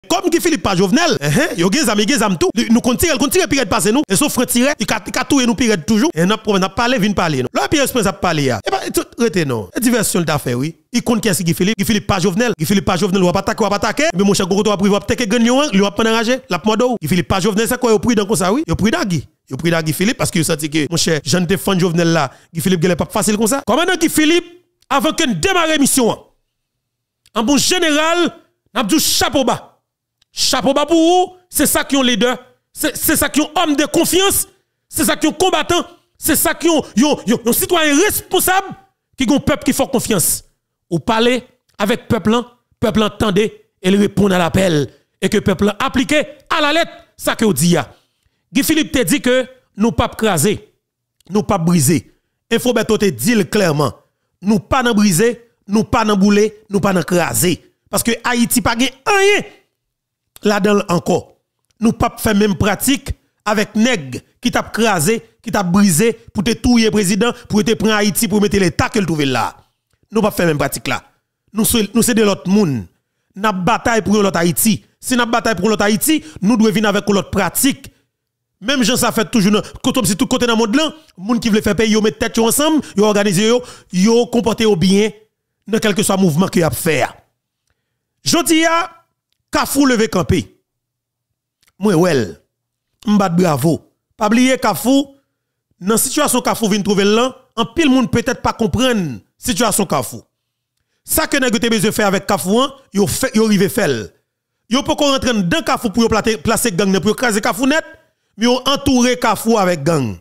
Comme Guy Philippe pas Jovenel, yo gen zam tout. Nous continue pirate passer nous et sauf tirer, il ka touyer nous pirate toujours. Et n'a parler vinn parler. Là Pierre responsable parler ya. Et ben tout rete non. Diversion t'a fait oui. Il compte qui Guy Philippe pas Jovenel. Guy Philippe pas Jovenel ou pas attaquer. Mais mon cher Gogo a pris va peut-être gagner lui va pas enrager. La modo. Guy Philippe pas Jovenel c'est quoi au prix dans comme ça oui. Yo prix d'Agui. Yo prix d'Agui Philippe parce que yo senti que mon cher Jean de fan Jovenel là, Guy Philippe gèle pas facile comme ça. Commandant Guy Philippe avant que démarrer mission. En bon général, n'a dit chapeau bas. Chapeau bas pour vous, c'est ça qui ont leader, c'est ça qui ont homme de confiance, c'est ça qui ont combattant, c'est ça qui ont citoyen responsable qui ont peuple qui fait confiance. Ou parler avec peuple entendez et il répond à l'appel et que peuple applique à la lettre ça que vous dit. Guy Philippe te dit que nous pas craser, nous pas briser. Info Beto te dit clairement, nous pas nan briser, nous pas nan bouler, nous pas nan craser parce que Haïti pas gen rien là-dedans encore. Nous pas faire même pratique avec nèg qui t'a crasé, qui t'a brisé pour te touyer président, pour te prendre Haïti pour mettre l'état que le trouver là. Nous pas faire même pratique là. Nous c'est de l'autre monde. N'a bataille pour l'autre Haïti. Si n'a bataille pour l'autre Haïti, nous devons venir avec l'autre pratique. Même gens ça fait toujours comme si tout côté dans le monde là, monde qui veut faire payer, yo mettre tête ensemble, yo organiser yo comporter au bien dans quel que soit mouvement qu'il a faire. Jodi a Kafou levé campé. Moi well. M'bat bravo. Pas oublier Kafou dans situation Kafou vient trouver là, en pile monde peut-être pas comprendre situation Kafou. Ça que nèg te besoin faire avec Kafou, yo rive fait. Yo pas rentrer dans Kafou pour placer gang pour craser Kafou net, mais yo entourer Kafou avec gang.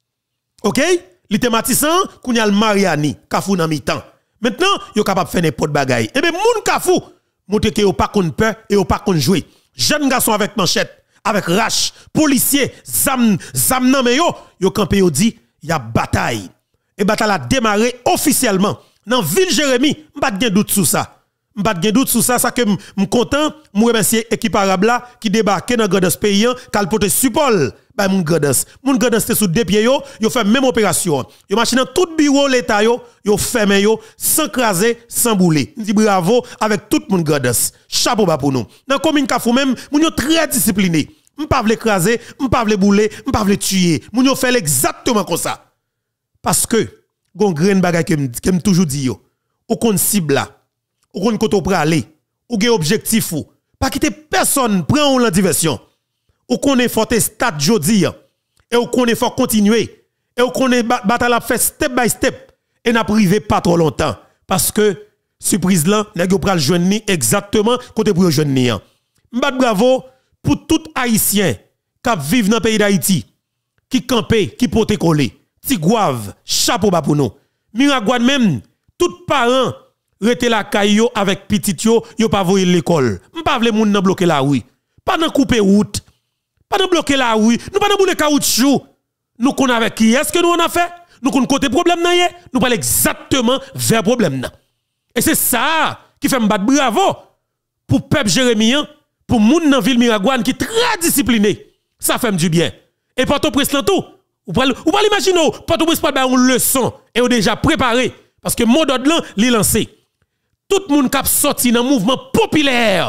OK? Li thématisant kounya Mariani, Kafou nan mi-temps. Maintenant, yo capable faire n'importe bagaille. Et bien moun Kafou montre que yo pas konn peur et yo pas konn jouer. Jeune garçon avec manchette, avec rache, policier, zam nan men yo campé yo dit y a bataille. Et bataille a démarré officiellement dans ville Jérémy, m'pas gen doute sur ça. M'pas gen doute sur ça, ça que m'content, m'ou remercier équipe arabe là qui débarqué dans Grandes pays k'al pote support ba moun Grandes. Moun Grandes te sous deux pieds yo fait même opération. Yo machine tout bureau l'état yo fermé yo sans craser, sans bouler. Dit bravo avec tout moun Grandes. Chapeau bas pour nous. Dans commune Kafou même, moun yo très discipliné. M'pa vle craser, m'pa vle bouler, m'pa vle tuer. Moun yo fait exactement comme ça. Parce que gon grain bagay que me toujours dit yo. Ou kon cible là. Ou kon koto pralé. Ou gen objectif ou. Pas quitter personne prend ou la diversion. Ou connaît forte stade jodi et ou connaît faut continuer et ou connaît bataille a fait step by step et n'a privé pas trop longtemps parce que surprise là nèg yo pral joindre ni exactement côté pour joindre ni. M'bat bravo pour tout haïtien qui vivent dans le pays d'Haïti qui campé qui pote collé ti guave chapeau bas pour nous. Miragouane même tout parents rete la caillou avec petit yo pas voyer l'école. M'pa vle moun nan bloquer la rue pas nan couper route. Pas de bloquer la rue, nous pas de bouler caoutchouc. Nous connaissons avec qui est-ce que nous on a fait? Nous connaissons côté problème nan yé, nous parlons exactement vers problème nan. Et c'est ça qui fait me battre bravo pour peuple Jérémien, pour moun nan ville Miragouane qui très discipliné. Ça fait du bien. Et Port-au-Prince là tout, ou pas l'imaginer, Port-au-Prince pas une leçon et on déjà préparé parce que mot d'ordre là li lancé. Tout le monde qui a sorti dans mouvement populaire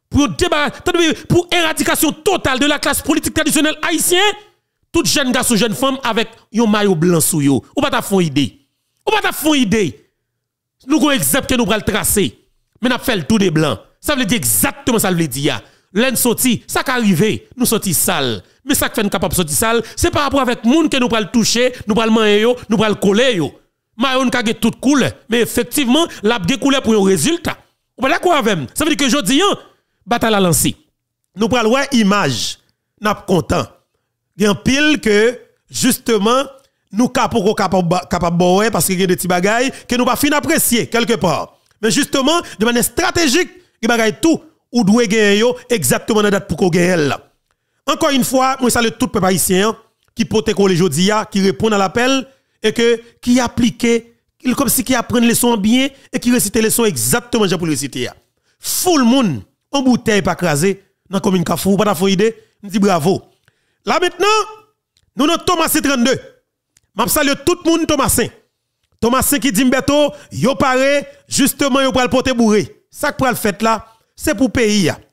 pour éradication totale de la classe politique traditionnelle haïtienne, tout jeune garçon, jeune femme avec un maillot blanc sous yo. Ou pas ta fond idée. Ou pas ta fond idée. Nous avons exemple que nous allons tracer. Mais nous fait le tout des blancs. Ça veut dire exactement ça veut dire. L'en sorti, ça qui arrive, nous sorti sale. Mais ça qui fait nous capable de sortir sale, c'est par rapport avec monde que nous allons toucher, nous allons manger yo, nous allons coller yo. Maillot ka tout coule, mais effectivement, la couleur pour un résultat. Ou pas d'accord avec? Ça veut dire que jodi bataille à lancer. Nous prenons ouais image, n'a content. Il y a un pile que justement nous capable parce que y a des petits bagailles que nous pas fin apprécier quelque part. Mais justement de manière stratégique, il bagaille tout ou doit gagner exactement la date pour qu'on gagne là. Encore une fois, moi salue tout peuple haïtien qui pote coller jodi qui répond à l'appel et que qui applique comme si qui apprend les leçons bien et qui récite les leçons exactement pour le réciter. Full monde en bouteille pas crasé dans commune Kafou, pas d'avoir idée, nous dit bravo. Là maintenant, nous avons Thomasin 32. M'a salue tout le monde Thomasin. Thomasin qui dit Mbeto, yo paré, justement yo pral porter bourré. Ça que pral fait là, c'est pour pays.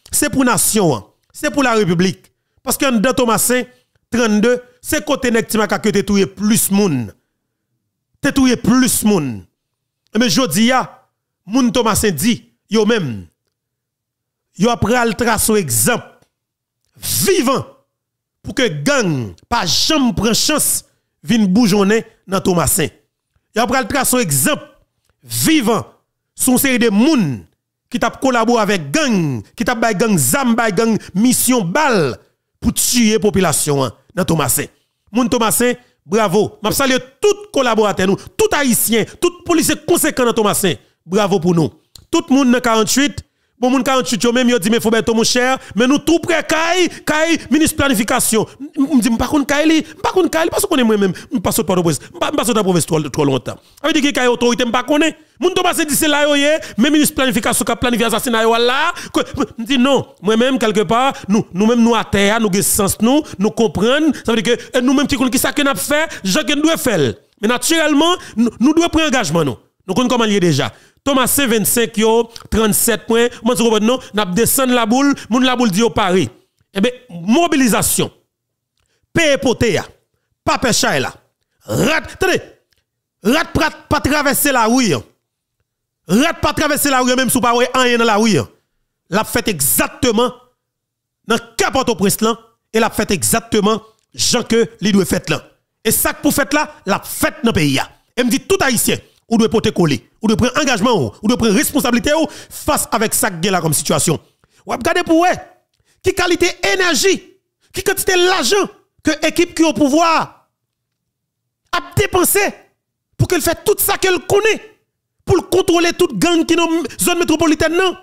c'est pour nation, c'est pour la République. Parce que dans Thomasin 32, c'est côté nek ti maka que te touye plus moun. Te touye plus moun. Mais jodi ya, moun Thomasin dit, yo même, yo pral trace exemple vivant pour que gang pas jamais prend chance vin boujonner dans Thomasin. Yo pral trace exemple vivant son série de moun qui t'a collaboré avec gang, qui t'a bay gang zam, bay gang mission balle pour tuer population dans Thomasin. Moun Thomasin, bravo. M'a salué tout collaborateur nous, tout haïtien, tout policier conséquent dans Thomasin. Bravo pour nous. Tout monde dans 48, bon moun 48 yo même yo dit mais faut mon cher, mais nous tout près Kay ministre planification. Me dit pas konn Kay parce qu'on est moi même, pas saute pas de province. Pas saute de province trop longtemps. Ça veut dire que Kay autorité pas connaît. Moun Thomasin dit c'est là yo mais ministre planification qui planifié assassinat yo là. Me dit non, moi même quelque part nous même nous à terre, nous gen sens nous comprendre, ça veut dire que nous même qui ça que n'a fait, Jacques doit faire. Mais naturellement nous doit prendre engagement nous. Nous connaissons comment lié déjà. Thomas 25 yo 37 points, moi non, n'a descend la boule, moun la boule dit au Paris. Eh ben mobilisation. Paye poté pas pêcher là. Attendez. Rat pas traverser la rue. Rat pas traverser la rue même sous pas rien dans la rue. L'a fait exactement dans Port-au-Prince là et l'a fait exactement Jean que li doit fait là. Et ça pour fait là, l'a fait dans pays là. Et me dit tout haïtien ou doit porter coller, ou doit prendre engagement, ou doit prendre responsabilité face avec ça qui là comme situation. Ou regardez pour ouais, qui qualité énergie, qui quantité l'argent que équipe qui au pouvoir a dépensé pour qu'elle fait tout ça qu'elle connaît pour contrôler toute gang qui dans zone métropolitaine non.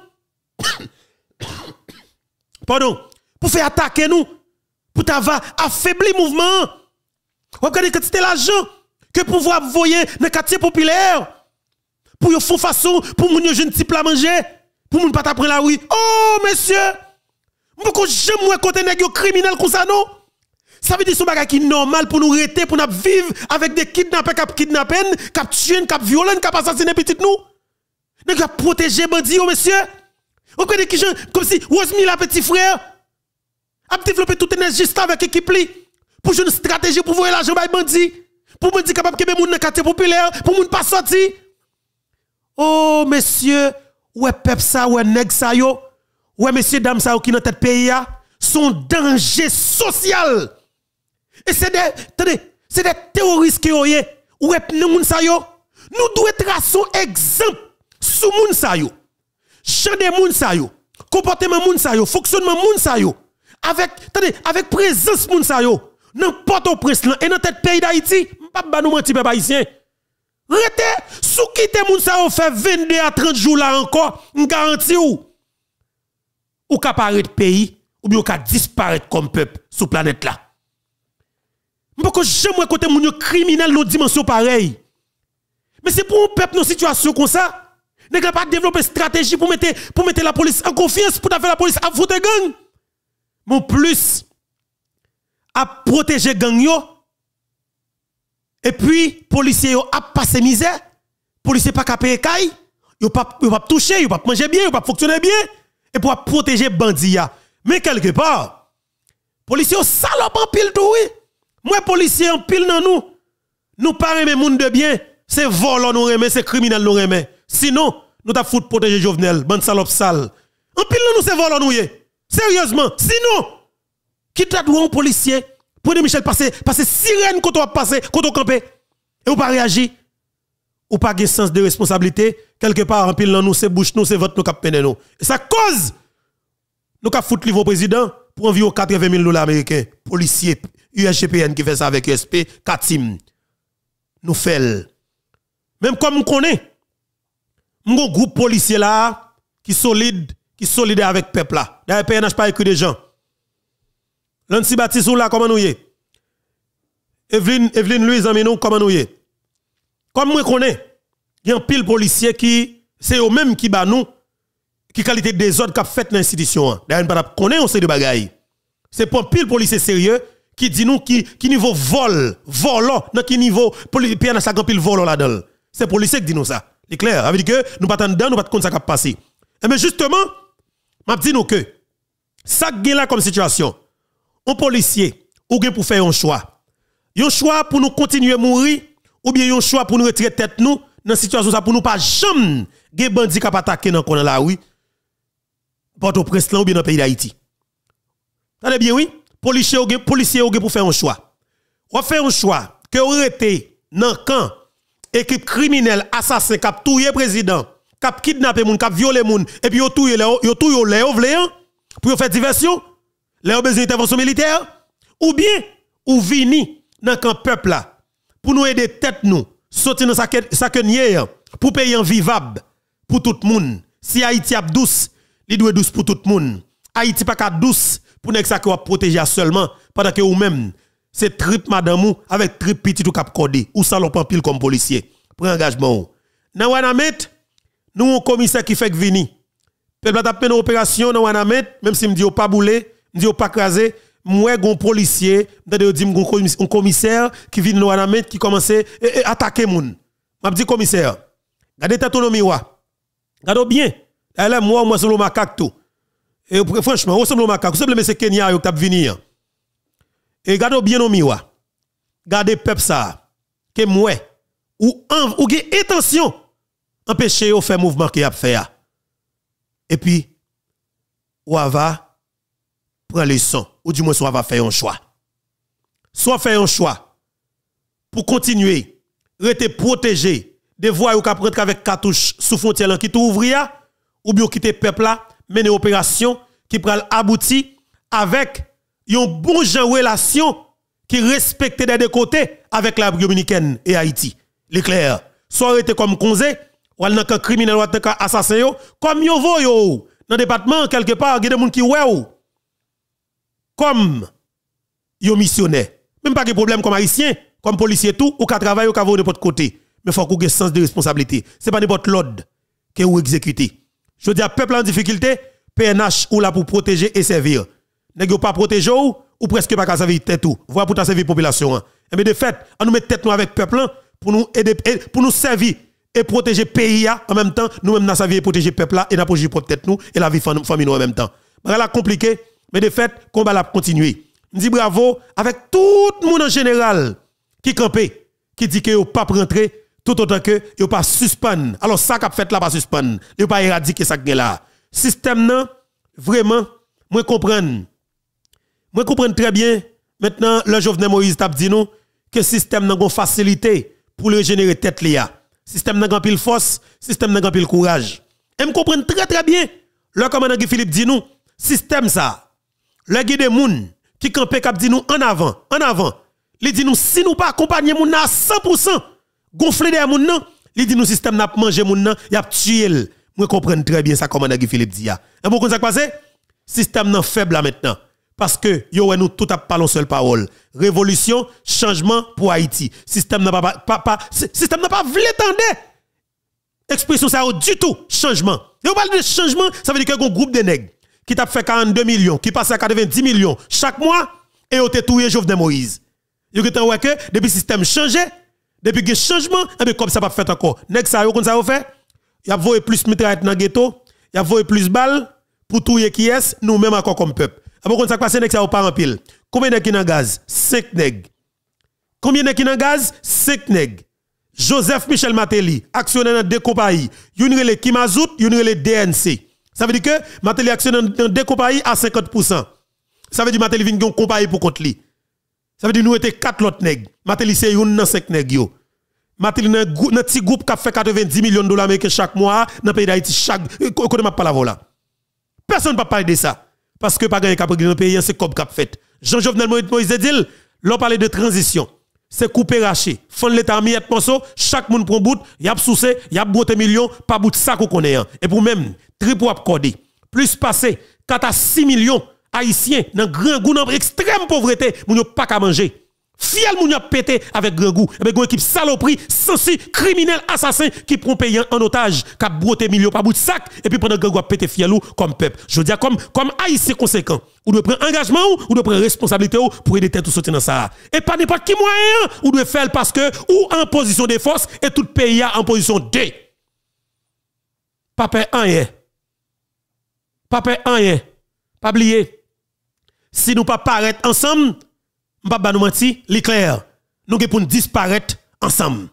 Pardon, pour faire attaquer nous, pour t'avoir affaibli mouvement. Ou regardez quantité l'argent que pouvoir voyer dans le quartier populaire pour yon font façon pour moun yon jeune type la manger pour moun pas prendre la rue. Oh monsieur, m'poko jamais côté nèg yo criminel comme ça non. Ça veut dire son bagage qui normal pour nous rester pour nous vivre avec des kidnappeurs qui kidnappent, qui tuent, qui violent, qui assassinent petit nous. Nèg yo protéger bandi yo monsieur. On connaît qui comme si Rosmi la petit frère a développé toute énergie avec équipe li pour une stratégie pour voyer l'argent bay bandi. Pour me dire capable que moun dans quartier populaire pour moun pas sortir. Oh monsieur, ouais peuple ça ouais nèg ça yo, ouais messieurs dames ça qui dans tête pays a son danger social. Et c'est des terroristes qui yo ouais moun ça yo. Nous devons tracer un exemple sous moun ça yo. Chant de moun ça yo, comportement moun ça yo, fonctionnement moun ça yo. Avec présence moun ça yo. Dans Port-au-Prince et dans tête pays d'Haïti, pas nous mentir peuple haïtien. Rete sous quitter moun ça fait 22 à 30 jours là encore, on garantit ou ka paraître pays ou bien ou ka disparaître comme peuple sur planète là. M'poko jamais côté moun yo criminel dans dimension pareille. Mais c'est pour un peuple dans situation comme ça, n'est pas développer stratégie pour mettre la police en confiance pour faire la police à foutre gang. Mon plus à protéger gang yo et puis policier yo a passer misère, policier pas ka payer kay, yo pas toucher, yo pas manger bien, yo pas fonctionner bien et pour protéger bandi ya. Mais quelque part policier salope en pile tout oui. Moi policier en pile dans nous pas aimer monde de bien, c'est volant nous remet, c'est criminel nous remet. Sinon nous t'a foutre protéger Jovenel, bande salope sale. En pile nous c'est volant nous yé. Sérieusement, sinon qui t'a doué un policier pour Michel passer sirène quand on passer quand on camper et ou pas réagir ou pas de sens de responsabilité quelque part en pile dans nous c'est bouche nous c'est vote nous cap peine nous et ça cause nous cap foutre livre au président pour environ 80 000 $ américains policiers USGPN qui fait ça avec USP Katim nous fait même comme on connaît mon groupe policier là qui solide avec peuple là d'ailleurs PNH pas écrit des gens Lancy Baptiste là comment nous y Evelyne Louise Aminou comment nous y comme moi connais il y a un pile policier qui c'est eux même qui ba nous qui qualité des ordres qu'a fait dans l'institution d'ailleurs pas connaît on sait de bagaille c'est pas un pile policier sérieux qui dit nous qui niveau volant dans qui niveau PNH ça grand pile volant là-dedans c'est policier qui dit nous ça c'est clair ça veut dire que nous pas dedans nous pas compte ça qui passer mais justement m'a dit nous que Ça gagne là comme situation. Un policier, ou bien pour faire un choix. Un choix pour nous continuer à mourir, ou bien un choix pour nous retirer tête nous, dans situation ça pour nous pas jamais des bandits qui attaquer dans la rue. Port-au-Prince ou bien dans le pays d'Haïti. Attendez bien, oui? Policier ou bien pour faire un choix. Ou faire un choix que vous été dans le camp, équipe criminelle, assassin, qui a tué le président, qui a kidnappé moun, qui a violé moun, et puis vous tué pour faire diversion, les besoin d'intervention militaire, ou bien, ou vini dans le camp peuple là, pour nous aider tête nous, sortir dans sa quenouille, pour payer un vivable pour tout le monde. Si Haïti a douce, il doit douce pour tout le monde. Haïti pas douce pour ne ça que protéger seulement, pendant que vous même, c'est trip madame ou avec trip petit ou cap codé, ou salop en pile comme policier. Prends engagement. Dans Wanamet, nous un commissaire qui fait que vini. Peuple a tapé une opération dans Wanamet, même si me dit pas boulé, me dit pas crasé, moi gon policier, m'tande dit un commissaire qui vient dans Wanamet qui commence à attaquer moun. M'a dit commissaire, regardez ta autonomie wa. Regardez bien. Elle moi sur le macaque tout. Et franchement, ressemble au macaque, ressemble monsieur Kenya yo t'a venir. Et regardez bien nos miwa. Regardez peuple ça que moi ou gen intention empêcher yo faire mouvement qui a fait. Et puis ou va prendre les sons ou du moins soit va faire un choix. Soit faire un choix pour continuer rester protégé des voies ou ka prendre avec cartouche sous frontière qui tout ouvrir ou bien quitter peuple là mener opération qui pral abouti avec un bon genre relation qui respecte des deux côtés avec la République dominicaine et Haïti. L'éclair. Soit arrêté comme conseil, ou nan ka criminel ou ka assassin yo, comme yo vo yo dans département quelque part, il y a des gens qui ouais comme yo missionnaire. Même pas de problème comme haïtien, comme policier tout ou ka travail ou ka vo de n'importe côté. Mais faut qu'on ait sens de responsabilité. C'est pas n'importe l'ordre que vous exécutez. Je dis à peuple en difficulté, PNH ou là pour protéger et servir. N'est-ce pas protéger ou presque pas servir tête tout. Voilà pour ta servir population. Mais de fait, on nous met tête nous avec peuple pour nous aider pour nous servir et protéger pays en même temps, nous même nous servir et protéger peuple et nous protéger tête nous et la vie famille nous en même temps. C'est compliqué, mais de fait, combat la continuer. Je dis bravo avec tout le monde en général qui campé, qui dit que yo pas rentrer tout autant que yo pas suspendre. Alors ça qu'a fait là pas suspendre, yo pas éradiquer ça là. Système nan vraiment moi comprendre très bien maintenant le Jovenel Moïse t'a dit nous que système nan gon facilité pour le régénérer tête liya. Système nan gon pile force, système nan gon pile courage. Et me comprendre très bien le commandant Guy Philippe dit nous système ça. Le guide moun qui campé cap dit nous en avant. Il dit nous si nous pas accompagner moun à 100% gonfler des moun nan, il dit nous système n'a manger moun nan, y a tuer. Moi comprendre très bien ça commandant Guy Philippe dit ya. Et bon ça passé système nan faible là maintenant parce que yo nous tout a parlé seule parole. Révolution, changement pour Haïti. Système n'a système n'a pas voulu tendre. Expression ça du tout changement. Yo parle de changement, ça veut dire que un groupe de nègres qui t'a fait 42 millions, qui passe à 90 millions chaque mois et yo te touye Jovenel Moïse. Yo que tant ouais que depuis système changé, depuis que changement, et bien comme ça pas fait encore. Nèg ça yo comme ça fait. Y a voyé plus mitraillette dans ghetto, y a voyé plus balles pour touyer qui est nous même encore comme peuple. Après quand ça passe nèg ça pas en pile. Combien nèg qui dans gaz? 5 nèg. Combien nèg qui dans gaz? 5 nèg. Joseph Michel Matéli, actionnaire dans deux compagnies. Une relé Kimazout, une relé DNC. Ça veut dire que Matéli actionnaire dans deux compagnies à 50%. Ça veut dire Matéli vient une compagnie pour contre lui. Ça veut dire nous était 4 autres nèg. Matéli c'est une dans 5 nèg yo. Matéli dans un petit groupe qui fait 90 millions de dollars américains chaque mois dans le pays d'Haïti chaque côté m'a pas la voilà. Personne ne peut parler de ça parce que pas gagner cap dans le pays c'est comme cap fait. Jean-Jovenel Moïse dit l'on parle de transition. C'est couper raché. Fond l'état miette morceau, chaque monde prend bout, y a soucé, y a botte millions, pas bout ça qu'on connaît. Et pour même triple accordé. Plus passé 4 à 6 millions haïtiens dans grand goût dans extrême pauvreté, moun yo pas qu'à manger. Fiel moun yo pété avec grand goût. Et bien une équipe saloperie, sensi criminel assassin qui prend payant en otage, qui a broté millions pas bout de sac et puis pendant grand goût pété fielou comme peuple. Je veux dire comme haïtien conséquent. Ou doit prendre engagement ou doit prendre responsabilité pour aider tout sortir dans ça. Et pas n'importe qui moyen ou doit faire parce que ou en position de force et tout pays en position de. Pas peur rien. Pas peur rien. Pas oublier. Si nous pas paraître ensemble, pas nous mentir, l'éclair. Nous pour disparaître ensemble.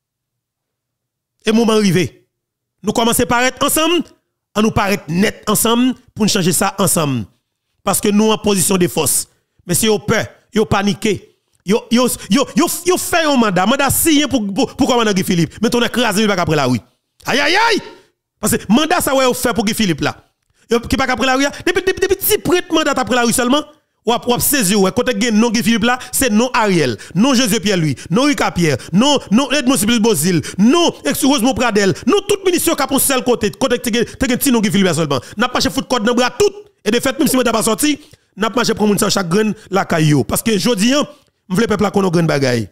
Et moment arrivé. Nous commençons à paraître ensemble, à nous paraître net ensemble pour nous changer ça ensemble. Parce que nous en position de force. Mais si vous peur, vous paniquez, vous fait un mandat signé pour commandant Guy Philippe. Mais on écrasé pas après la rue. Aïe aïe aïe! Parce que mandat ça ouais fait pour Guy Philippe là. Qui pas après la rue, depuis petit prête mandat après la rue seulement. Ou saisir ouais côté gen non Guy Philippe là, c'est non Ariel, non José Pierre lui, non Rika Pierre, non Edmond Sibyl Bozil, non Rosemont Pradel, non toute ministre qui a pour seul côté te gen ti non Guy Philippe seulement. N'a pas foot code dans bras tout et de fait même si mandat pas sorti, n'a pas prendre moun chaque grain la caillou parce que jodi an m'vle peuple la kono grain bagay.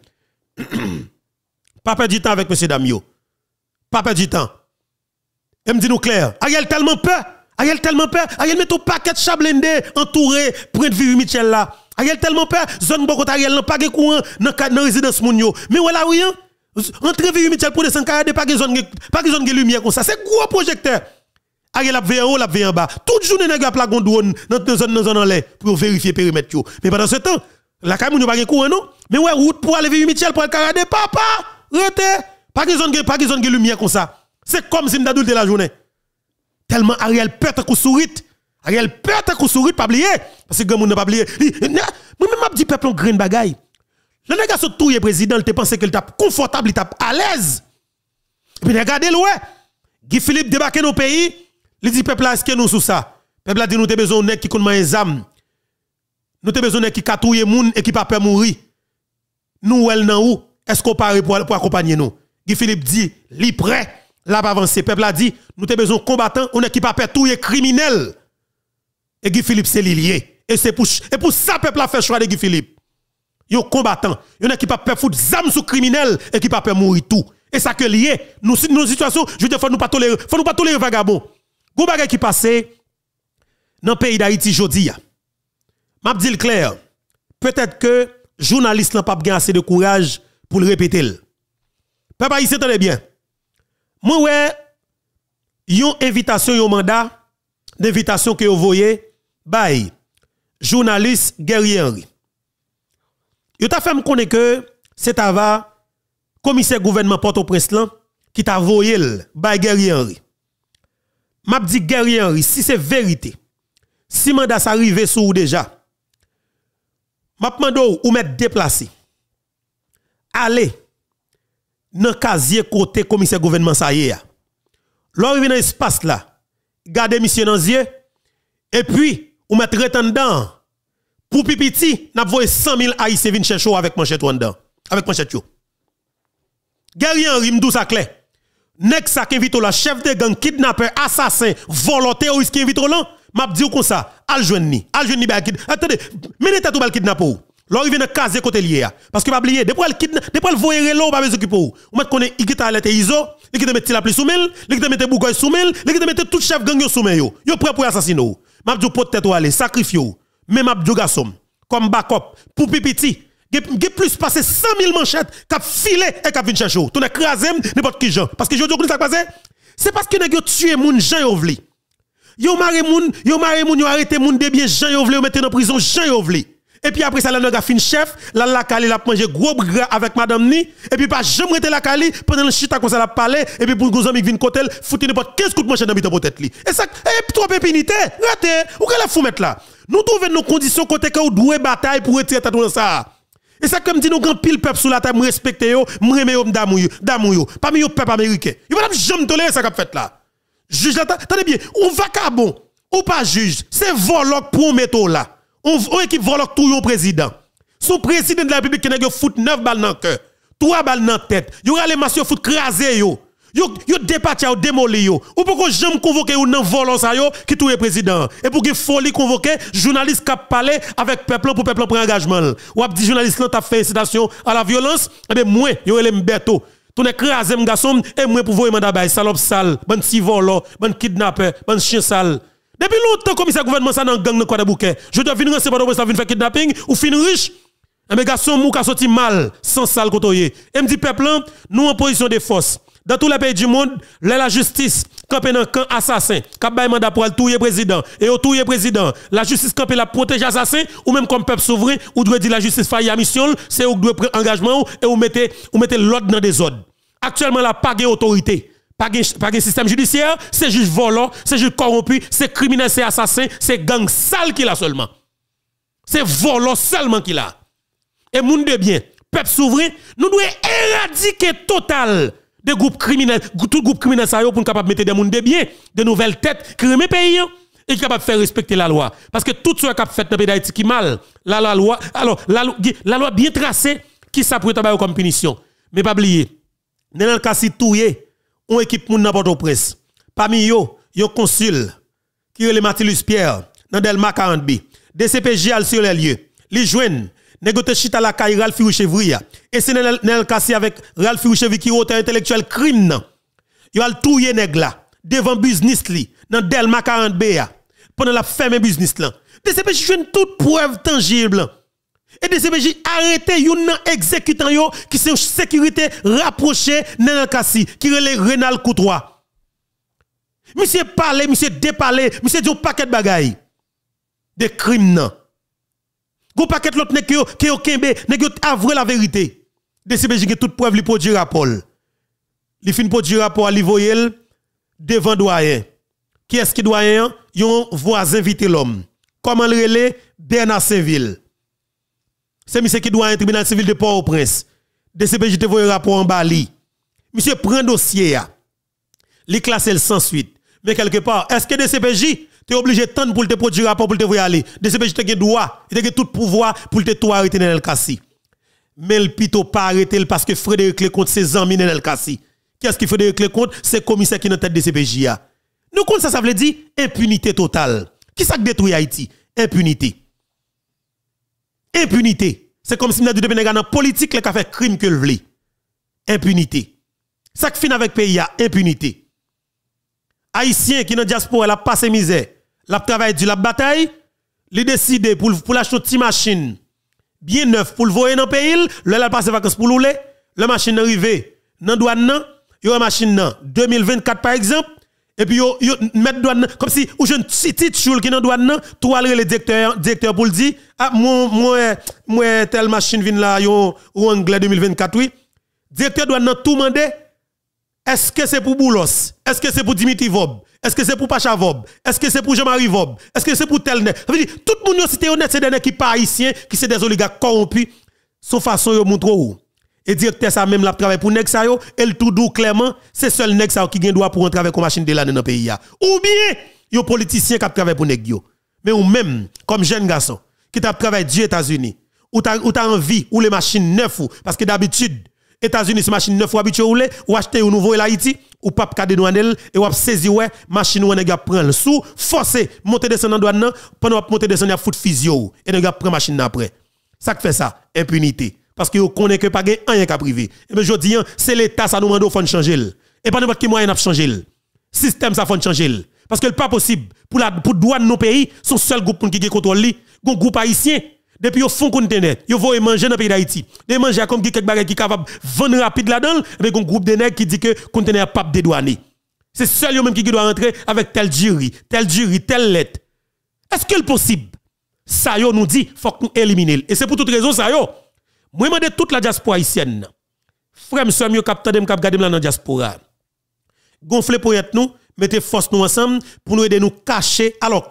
Pas perdre du temps avec monsieur Damio. Pas perdre du temps. Et me dit nous clair, Ariel tellement peur. Ariel tellement peur, Ariel met au paquet de chablende entouré près de Vivi Michel là. Ariel tellement peur, zone Bokot Ariel n'a pas de courant dans résidence moun yo. Mais voilà oui hein. Entre Vivi Michel pour descendre carré pas de zone lumière comme ça. C'est gros projecteur. Ariel a vu en haut, l'a vu en bas. Toute journée nèg a pla gondouane dans zone en l'air pour vérifier périmètre yo. Mais pendant ce temps, la caille moun yo pas de courant non. Mais ouais route pour aller Vivi Michel pour carré papa. Rete, pas de zone lumière comme ça. C'est comme si m'dadoute la journée. Tellement Ariel pète un coup sourit. Ariel pète un coup sourit, pas oublier. Parce que grand monde n'a pas oublié. Moi-même, m'a dit peuple en grain bagaille. Le nègre se touye président, il te pense qu'il tape confortable, il tape à l'aise. Et puis regardez le ouais. Guy Philippe débarque dans le pays, il dit peuple là, est-ce que nous sous ça? Peuple a dit nous avons besoin de nègre qui connaît les âmes. Nous avons besoin de nègre qui catouille moun et qui pas peur mourir. Nous elle nan où? Est-ce qu'on parle pour accompagner nous? Guy Philippe dit, li prêt. Là, pas avancer. Peuple a dit, nous avons besoin de combattants, on est qui pas tout est criminel. Et Guy Philippe, c'est lié. Et c'est pour ça, peuple a fait choix de Guy Philippe. Yo combattant. Yon est qui pas peur foutre zam sous criminel et qui pas peur mourir tout. Et ça que lié. Nous situation, je veux dire, faut nous pas tolérer vagabond. Gou bagay qui passe dans le pays d'Haïti jodi ya. M'a dit le clair. Peut-être que journaliste n'a pas assez de courage pour le répéter. Peuple haïtien, tenez bien. Moi, ouais, yon invitation, yon mandat d'invitation que vous voyez, bay, journaliste Guerrier Henry. Yon t'a fait me connaître que c'est ava commissaire gouvernement Port-au-Prince qui t'a voyé bay Guerrier Henry. M'a dit Guerrier Henry, si c'est vérité, si mandat s'arrive sous déjà, m'a demandé ou mettre déplacé. Allez dans casier côté commissaire gouvernement ça y est. Lors vient dans espace là, garder mission dans yeux et puis ou mettre retendant pour pipiti, n'a voyé 100 000 haïtiens viennent chercher avec manchette dedans, avec manchette yo. Guerrier Henry m'dou ça clair. Nek ça qui invite la chef de gang kidnappeur assassin volontaire ou qui invite là, m'a dit comme ça, al joindre ni ba kid. Attendez, menez tête ou bal kidnappeur. Lors il vient dans case côté lié parce que pas oublier depuis le voyer là pas besoin occuper ou mettre connaît il qui t'a iso il qui te mettre la plus soumel il qui te mettre bougoy soumel il qui te mettre tout chef gang yo soumel yo prêt pour assassiner m'a dit pour tête ou aller sacrifier même m'a dit garçon comme backup pour pipiti qui plus passer 100 000 manchettes qu'a filé et qu'a vinn chercher tout écraser n'importe qui gens parce que je dis ça passé c'est parce que nèg yo tué moun Jean Yovli yo maré moun yo arrêté moun de bien Jean Yovli yo mettre dans prison Jean Yovli. Et puis après ça, la nèg a fin chef, la Kali l'a mangé gros bras avec madame ni, et puis pas jamais rete la Kali pendant le chita comme ça l'a parlé, et puis pour gros ami qui vinn côté, fouti n'importe 15 coups de manchette dans bitan tête li. Et ça et trop épinité, raté, ou qu'elle fou mettre là. Nous trouvons nos conditions côté que ou doué bataille pour retirer tête dans ça. Et ça comme dit nous grand pile peuple sous la table respecter yo, m'reme yo d'amour yo, parmi yo peuple américain. Yo pas jamais tolérer ça qu'a fait là. Juge là, attendez bien, ou vagabond ou pas juge, c'est volok pour mettre là. On équipe volok tout yon président. Son président de la République qui n'a fout 9 balles dans le cœur, 3 balles dans la tête. Yo rale masyo fout craser yo. Yo dépatia ou démoli yo. Ou pourquoi j'aime convoquer ou nan volant ça yo qui touye président. Et pour que folie convoquer journaliste qui parler avec peuple pour peuple prendre engagement. Ou a dit journaliste là t'a fait incitation à la violence, et bien moi yo relem beto. Ton écraser m'garçon et moi pour voyer mandat bay salope sale, ban si volant, ban kidnappeur, ban chien sale. Depuis longtemps, commissaire gouvernement ça dans gang quoi de bouquet. Je dois venir recevoir pour ça venir faire kidnapping ou fin riche. Mais garçon mou ka sorti mal sans sale kotoyer. Et me dit peuple nous en position de force. Dans tous les pays du monde, la justice campé dans camp assassin, cap bay mandat pour tuer président et au tuer président, la justice campé la protéger assassin ou même comme peuple souverain ou doit dire la justice faille à mission, c'est ou doit prendre engagement et ou mettez l'ordre dans des ordres. Actuellement la pas de autorité, pas de système judiciaire, c'est juste volant, c'est juste corrompu, c'est criminel, c'est assassin, c'est gang sale qui l'a seulement. C'est volant seulement qui l'a. Et moun de bien, peuple souverain, nous devons éradiquer total de groupes criminels, tout groupe criminel ça yo pour capable mettre des monde de bien, de nouvelles têtes qui remet pays et qui capable faire respecter la loi parce que tout ce qu'a fait dans le pays d'Haïti qui mal, la loi alors la loi bien tracée qui ça pour tabac comme punition. Mais pas oublier, dans le cas si touyer on équipe moun n'importe Prince. Parmi yo, yon consul qui est le Mathilus Pierre dans Delma 40B. DCPJ al sur les lieux. Li joignent négocier chita la caille Ralph Chevriya et c'est Nel Kassi avec Ralph Chevriya qui est auteur intellectuel crime. Yo al touyer nèg la devant business li dans Delma 40B pendant la ferme business là. DCPJ joignent toute preuve tangible. Et DCPJ arrêté yon exécutant yo qui c'est sécurité rapprochée Nel Kassi qui relè Renal Coutois. Monsieur parler, monsieur déparler, monsieur dit un paquet de bagaille de crimes nan. Go paquet l'autre nèg qui yo kembe, nèg yo avoué la vérité. DCPJ qui toute preuve li produit rapport. Li fin produit rapport li voyel devant doyen. Qui est-ce qui doyen? Yon voisin invité l'homme. Comment le relais? Bernard Saint-Ville. C'est monsieur qui doyen tribunal civil de Port-au-Prince. DCPJ te voye rapport en Bali. Monsieur prend dossier ya. Li classe le sans suite. Mais quelque part, est-ce que DCPJ tu es obligé de tendre pour te produire rapport pour te voir aller. DCPJ te gen droit, il te gen tout pouvoir pour te tout arrêter dans le Kassi. Mais le pito pas arrêter parce que Frédéric Lecomte ses amis dans le Kassi. Qu'est-ce qui Frédéric Lecomte? C'est commissaire qui dans tête DCPJ. Nous compte ça veut dire impunité totale. Qui ça détruit Haïti? Impunité. Impunité. C'est comme si nous avons dans politique qui a fait crime que le vle. Impunité. Ça qui finit avec pays impunité. Haïtien qui dans diaspora la passe misère, la travail du la bataille, li décide pour acheter une petite machine bien neuf pour le voyer dans le pays, le passe vacances pour rouler, la machine arrivé dans douane nan, yo une machine 2024 par exemple, et puis yo mettre douane comme si ou jeune petit choule qui dans douane nan, toi le directeur pour le dire ah moi telle machine vient là yo ou anglais 2024 oui. Directeur douane nan tout mandé. Est-ce que c'est pour Boulos? Est-ce que c'est pour Dimitri Vob? Est-ce que c'est pour Pacha Vob? Est-ce que c'est pour Jean-Marie Vob? Est-ce que c'est pour tel net? Ça veut dire tout le monde cité honnête c'est des qui pas haïtiens qui c'est des oligarques corrompus. Sauf façon yo montre où. Et directeur ça même la travail pour nèg ça yo, elle tout doux clairement, c'est seul nèg ça qui gagne droit pour rentrer avec une machine de l'année dans pays ya. Ou bien yo politicien qui travaille pour nèg yo. Mais ou même comme jeune garçon qui t'a travaillé aux États-Unis, ou t'as envie ou les machines neuf parce que d'habitude États-Unis c'est machine 9 fois habitué ou acheter un nouveau Haïti ou pas cadre douanel et ou saisi ouais machine ou nèg prendre sous forcer monter descendre dans douane pendant monter descendre a foot physio et nèg prend machine après ça fait ça impunité parce que vous connaissez que pas gain rien qu'à privé et ben je dis c'est l'état ça nous demande faut changer et pas n'importe quel moyen n'a changer système ça faut changer parce que pas possible pour douane nos pays son seul groupe qui contrôle li un groupe haïtien. Depuis au fond conteneur, yo voye manger dans le pays d'Haïti. Des manger comme quelques bagages qui capable vendre rapide là-dedans avec un groupe de nègres qui dit que conteneur pas dédouané. C'est seul yo même qui doit rentrer avec tel jury, telle lettre. Est-ce que c'est possible? Ça yo nous dit faut que nous éliminer. Et c'est pour toute raison ça yo. Moi demande toute la diaspora haïtienne. Frère monsieur yo cap tande cap garder dans la diaspora. Gonfler pour être nous, mettez force nous ensemble pour nous aider nous cacher alors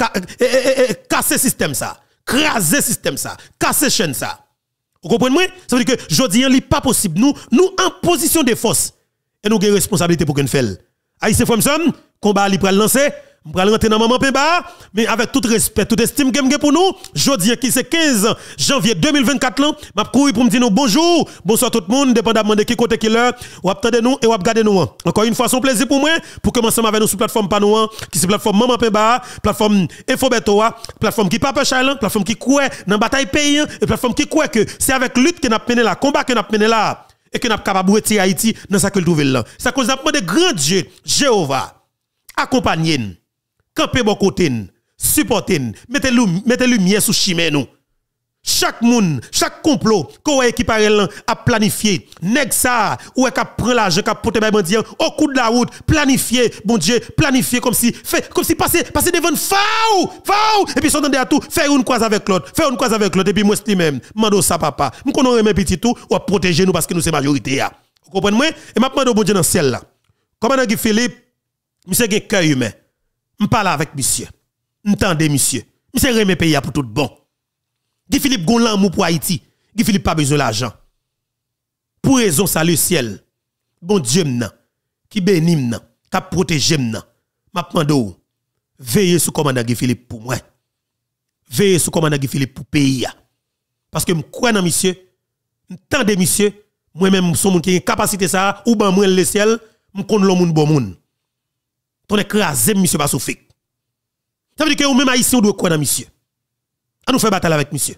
casser système ça. Craser système ça, casser chaîne ça. Vous comprenez? Ça veut dire que jodi an li pas possible nous en position de force et nous avons responsabilité pour qu'on fasse. Haïtien frère m'sam, combat li pral lancer, m'pral rentrer dans maman Pemba, mais avec tout respect, toute estime que pour nous, jodi qui c'est 15 janvier 2024 là, m'a courir pour me dire nous bonjour, bonsoir tout le monde, dépendamment de qui côté qui l'heure, ou attendez nous et ou regarder nous. Encore une fois, c'est un plaisir pour moi pour commencer avec nous sur plateforme Panouan, qui c'est plateforme Maman Pemba, plateforme Infobeto, plateforme qui Papa Charles, plateforme qui croit dans bataille pays et plateforme qui croit que c'est avec lutte que n'a mené là, combat que n'a mené là et que n'a capable de retirer Haïti dans sa culture là. C'est à cause de grand Dieu, Jéhovah, accompagnez-nous. Campez bon côté, supportez, mettez lumière sous chemin nous. chaque monde, chaque complot, qu'on qui parle a planifié, nèg ça, ou est prend l'argent, qu'a porté bay bandi au coup de la route, planifié, bon Dieu, planifié comme si passer devant fau, et puis s'entendait à tout, faire une croise avec l'autre, et puis moi c'est même, mando ça papa, nous connaissons mes petits tout, ou protéger nous parce que nous c'est majorité ya. Vous comprenez moi? Et m'a demandé au bon Dieu dans ciel là. Commandant Guy Philippe, monsieur gen cœur humain. Je parle avec monsieur. M'tendez monsieur. Monsieur remet pays pour tout bon. Guy Philippe gon l'amour pour Haïti. Guy Philippe pas besoin d'argent. Pour raison ça le ciel. Bon Dieu m'nan, qui bénit m'nan, qui protège m'nan. M'a demandé veillez sur commandant Guy Philippe pour moi. Veillez sur commandant Guy Philippe pour pays. Parce que me crois dans monsieur, m'tendez monsieur, moi-même son monde qui a une capacité ça ou ben moi le ciel, me connais le monde bon monde. Ton écrasé monsieur pas souffrir. Ça veut dire que ou même haïtien doit croire dans monsieur. On nous fait bataille avec monsieur.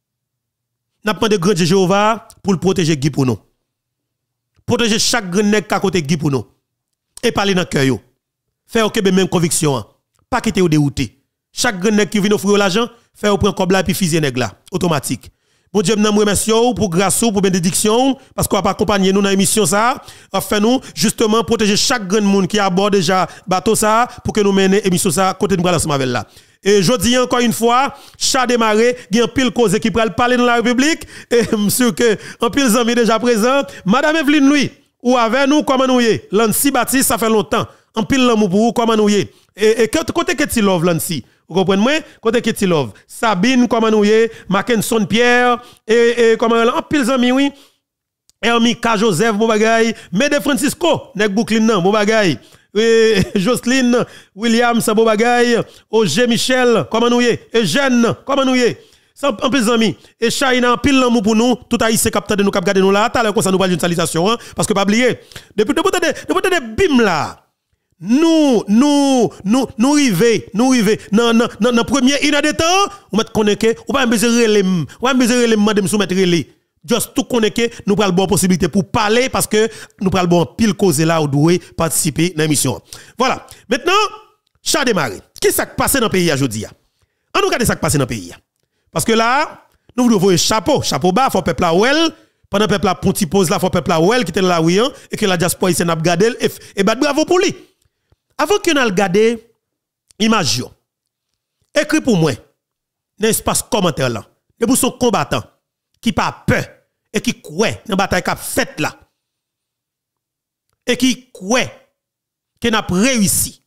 N'a pas de grand Jéhovah pour le protéger Guy pour nous. Protéger chaque grand nèg à côté Guy pour nous. Et parler dans cœur yo. Faire que même conviction. Pas quitter ou dérouter. Chaque grand nèg qui vient offrir l'argent, faire au prend comme là puis fusil nèg là, automatique. Bon Dieu, nous remercions pour grâce pour bénédiction parce qu'on va accompagner nous dans l'émission ça, enfin nous justement protéger chaque grand monde qui aborde déjà bateau ça pour que nous menions émission ça côté de ensemble avec là. Et je dis encore une fois, chat démarré, il y a un pile cause qui pral parler dans la République et sûr que un pile amis déjà présent, madame Evelyne Louis ou avec nous comment nous y Lancy Baptiste ça fait longtemps. Un pile l'amour pour vous comment nous y et côté que tu love Lancy. Vous comprenez moi? Côté que tu love. Sabine, comment nous y est? Mackenson Pierre, et comment en pile amis, oui. Hermika Joseph, bon bagay. Mede Francisco, nek Brooklyn, nan, bon bagay. Jocelyne Williams, bon bagay. Oje Michel, comment nous y est? Eugène, comment nous y est? En pile amis. Et China, pile l'amour pour nous. Tout haïtien capteur de nous, cap garder nous là. T'as l'air comme ça, nous parlons d'une salutation, hein? Parce que pas oublier. Depuis de bim là. Nous river dans premier une de temps on met connaître ou pas besoin relais madame soumettre relais juste tout connaître nous pral bonne possibilité pour parler parce que nous pral bon pile cause là ou doit participer dans l'émission. Voilà. Maintenant chat démarré. Qui ça passé dans le pays aujourd'hui? On nous regarde ça passé dans le pays. Parce que là nous devons voir chapeau bas faut peuple là well pendant peuple là ponti pose là faut peuple là well qui était là oui et que la diaspora ici n'a regardé et bravo pour lui. Avant que nous regardions l'image, écrit pour moi, dans l'espace commentaire là, de pour son combattant qui pas peur et qui croit dans la bataille qu'a faite là. Et qui croit que nous avons réussi.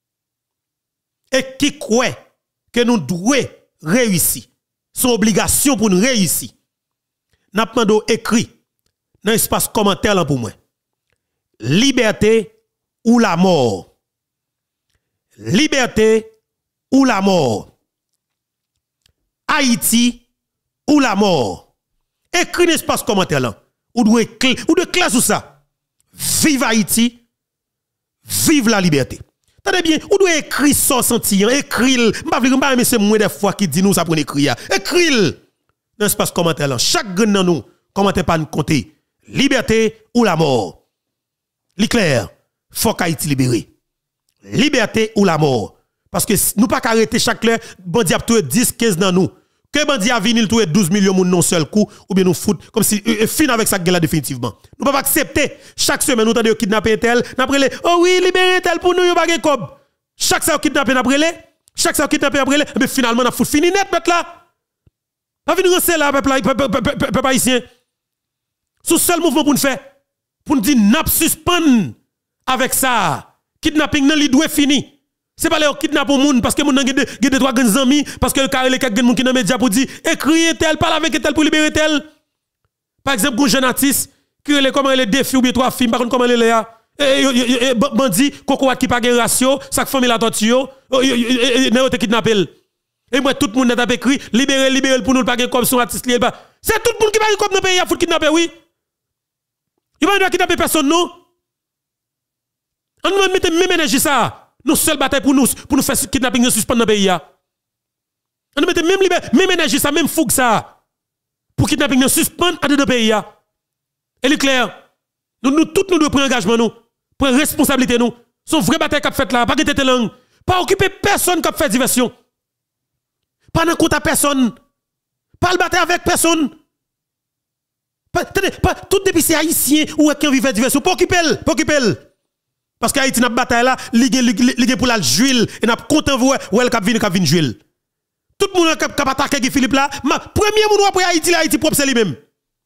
Et qui croit que nous devons réussir. Son obligation pour nous réussir. Nous avons écrit dans l'espace commentaire là pour moi. Liberté ou la mort. Liberté ou la mort. Haïti ou la mort. Écris l'espace commentaire là. Ou de classe ou ça. Vive Haïti. Vive la liberté. Tenez bien, ou doit écrire ça sentiment, écrire. M'pa aimer c'est moins des fois qui dit nous ça pour écrire. Écrire dans l'espace commentaire là. Chaque grand dans nous commentaire pas nous compter. Liberté ou la mort. L'éclair, faut qu'Haïti libéré. Liberté ou la mort. Parce que nous pas arrêter chaque heure, bandi a tout 10, 15 dans nous. Que bandi a venu tout 12 millions de non seul coup, ou bien nous fout, comme si, fin avec ça gueule définitivement. Nous pas accepter. Chaque semaine, nous t'en kidnapper tel, n'après oh oui, libérer tel pour nous, yon pas cob. Chaque fois kidnapper n'après chaque fois kidnapper après mais finalement, n'a fout fini net, mettre là. Pas venir rencer là, peuple haïtien. Sous seul mouvement pour nous faire, pour nous dire, n'a suspend avec ça. Kidnapping nan li doit fini. C'est pas le kidnapper au monde parce que moun gen trois grands amis parce que le carré quelques moun qui dans média pour dire écrire tel parle avec tel pour libérer tel. Par exemple un jeune artiste qui relè comment les défis ou bien trois films par contre comment les là bandi coco qui pas gen ratio chaque famille la torture n'a été kidnappé. Et moi tout le monde n'a pas écrit libérer pour nous pas gen comme son artiste c'est tout le monde qui pas comme dans pays a faut kidnapper oui. Il va kidnapper personne non. On nous mettre même énergie ça. Nous seule bataille pour nous faire kidnapping de suspendre dans le pays. On nous mettre même énergie ça, même fougue ça. Pour kidnapping de suspendre dans le pays. Et est clair. Nous tous nous devons prendre engagement nous, prendre responsabilité nous. Son vrai bataille qu'a fait là, pas que langue, pas occuper personne qui fait diversion. Pas dans compte à personne. Pas le battre avec personne. Tout depuis c'est haïtien ou qui vivent diversion, pas occuper. Parce qu'Haïti n'a bataille là, ligue pour la juile et n'a content vous ou elle cap vinn juile. Tout le monde qui a attaqué Guy Philippe là, premier monde après Haïti, Haïti propre c'est lui-même.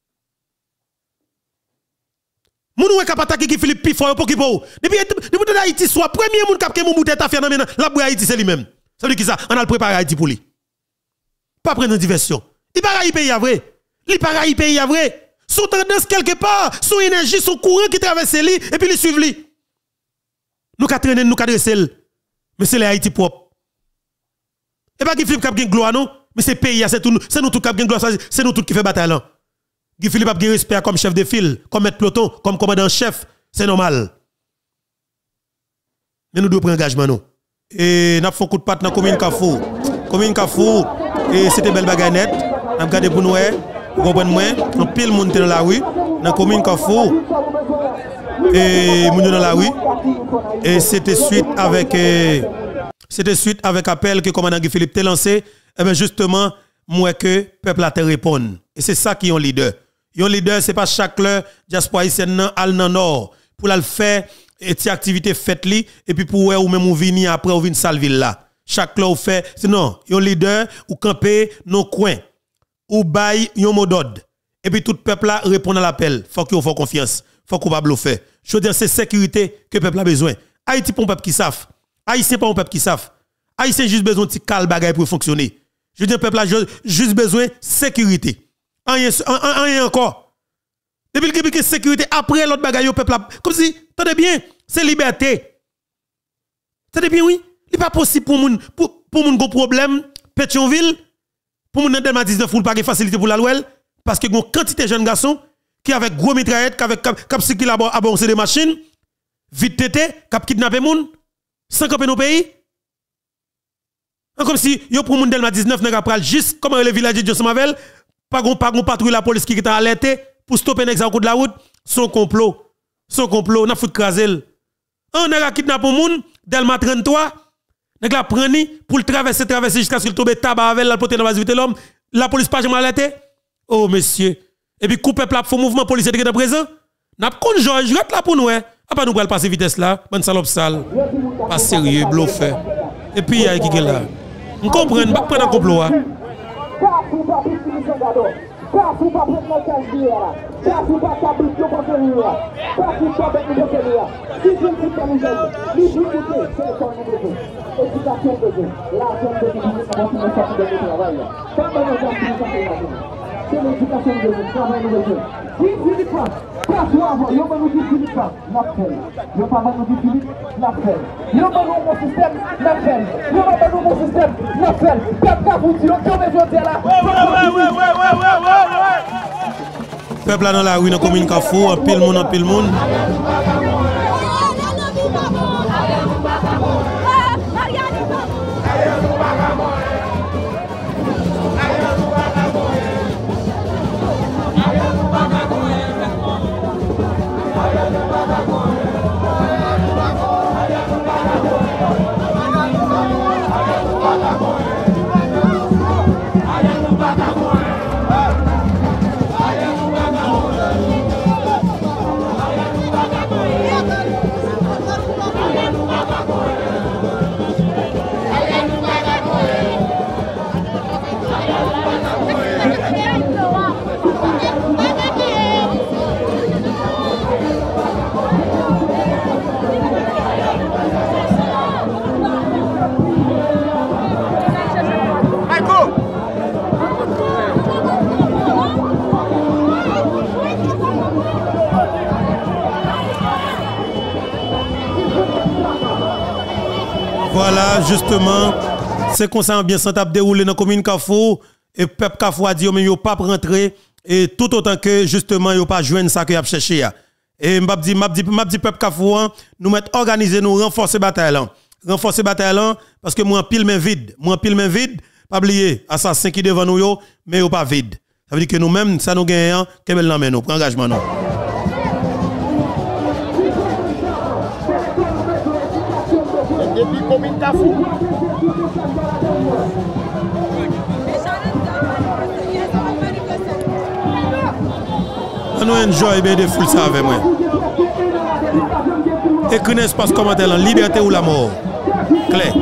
Moun ou qui a attaqué Guy Philippe plus fort pour qui pour. Depuis Haïti soit premier monde qui a mon bouteille affaire dans la pour Haïti c'est lui-même. Ça veut dire qui ça, on a le préparé Haïti pour lui. Pas prendre diversion. Il pas y pays à vrai. Il pas y pays à vrai. Son tendance quelque part, son énergie, son courant qui traverse lui et puis il suivent lui. Nous ka traîner, nous ka dresser. Mais c'est les Haïti propre. Et pas Guy Philippe qui a gloire non, mais c'est pays, c'est nous tout qui a gloire, c'est nous tout qui fait bataille là. Guy Philippe a respect comme chef de file, comme maître peloton, comme commandant chef, c'est normal. Mais nous devons prendre engagement nous. Et n'a fait un coup de patte dans commune Kafou. Commune Kafou et c'était belle bagaille net. N'a regardé pour nous vous comprenez moi, on pile monde dans la rue dans commune Kafou. Et moun dans la rue et c'était suite avec appel que commandant Guy Philippe t'a lancé et bien justement moi que peuple a te répondre et c'est ça qui est un leader. Un leader c'est pas chaque heure diaspora haïtienne al nan nord pour la faire et ti activité faites li et puis pour ou même ou venir après ou venir sale ville là. Chaque heure ou fait sinon un leader ou camper nos coins ou bail un mot d'ordre et puis tout peuple là répond à l'appel. Faut qu'il faut confiance. Faut qu'on pas bluffer. Je veux dire, c'est sécurité que le peuple a besoin. Haïti pour un peuple qui savent. Haïtien pour un peuple qui savent. Haïtien juste besoin de calme bagaille pour fonctionner. Je veux dire, le peuple a juste besoin de sécurité. Rien encore. Depuis qu'il y a sécurité, après l'autre bagaille, le peuple a. Comme si, attendez bien, c'est liberté. Attendez bien, oui. Il n'est pas possible pour moun gon problème, Pétionville, pour moun Delma 19 ou pas de facilité pour la loi, parce que gon quantité de jeunes garçons qui avec gros mitraillettes, qui avec cap qui a bon des machines, vite tété, cap kidnapper moun, sans camper nos pays. Comme si yo pour moun Delma 19 n'a pral juste comme le village de Jossamavel, pas gon patrouille la police qui est alerté pour stopper nèg au coup de la route, son complot, n'a foutu craser. On a kidnappé moun Delma 33, nèg la preni pour le traverser jusqu'à ce qu'il tombe tabac avec la porter dans la vite l'homme, la police pas jamais alerté. Oh monsieur. Et puis, coupe peuple pour mouvement policier qui est présent. N'a pas qu'on Georges, reste là pour nous. A pas nous pour passer vitesse là. Bonne salope sale. Pas sérieux, bluffé. Et puis, il y a qui est là. On comprend, pas prendre un complot. C'est l'éducation de nous, travail nous besoin. Si Philippe, pas toi avant, yo nous dit Philippe, n'a fait. Yo pas nous dit Philippe, n'a fait. Yo pas nous mon système, n'a fait. Yo pas nous mon système, n'a fait. Peuple vous dit, on tombe là. Peuple là dans la rue, dans la commune Kafou, en pile monde. Voilà, justement, c'est comme ça bien sans déroulé dans la commune Kafou et peuple Kafou a dit mais yo pas rentrer et tout autant que justement yo pas joindre ça que y a cherché. Et m'a dit peuple Kafou nous mettre organiser nous renforcer bataille là. Renforcer bataille là parce que moi pile main vide, pas oublier assassin qui devant nous yo mais yo pas vide. Ça veut dire que nous même ça nous gagnons que bel nan nous prend engagement nous. Depuis commune Kafou. On nous enjoy bien de full ça avec moi. Écris un espace commentaire là, liberté ou la mort. Claire.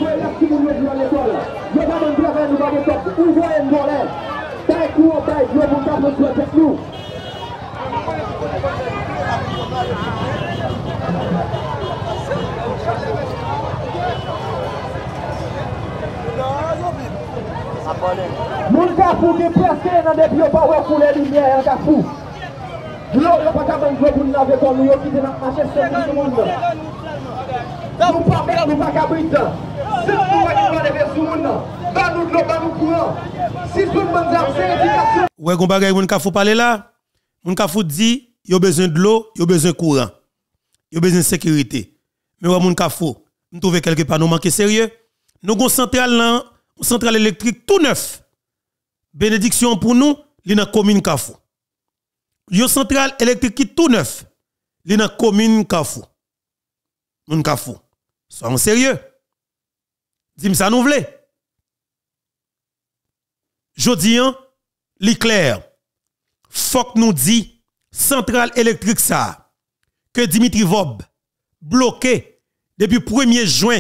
Moun Kafou qui pressé dans des pieds pas pour les lumières en Kafou. Yo pas capable de pour naver comme nous qui dans marché c'est tout le monde. Nous pas faire nous pas cabrit. Si nous va lever sous monde, ba nous l'eau ba nous courant. Si tout le monde a c'est éducation. Ouais gon bagay moun Kafou parler là. Moun Kafou dit yo besoin de l'eau, yo besoin de courant. Yo besoin de sécurité. Mais ouais moun Kafou, nous trouver quelque part nous manquer sérieux. Nous gon centrale électrique tout neuf. Bénédiction pour nous, li dans commune Kafou. Yon centrale électrique qui tout neuf. Li dans commune Kafou. Moun Kafou. Soyons sérieux. Dis-moi ça nous vle. Jodi an, li clair. Faut que nous dit centrale électrique ça que Dimitri Vob bloqué depuis 1er juin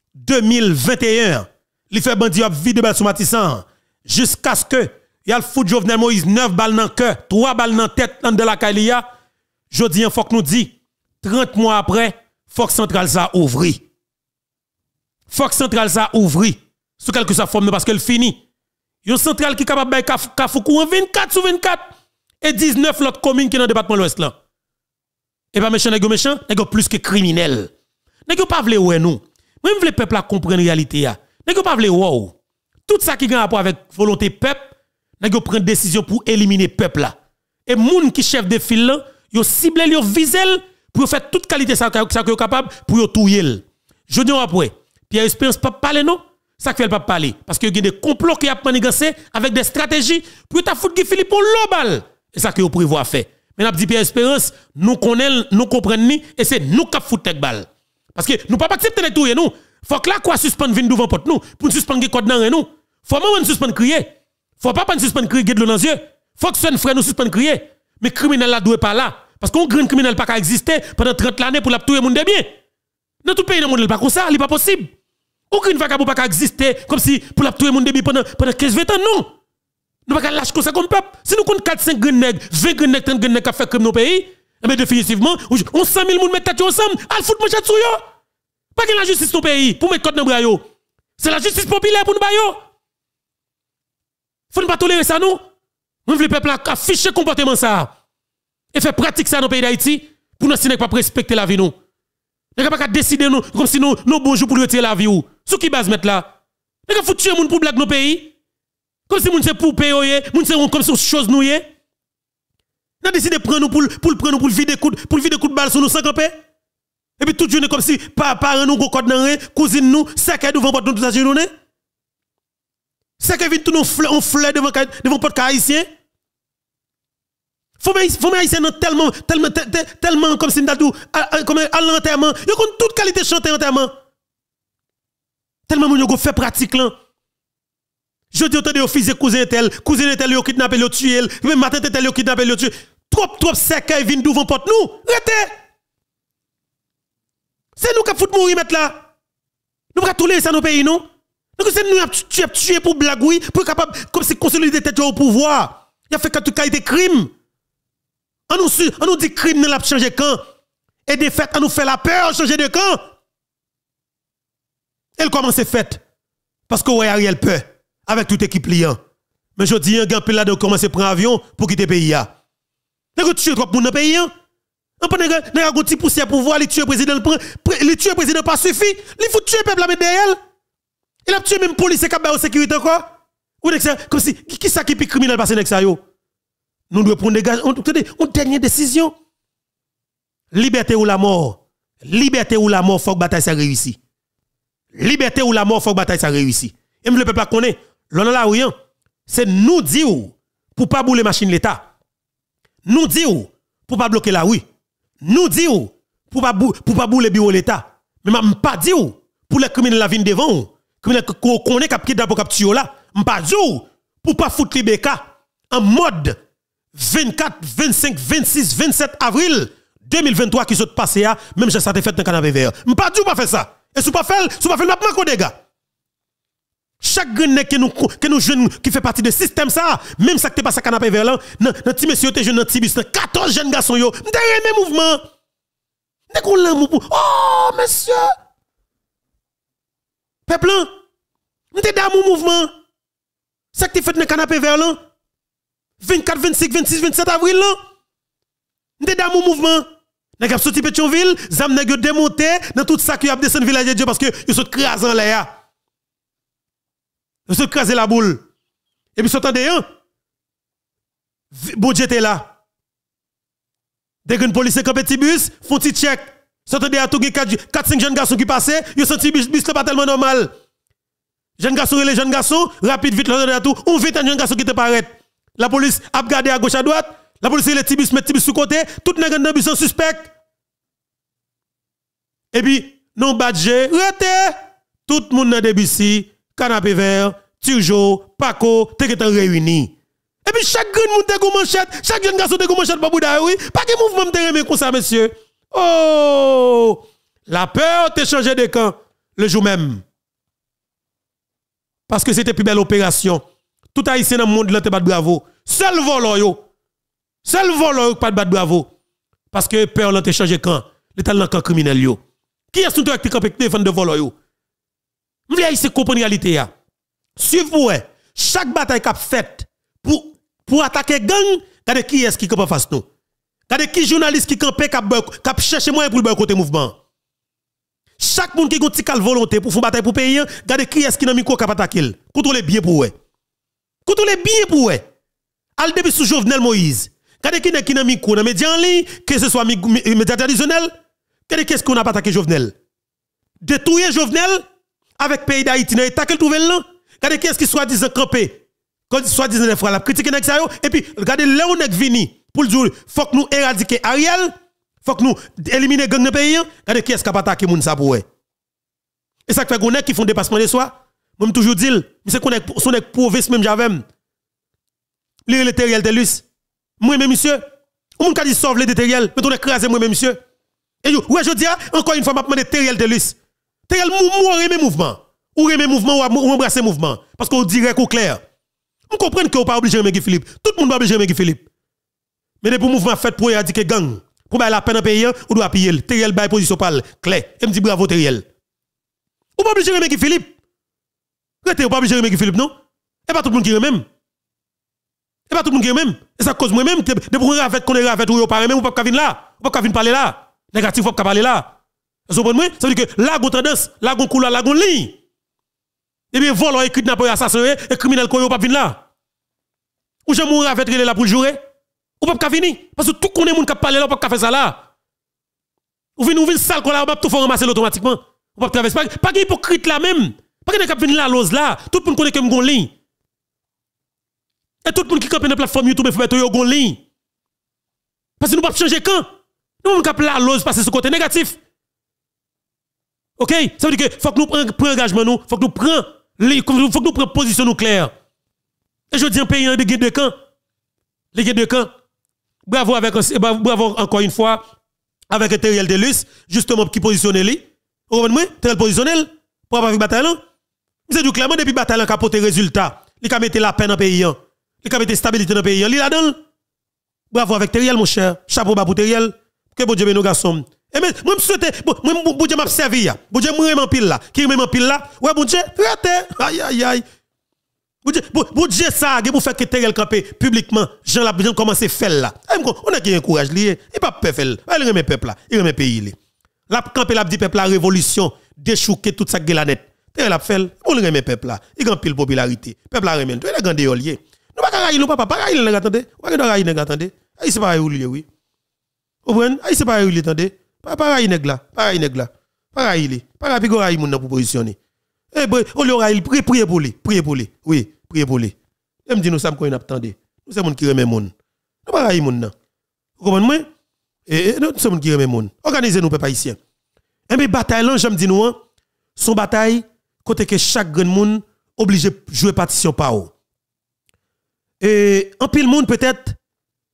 2021. Il fait bandi ap vide bal sou Matissan jusqu'à ce que y a le foot Jovenel Moïse 9 balles dans cœur, 3 balles dans tête dans de la Kailia. Jodi an faut que nous dit 30 mois après, faut que centrale ça ouvri. Faut que centrale ça ouvri sous quelque sa forme parce qu'elle fini. Yon centrale qui capable bay Kafou en 24 sur 24 et 19 l'autre commune qui dans département l'Ouest là. Et pas méchant nèg plus que criminel. Nèg pas vle ouais nous. Moi m'vle peuple la comprendre réalité ya. Nèg pas vle wow. Tout ça qui a rapport avec volonté peuple, nèg prend décision pour éliminer peuple là. Et moun qui chef de file là, yo cible yo visel pour faire toute qualité ça que capable pour yo touyer. Je dis après, Pierre Espérance pas parler non, ça fait pas parler parce que y a des complots qui a manigancé avec des stratégies pour ta foutre Guy Philippe global. Et ça que yo prévoit faire. Mais n'a dit Pierre Espérance, nous connaissons, nous comprenons et c'est nous qui foutre tête balle. Parce que nous pas accepter de touyer nous. Faut que là quoi suspendre vinn devant porte nous pour suspendre code dans nous. Faut moment suspendre crier. Faut pas suspendre crier de l'eau dans les yeux. Faut que son frère nous suspendre crier. Mais criminel là doit pas là parce qu'on grand criminel pas qu'à exister pendant 30 années pour la tuer monde de bien. Dans tout pays dans monde pas comme ça, il pas possible. Aucune vagabond pas qu'à exister comme si pour la tuer monde de bien pendant 15-20 ans non. Nous pas qu'à lâcher comme ça comme peuple. Si nous compte 4-5 grands nègres, 20 grands nègres, 30 grands nègres qui fait crime dans nos pays, mais définitivement, on 100 000 moun mettre tête ensemble, al fout manchette sou yo. Pas que la justice dans pays pour mettre code dans bras yo. C'est la justice populaire pour nous ba yo. Faut ne pas tolérer ça nous. Nous voulons peuple afficher comportement ça et faire pratique ça dans le pays d'Haïti pour nous si pas respecter la vie nous. Nous pas décider nous comme si nous bonjour pour retirer la vie ou. Sous qui base mettre là. Nous faut tuer moun pour blague nos pays. Comme si moun c'est pour payer, moun c'est comme si chose nous yé. Nous décidé prendre nous pour prendre nous pour vider coup de balle sur nous sans camper. Et puis toute journée comme si parents nous go code dans rien, cousine nous, c'est que devant porte nous toute la journée. C'est que vite tout nous on fleur devant porte haïtien. Faut haïtien tellement comme si nous comme à l'enterrement, yo kon toute qualité chanter enterrement. Tellement moun yo go fait pratique là. Je dis autant de fils cousin tel yo kidnapper yo tuer, même matin tel yo kidnapper yo tuer. Trop sec vinn devant porte nous. Rete. C'est nous qui fout mourir mettre là. Nous pas tolérer ça dans nos pays non. Donc c'est nous tuer pour blague oui, pour capable comme si consolider tête au pouvoir. Il a fait toute qualité crime. On nous dit crime ne l'a changer camp. Et de fait on nous fait la peur changer de camp. Elle commence fait parce que ouais Ariel peur avec toute équipe liant. Mais je dis un gars là de commencer prendre avion pour quitter le pays là. Vous tuez trop moun dans pays hein. On peut nèg un petit poussière pour voir les tuer président président pas suffit, il faut tuer peuple là derrière. Il a tué même policier qui a en sécurité quoi. Ou comme si qui ça qui est criminel passer nèg ça yo. Nous devons prendre une dernière décision. Liberté ou la mort. Liberté ou la mort faut que bataille ça réussit. Liberté ou la mort faut que bataille ça réussit. Et le peuple connaît, l'on a la rien. C'est nous dire pour pas bouler machine l'état. Nous dire pour pas bloquer la rue. Nous dire pour pas bouler bureau l'état. Mais m'a pas dire pour les criminels la vigne devant. Criminels qu'on connaît cap kidnap pour cap tuer là. M'a pas dire pour pas foutre Libeka en mode 24, 25, 26, 27 avril 2023 qui sont passés à même si ça te fait dans canapé vert. M'pas du pas faire ça. Et si pas faire, m'a pas des gars. Chaque grain que nous jeunes qui fait partie du système ça, même ça que te passe à canapé vert là, dans petit monsieur te jeune dans petit bus, 14 jeunes garçons yo, m'derrière mes mouvements. Oh monsieur. Peuple, m'te dans mon mouvement. Ça que te fait dans canapé vert là. 24, 25, 26, 27 avril là. M'te dans mon mouvement. N'a pas sorti Pétionville, zam n'a démonté dans tout ça qui a descendu village de Dieu parce que ils sont crasés en l'air. Ils sont crasés la boule. Et puis s'entendez hein? Bon Dieu était là. Dès qu'une police camp petit bus, font petit check. S'entendez à tout 4-5 jeunes garçons qui passaient, ils senti bus pas tellement normal. Jeunes garçons et les jeunes garçons, rapide vite l'entendez à tout, on vite un jeune garçon qui te paraît. La police a regardé à gauche à droite. La police les tibus met tibus sous côté, tout nèg dans bus sont suspect. Et puis non badge, rete tout monde dans débussi, canapé vert, toujours Paco, te en réuni. Et puis chaque grand monde te go manchette, chaque jeune garçon te go manchette pas bouda oui, pas que mouvement te remet comme ça monsieur. Oh! La peur te changé de camp le jour même. Parce que c'était plus belle opération. Tout haïtien dans le monde là te bat bravo. Seul volant yo. Seul volant pas de battre bravo. Parce que peur là te changé camp. L'état dans camp criminel yo. Qui est-ce que tu as défendre de volant yo? M'vle haïtien comprendre réalité ya. Suivez-vous chaque bataille qu'a faite pour attaquer gang, regardez qui est-ce qui campe face nous. Regardez qui journaliste qui campe cap chercher moyen pour le côté mouvement. Chaque monde qui a une petite volonté pour faire bataille pour payer, regardez qui est-ce qui n'a micro cap attaquer. Contrôlez bien pour eux. Contrôlez bien pour eux. Al début sous Jovenel Moïse. Regardez qui n'a micro dans médias en ligne, que ce soit médias traditionnels. Regardez qu'est-ce qu'on a pas attaqué Jovenel. Détruire Jovenel avec pays d'Haïti dans l'état qu'elle trouve là. Regardez qu'est-ce qui soit disant campé. Quand soit disant des fois la critique nèg ça yo et puis regardez là on est vini pour le dire faut que nous éradiquer Ariel, faut que nous éliminer gang de pays. Regardez qui est-ce qui a attaqué moun ça pour eux. Et ça fait qu'on est qui font dépassement de soi. Moi toujours dit, c'est qu'on est son est province même j'avais. Lire le Teriel Telus. Moi même monsieur, on moun ka dit sauve le Teriel, mais on écraser moi même monsieur. Et yo, ouais je dis encore une fois m'a demandé Teriel Telus. Teriel mou mouvement. Ou remet mouvement ou embrasser mouvement parce qu'on dirait qu'au clair. On comprend que on pas obligé de Philippe. Tout le monde pas obligé de Philippe. Mais pour mouvement fait pour éradiquer gang, pour la peine en pays, on doit payer. Teriel bail position parle clair. Et me dit bravo Teriel. Ou pas obligé de Philippe. Rete pas obligé de Philippe non? Et pas tout le monde qui même. Et pas tout le monde qui même. Et ça cause moi même de pour rafet qu'on est rafet ou pas même ou pas venir là. Ou pas venir parler là. Négatif faut pas parler là. Vous comprenez? Ça veut dire que là gon tendance, là gon couleur, là gon ligne. Et bien, volant et kidnappeur assassiné et criminel qu'on pas venir là. Ou j'ai mourir avec là pour jouer. Ou pas venir. Parce que tout qu'on est moun qui parle là, ou pas faire ça là. Ou venir sale qu'on là, ou pas tout faire ramasser automatiquement. Ou pas traverser. Pas hypocrite là même. Pas qu'il venir là, l'ose là. Tout le monde connaît que m'gon ligne. Et tout le monde qui campe dans la plateforme YouTube, il faut mettre yo gon ligne. Parce que nous pas changer quand. Nous on cap là, l'ose passer ce côté négatif. OK? Ça veut dire que faut que nous prenions engagement nous, faut que nous prenions position nous claire. Et je dis un pays de guide de camp. Les guides de camp. Bravo encore une fois avec Teriel Telus justement qui positionne lui. Vous comprenez? Teriel positionne pour avoir bataille là. C'est du clairement depuis bataille qui a porté résultat. Il a mis la peine dans le pays. Il a mis stabilité dans le pays. Il là dedans. Bravo avec Teriel mon cher. Chapeau bas pour Teriel. Que bon Dieu bénisse nos garçons. Et mais moi me souhaite bon Dieu m'a servi ya. Bon Dieu moi en pile là. Qui même en pile là? Ouais bon Dieu, raté. Aïe aïe aïe. Bon Dieu ça pour faire que Teriel camper publiquement. Jean la bien commencer faire là. On a qui encourage lié. Il pas peur faire. Il remet peuple là. Il remet pays là. La camper la dit peuple la révolution déchouquer toute ça net. Teriel a fait. On remet peuple là. Il gagne pile popularité. Peuple la remet. Tu es grand déolier. Nous pas railler nous papa, pas railler nèg attendez. Pas railler nèg attendez. Aïe c'est pas railler oui. Vous comprenez? Aïe c'est pas railler attendez. Pas railler nèg là. Pas railler nèg là. Pas railler. Pas railler go railler moun nan pour positionner. Eh on le railler prier pour lui. Prier pour lui. Oui. Priez pour lui. Et me dit nous sommes qu'on attendez. Nous sommes qui remet moun. Nous pas railler moun nan. Vous comprenez? Et nous sommes qui remet moun. Organisez nous peuple haïtien. Et mais bataille là j'aime dire nous son bataille côté que chaque grand moun obligé jouer partition par haut. Et en pile monde peut-être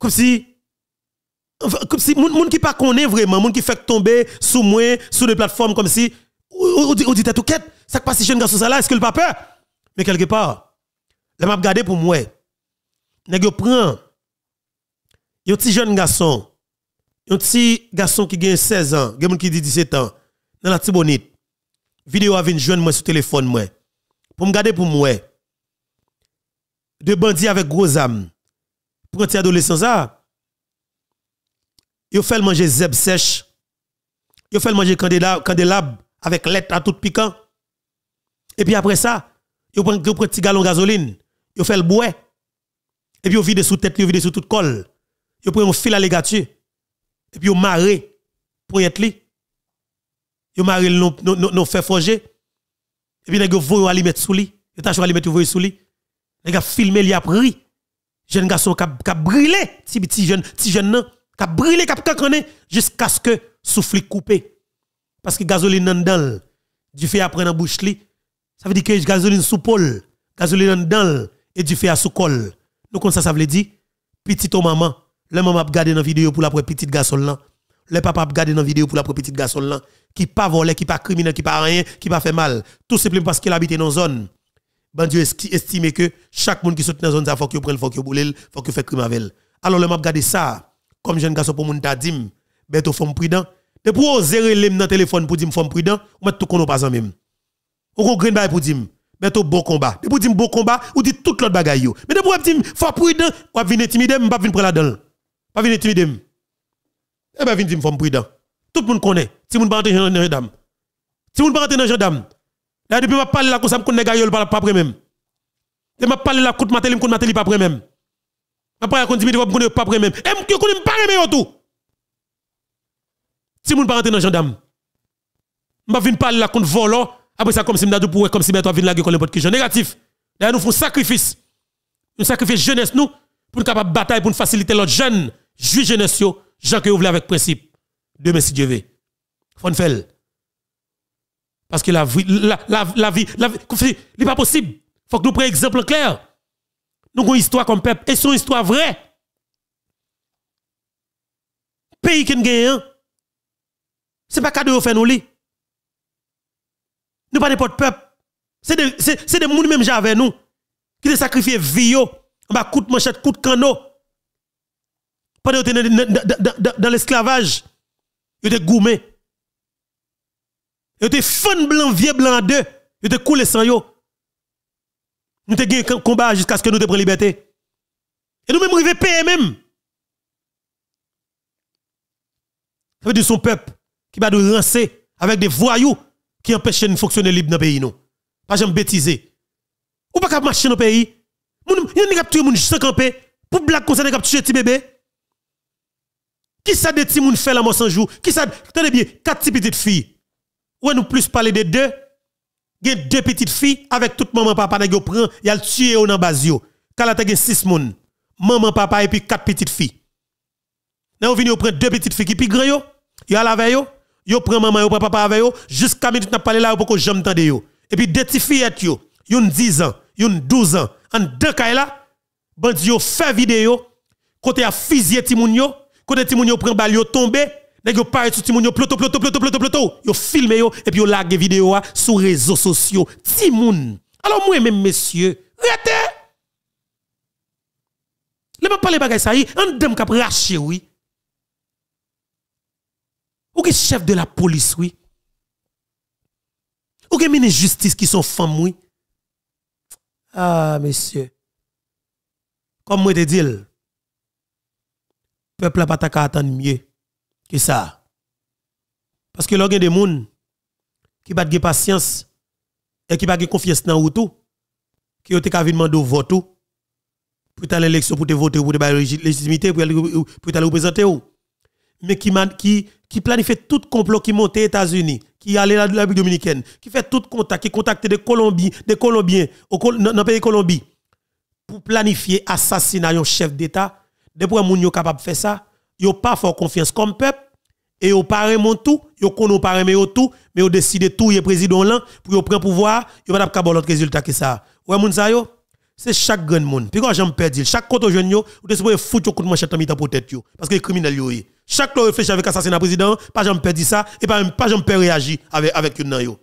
Comme si moun qui pas connaît vraiment, moun qui fait tomber sous moi, sous des plateformes comme si ou dit tout quête, ça passe si jeune garçon ça là, est-ce que le pas peur? Mais quelque part, là m'a regardé pour moi. Nèg yo prend yon petit jeune garçon, yon petit garçon qui gagne 16 ans, gen moun qui dit 17 ans, dans la Tibonite. Vidéo a vinn joindre moi sur téléphone moi. Pour me garder pour moi. De bandits avec gros âmes. Pour un petit adolescent ça. Yo fait manger zeb sèche. Yo fait manger candélab avec lait à tout piquant. Et puis après ça, yo prend petit gallon gasoline, yo fait le bois. Et puis yo vide sous tête, yo vide sous toute colle. Yo prend un fil à ligature. Et puis yo maré pour y li. Yo maré non fait forger. Et puis nèg yo voyo ali mettre sous li. Yo tâche ali mettre voyo sous li. Nèg a filmé li a pris. Jeune garçon qui a brûlé, petit jeune nan, qui a brûlé, qui a cancané jusqu'à ce que souffle coupé. Parce que gasoline nan dedans, du fait après dans bouche li. Ça veut dire que gasoline sous pôle, gasoline nan dedans et du fait à sous col. Donc comme ça veut dire petit au maman, le maman a regardé dans vidéo pour la petite garçon là. Le papa a regardé dans vidéo pour la petite garçon là qui pas volé, qui pas criminel, qui pas rien, qui pas fait mal, tout simplement parce qu'il habite dans zone. Ben Dieu estime que chaque monde qui saute dans zone ça faut qu'il prenne, faut qu'il boule, faut qu'il fait crime avec. Alors le m'a regardé ça comme jeune garçon pour moun ta dim, beto femme prudent. De pour oser relem dans téléphone pour dire femme prudent, ou mettre tout kono pas en même. Ou kon green bay pour dire beto bon combat. De pour dire bon combat ou dit toute l'autre bagaille yo. Mais de pour dire faut prudent, ou venir intimider, m'pa venir prendre la dedans. Pas venir intimider. Eh ben venir dire femme prudent. Tout le monde connaît. Si moun pas rentrer dans gendarme. Si moun pas rentrer dans gendarme. Là depuis m'a parler là comme ça me connaît gaillol pas après même. Et m'a parler là contre matel pas après même. M'a parler contre Dimitri me connaît pas après même. Et me connaît pas même tout. Si moun pas rentrer dans gendarme. M'a vinn parler là contre volant, après ça comme si m'dadou pour comme si toi vinn la gueule n'importe qui négatif. Là nous font sacrifice. Nous sacrifier jeunesse nous pour capable bataille pour faciliter l'autre jeune, juger jeunesse yo, Jean que vous voulez avec principe. Demain si Dieu veut. Faut faire. Parce que la vie, c'est pas possible. Faut que nous prenions exemple clair. Nous avons une histoire comme peuple, et c'est une histoire vraie. Pays qui gagne, c'est pas cadeau faire nous li. Nous pas n'importe peuple. C'est des gens même avec nous qui ont sacrifié vie en bas coup de manchette, coup de canot. Pendant dans l'esclavage, ils étaient gourmets. Ils étaient fan blanc, vieux blanc deux. Ils étaient coulés sans yo. Nous avons gagné un combat jusqu'à ce que nous te prenions liberté. Et nous même arrivons payer même. Ça veut dire son peuple qui va nous rancer avec des voyous qui empêchent de fonctionner libre dans le pays. Non. Pas jamais bêtiser. Ou pas qu'à marcher dans le pays. Il y a des gens qui tuent les gens sans camper. Pour blague comme ça, ils tuent les bébés. Qui ça des petits gens fait la mort sans jour? Qui ça? Tenez bien, 4 petites filles. Ou nous plus parler de deux? Il y a 2 petites filles avec tout maman papa qui prend, il a tué dans base yo. Kala te gen 6 moun. Maman papa et puis 4 petites filles. Là on vient prendre 2 petites filles qui pi grand yo. Yo la avec yo, yo prend maman yo prend papa avec yo jusqu'à minute n'a parler là pour que j'aime tande yo. Et puis 2 petites fillettes yo, yon 10 ans, yon 12 ans. En 2 kay là, bandi yo fait vidéo côté a fusillé ti moun yo, côté ti moun yo prend balle yo tomber. Nèg yo paré sur ti moun yo ploto yo filmé yo et puis yo lage vidéo sur réseaux sociaux ti moun. Alors moi même messieurs arrêtez le pas parler bagay ça y en dem k'ap raché oui ou que chef de la police oui ou que ministre justice qui sont femmes oui ah messieurs comme moi te dit peuple pas ta attendre mieux que ça. Parce que l'organe des gens qui pas de patience et qui pas de confiance dans tout, qui ont été demander vote pour aller à l'élection, pour te voter, pour te légitimité, pour te représenter. Mais qui planifie tout complot qui monte aux États-Unis, qui allait à la République dominicaine, qui fait tout contact, qui contacte des Colombiens dans le pays Colombie pour planifier assassinat d'un chef d'État. Depuis que les gens capable de faire ça, yo pas fort confiance comme peuple et yo pas vraiment tout, yo kono pas vraiment tout, mais yo décide tout le président là pour yo prendre pouvoir, yo pas capable l'autre résultat que ça. Ouais moun sa yo, c'est chaque grand monde. Puis quand j'en perds, chaque côté jeune yo, ou te supposé foutre un coup de manchette en mi-temps pour tête yo parce que les criminels yo. Chaque fois réfléchit avec assassinat président, pas j'en perds ça et pas j'en perds réagir avec une nan yo.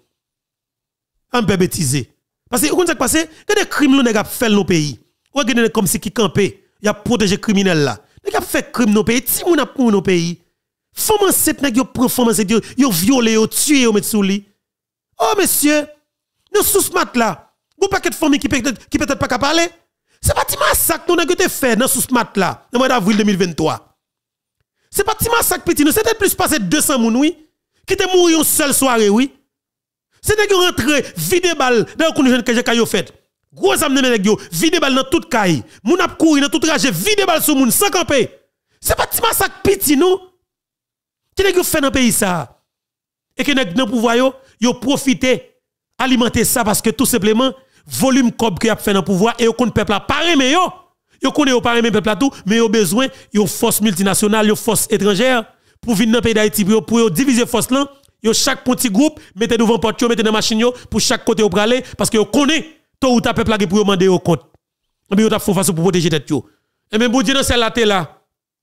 On peut bêtiser. Parce que, vous savez quoi c'est? Il y a des crimes qui ont fait dans nos pays. Ou il y a comme si qui campé, il y a protégé les criminels là. Il y a fait crime dans nos pays, si on a pour nos pays. Femme enceinte, ils prennent femme enceinte, ils violent, ils tuent, ils mettent sous lit. Oh monsieur, nous sous ce mat là, vous pas de famille qui peut-être pas qu'à parler. C'est pas un massacre nous avons fait dans sous ce mat là, dans le mois d'avril 2023. C'est pas un massacre petit, nous c'était plus passé 200 moun oui, qui te mouru une seule soirée oui. C'est des gens rentrés, vide balle dans le jeune que j'ai fait. Gros âme de nèg yo, vide balle dans toute caille. Moun ap courir dans toute rage, vide balle sur moun sans camper. C'est pas petit massacre petit nous. Qui nèg yo fait dans pays ça. Et que nèg dans pouvoir yo profiter alimenter ça parce que tout simplement volume cob qui a fait dans pouvoir et yo compte peuple là pas aimer yo. Yo connaît yo pas aimer peuple là tout, mais yo besoin yo force multinationale, yo force étrangère pour venir dans pays d'Haïti pour diviser force là. Yo chaque petit groupe mettez devant porte mettez dans machine yo pour chaque côté au praler parce que yo connaît tout ou ta peuple là pour demander au compte. Mais yo t'a fait façon pour protéger tête yo. Et même bon Dieu dans celle là là.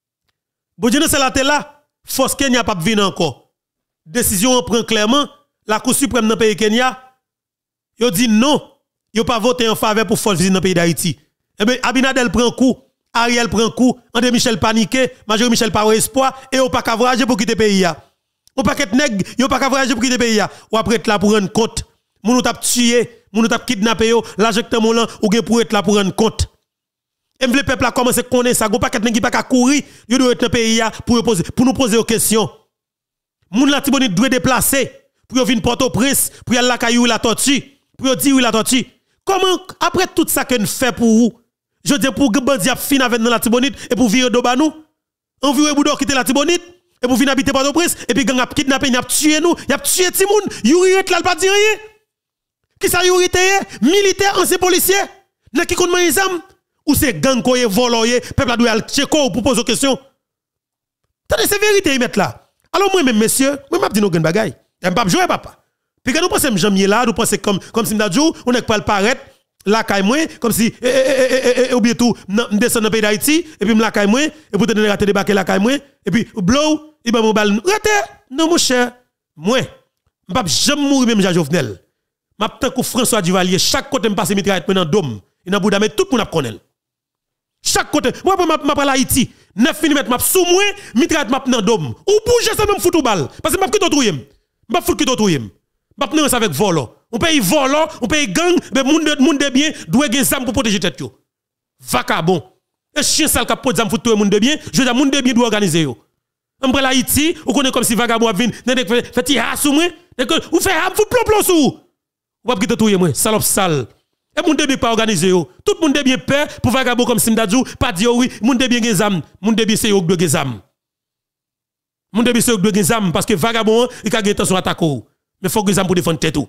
Bon Dieu dans celle là force Kenya pas venir encore. Décision prend clairement la Cour suprême dans pays Kenya. Yo dit non, yo pas voter en faveur pour force visite dans pays d'Haïti. Et bien Abinadel prend coup, Ariel prend coup, André Michel paniqué, Major Michel pas espoir et yo pas qu'à voyager pour quitter pays ya. Ou pas qu'être nèg, yo pas qu'à voyager pour quitter pays ya. Ou après être là pour rendre compte. Moun t'a tué, moun t'a kidnappé yo, l'argent là ou gen pour être là pour rendre compte. Et le peuple a commencé à connaître ça, go pas qu'être nèg qui pas qu'à courir, yo doit être dans pays ya pour nous poser aux questions. Moun la Tibonite doit déplacer pour venir Port-au-Prince, pour aller la caillou la tortue, pour dire la tortue. Comment après tout ça que nous fait pour vous, je dis pour que bandi a fin avec dans la Tibonite et pour virer d'Obanou, on veut boudou quitter la Tibonite et pour venir habiter Port-au-Prince et puis gang a kidnappé, y a tué nous, y a tué Timoun, Youri est là pas dire rien. Qui ça Youri est militaire, ancien policier, n'a qui compte les armes ou c'est gang koye voloye, peuple a doit aller checker pour poser question. Attendez, c'est vérité y mettre là. Alors moi même monsieur, moi m'a dit nous gen bagay. J'aime pas jouer papa. Puis quand nous pensons jamais là, nous pensons comme si m'dadjou, on est pas le paraître la caille moi comme si ou bien tout descend dans pays d'Haïti et puis me la caille moi et pour te donner rater débarquer la caille moi et puis blow il va me balle rater non mon cher moi m'pa jamais mourir même Jean Jovenel m'a tant que François Duvalier chaque côté me passer mitraillette dans dôme il n'a bouda mais tout le monde connaît chaque côté moi m'a parler Haïti 9 mm m'a sous moi mitraillette m'a dans dôme ou bouger ça même foutre balle parce que m'a quitté trouyer m'a foutre quitté trouyer m'a prendre ça avec volo. On paye volant, on paye gang, mais moun de bien doit gen zam pour protéger tête yo. Vagabond. Un chien sale qui pose zam pour tout moun de bien, je dis moun de bien doit organiser yo. On prend Haïti, on connaît comme si vagabond vinn, fait ti ha sou moi, ou fait ha pour plomb sou. Ou pas quitter tout moi, salope sale. Et moun de bien pas organiser yo. Tout moun de bien peur pour vagabond comme Simdadjou, pas dire oui, moun de bien gen zam, moun de bien c'est yo doit gen zam. Moun de bien c'est yo doit gen zam parce que vagabond il ka gen intention attaquer. Mais faut que zam pour défendre tête ou.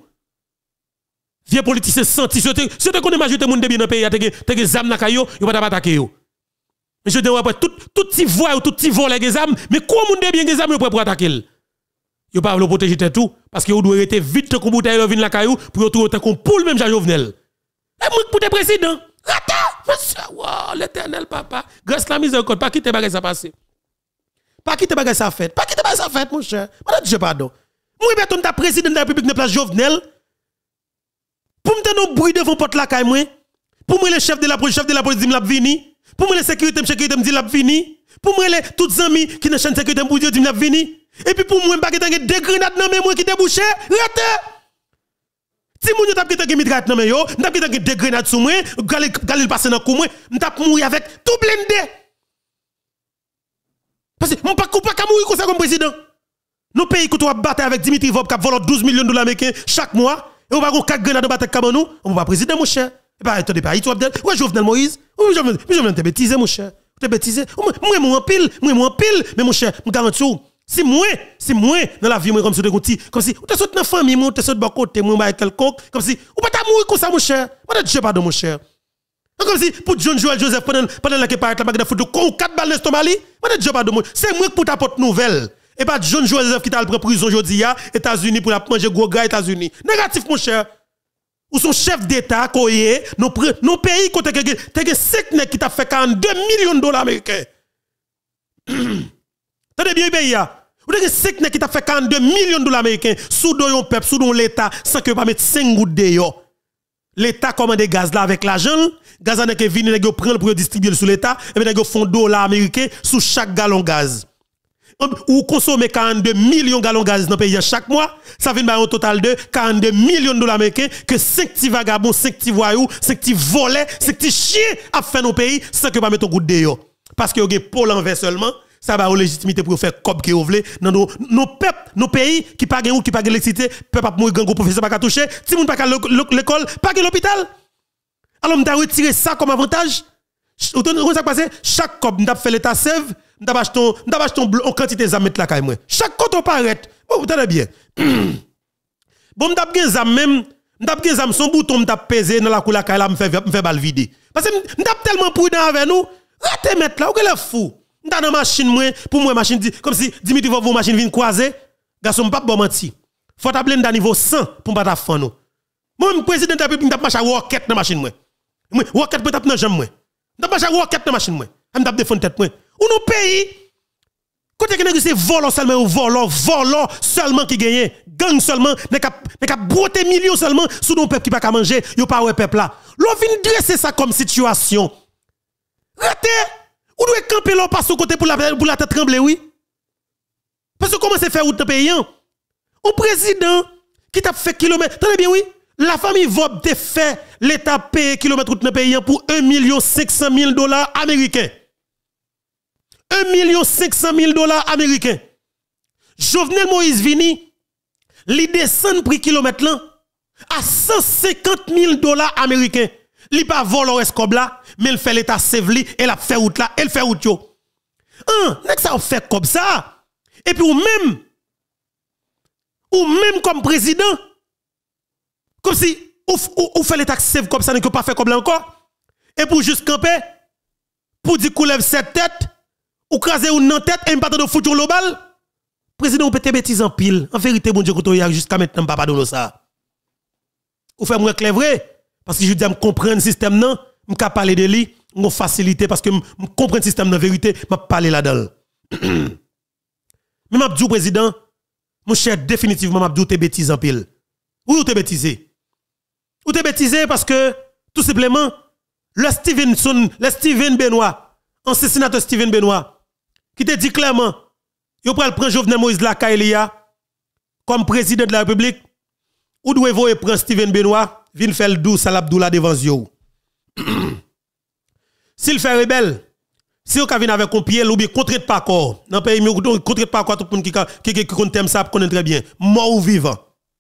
Vieux politiciens senti si te connais majorité monde bien dans pays te gen zam na kayo yo pas attaquer yo. Mais je dis après tout petit voix ou tout petit vol les zam mais quoi monde bien gen zam yo pour attaquer. Yo pas le protéger tête tout parce que yo doit rester vite comme bouteille vinn la kayo pour yo tout comme poule même Jean Jovenel. Et moi pour te président. Attends, wow, l'Éternel papa, grâce la miséricorde pas quitter bagage ça passer. Pas quitter bagage ça fait. Pas quitter bagage ça fait mon cher. Moi je pardon. Moi béton ta président de la République de place Jovenel. Pour me donner un bruit devant porte la caille moi, pour me le chef de la police dit l'a vini, pour me le sécurité me dit l'a vini, pour me les toutes amis qui dans chaîne sécurité me dit l'a vini, et puis pour moi pas que des grenades dans mes moi qui débouché, rete. Si moun yo t'a que mitraillette dans mes yo, n'a que des grenades sous moi, galil passer dans cou moi, m't'a mourir avec tout blindé. Parce que mon pas mourir comme ça comme président. Nos pays qui doit battre avec Dimitri Vob qui vole 12 millions de dollars américains chaque mois. Et on va avoir 4 grenades de bataille comme nous, on va pas président mon cher. Et pas attendez pas, tu vas dire, ouais Jovenel Moïse, oui Jovenel te bêtiser mon cher. Te bêtiser. Moi en pile, mais mon cher, me garantis si moi dans la vie moi comme si comme si tu saute dans famille moi, tu saute de côté moi avec quelconque, comme si ou pas ta mourir comme ça mon cher. Moi je pardon mon cher. Comme si pour John Joel Joseph pendant la qui paraît la bague de foot 4 balles dans l'estomac li, moi je pardon moi. C'est moi pour t'apporter nouvelle. Et pas John Joseph qui t'a pris prison aujourd'hui, États-Unis pour la manger gros gars États-Unis. Négatif mon cher. ou son chef d'État, nos pays, côté que 5 nèg qui t'a fait 42 millions de dollars américains. T'as bien pays, ou avez 5 nèg qui t'a fait 42 millions de dollars américains sous don peuple, sous don l'État, sans que pas mettre 5 gouttes de yo. L'État commande gaz là avec l'argent, gaz là que vini nèg prendre pour distribuer sous l'État, et bien nèg font dollars américains sous chaque gallon gaz. Ou consommer 42 millions de gallons de gaz dans le pays chaque mois, ça vient un total de 42 millions de dollars américains que 5 petits vagabonds, 5 petits voyous, 5 petits volets, 5 petits chiens a fait nos pays sans que pas mettre au goût de yo. Parce que vous avez pôle envers seulement, ça va aux légitimité pour faire comme que vous voulez dans nos peuples, nos pays qui pas ou qui pas l'électricité, peuple pas mourir gang professeur pas toucher, si moun pas l'école, pas l'hôpital. Alors m'ta retirer ça comme avantage. Vous savez ça passe chaque cop m'ta fait l'état sève. M'ta acheté en quantité zam mettre la caille moi. Chaque côté paraît. Bon, vous tenez bien. Bon, m'ta gen zam même, m'ta gen zam son bouton m'ta pesé dans la cour la caille là me fait balle vider. Parce que m'ta tellement prudent avec nous. Rete mettre là, ou qu'elle est fou. M'ta dans machine moi, pour moi machine comme si Dimitri va vos machine vinn croiser. Garçon pas bon menti. Faut t'appeler dans niveau 100 pour pas ta fan nous. Moi président de la République m'ta marcher roquette dans machine moi. Moi roquette peut taper dans jambe moi. M'ta marcher roquette dans machine moi. M'ta défendre tête moi. Ou nos pays, côté que c'est volant seulement ou volant seulement qui gagne, gang seulement, n'est qu'à broter millions seulement sous nos peuple qui pas qu'à manger, yo pas ouais peuple là. L'on vient dresser ça comme situation. Raté, ou doit camper l'on passe au côté pour la tête trembler, oui. Parce que comment c'est faire route dans pays? Un président qui t'a fait kilomètre, tenez bien, oui. La famille Vob te fait l'État payer kilomètre route dans pays pour 1 500 000 dollars américains. 1 500 000 dollars américains. Jovenel Moïse vini, li descend prix kilomètre là à 150 000 dollars américains. Li pas vol au escob là, mais il fait l'état sevli et la fait route là, elle fait route yo. Nek ça fait comme ça. Et puis ou même comme président, comme si ou fait l'état save comme ça, ne pas fait comme là encore. Et pour juste camper, pour dire qu'on lève cette tête, ou craser ou nan tête et pas de foutre global. Président, on peut te bêtise en pile. En vérité, bon Dieu, jusqu'à maintenant, papa donne ça. Ou fait moi clair vrai. Parce que je dis, je comprends le système, non. Je peux parler de lui, je facilité parce que je comprends le système, en vérité, je parler là-dedans. Mais je dis, président, mon cher, définitivement, je dis, te bêtise en pile. Ou te bêtisé? Ou te bêtisé parce que, tout simplement, le Steven Benoît, ancien sénateur Steven Benoît, qui te dit clairement, yo pral prendre Jovenel Moïse la Kailia comme président de la République, ou doit vous prendre Steven Benoît, vin faire le dou Salabdoula devant yo. S'il fait rebelle, si vous vient avec un pied ou bien contre pas corps, dans pays contre pas corps tout le monde qui compte ça connaît très bien, mort ou vivant.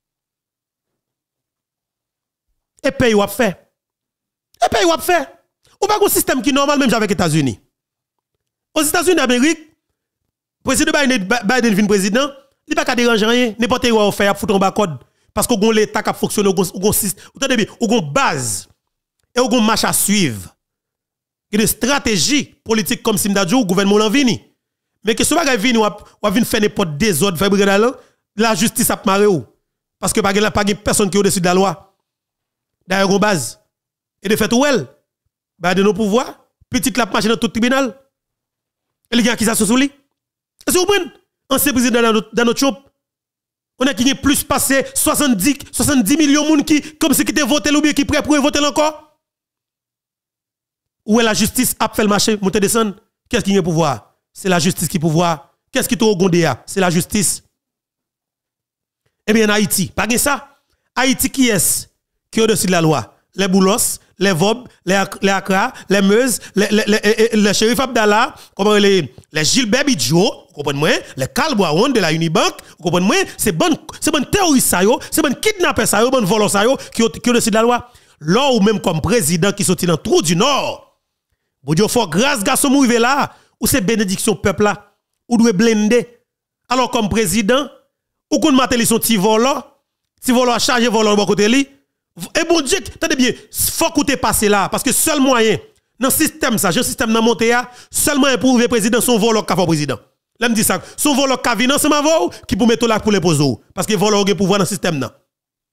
Et pays ou fait. Et pays ou fait. Ou pas un système qui est normal même avec les États-Unis. Aux États-Unis d'Amérique, président Biden vient président, il pas qu'à déranger rien, n'importe quoi faire foutre en bas code parce qu'on l'État qui fonctionne, on a base et on marche à suivre. Il y a des stratégies politiques comme si le gouvernement l'en vini. Mais que ce bagage vini ou vient faire n'importe désordre faire la justice a marre ou parce que pas personne qui est au-dessus de la loi. D'ailleurs on base et de fait où elle de nos pouvoirs, petite la machine dans tout tribunal. Et les gens qui ça sous lui. Est-ce que vous comprenez? Ancien président dans notre shop, on a qui plus passé 70 millions de monde qui comme si qui étaient voté ou bien qui prêt pour voter encore. Où est la justice a fait le marché, monter descendre? Qu'est-ce qui est pouvoir? C'est la justice qui pouvoir. Qu'est-ce qui est au gondé? C'est la justice. Eh bien en Haïti, pas que ça. Haïti qui est au-dessus de la loi? Les Boulos, les Vob, les Accra, les Meuse, les Shérif Abdallah, les Gilbert Bidjo, vous comprenez, les Calboaron de la Unibank, vous comprenez, c'est bon terroriste, c'est bon kidnappeur, c'est bon volant qui est au-dessus de la loi. Là ou même comme président qui sortit dans le trou du Nord, vous dites, faut grâce garçon mourir là, ou c'est bénédiction peuple là, ou doit blender. Alors comme président, ou qu'on matel son petit volant a chargé volant de côté li. Et bon Dieu, attendez bien, faut que tu passes là, parce que seul moyen, dans le système, ça, le système dans monté, seulement pour le président, son volant qui fait président. Là, me dit ça, son volant qui vient ensemble avec qui pour mettre là pour les poser. Parce que volant a pouvoir dans le système.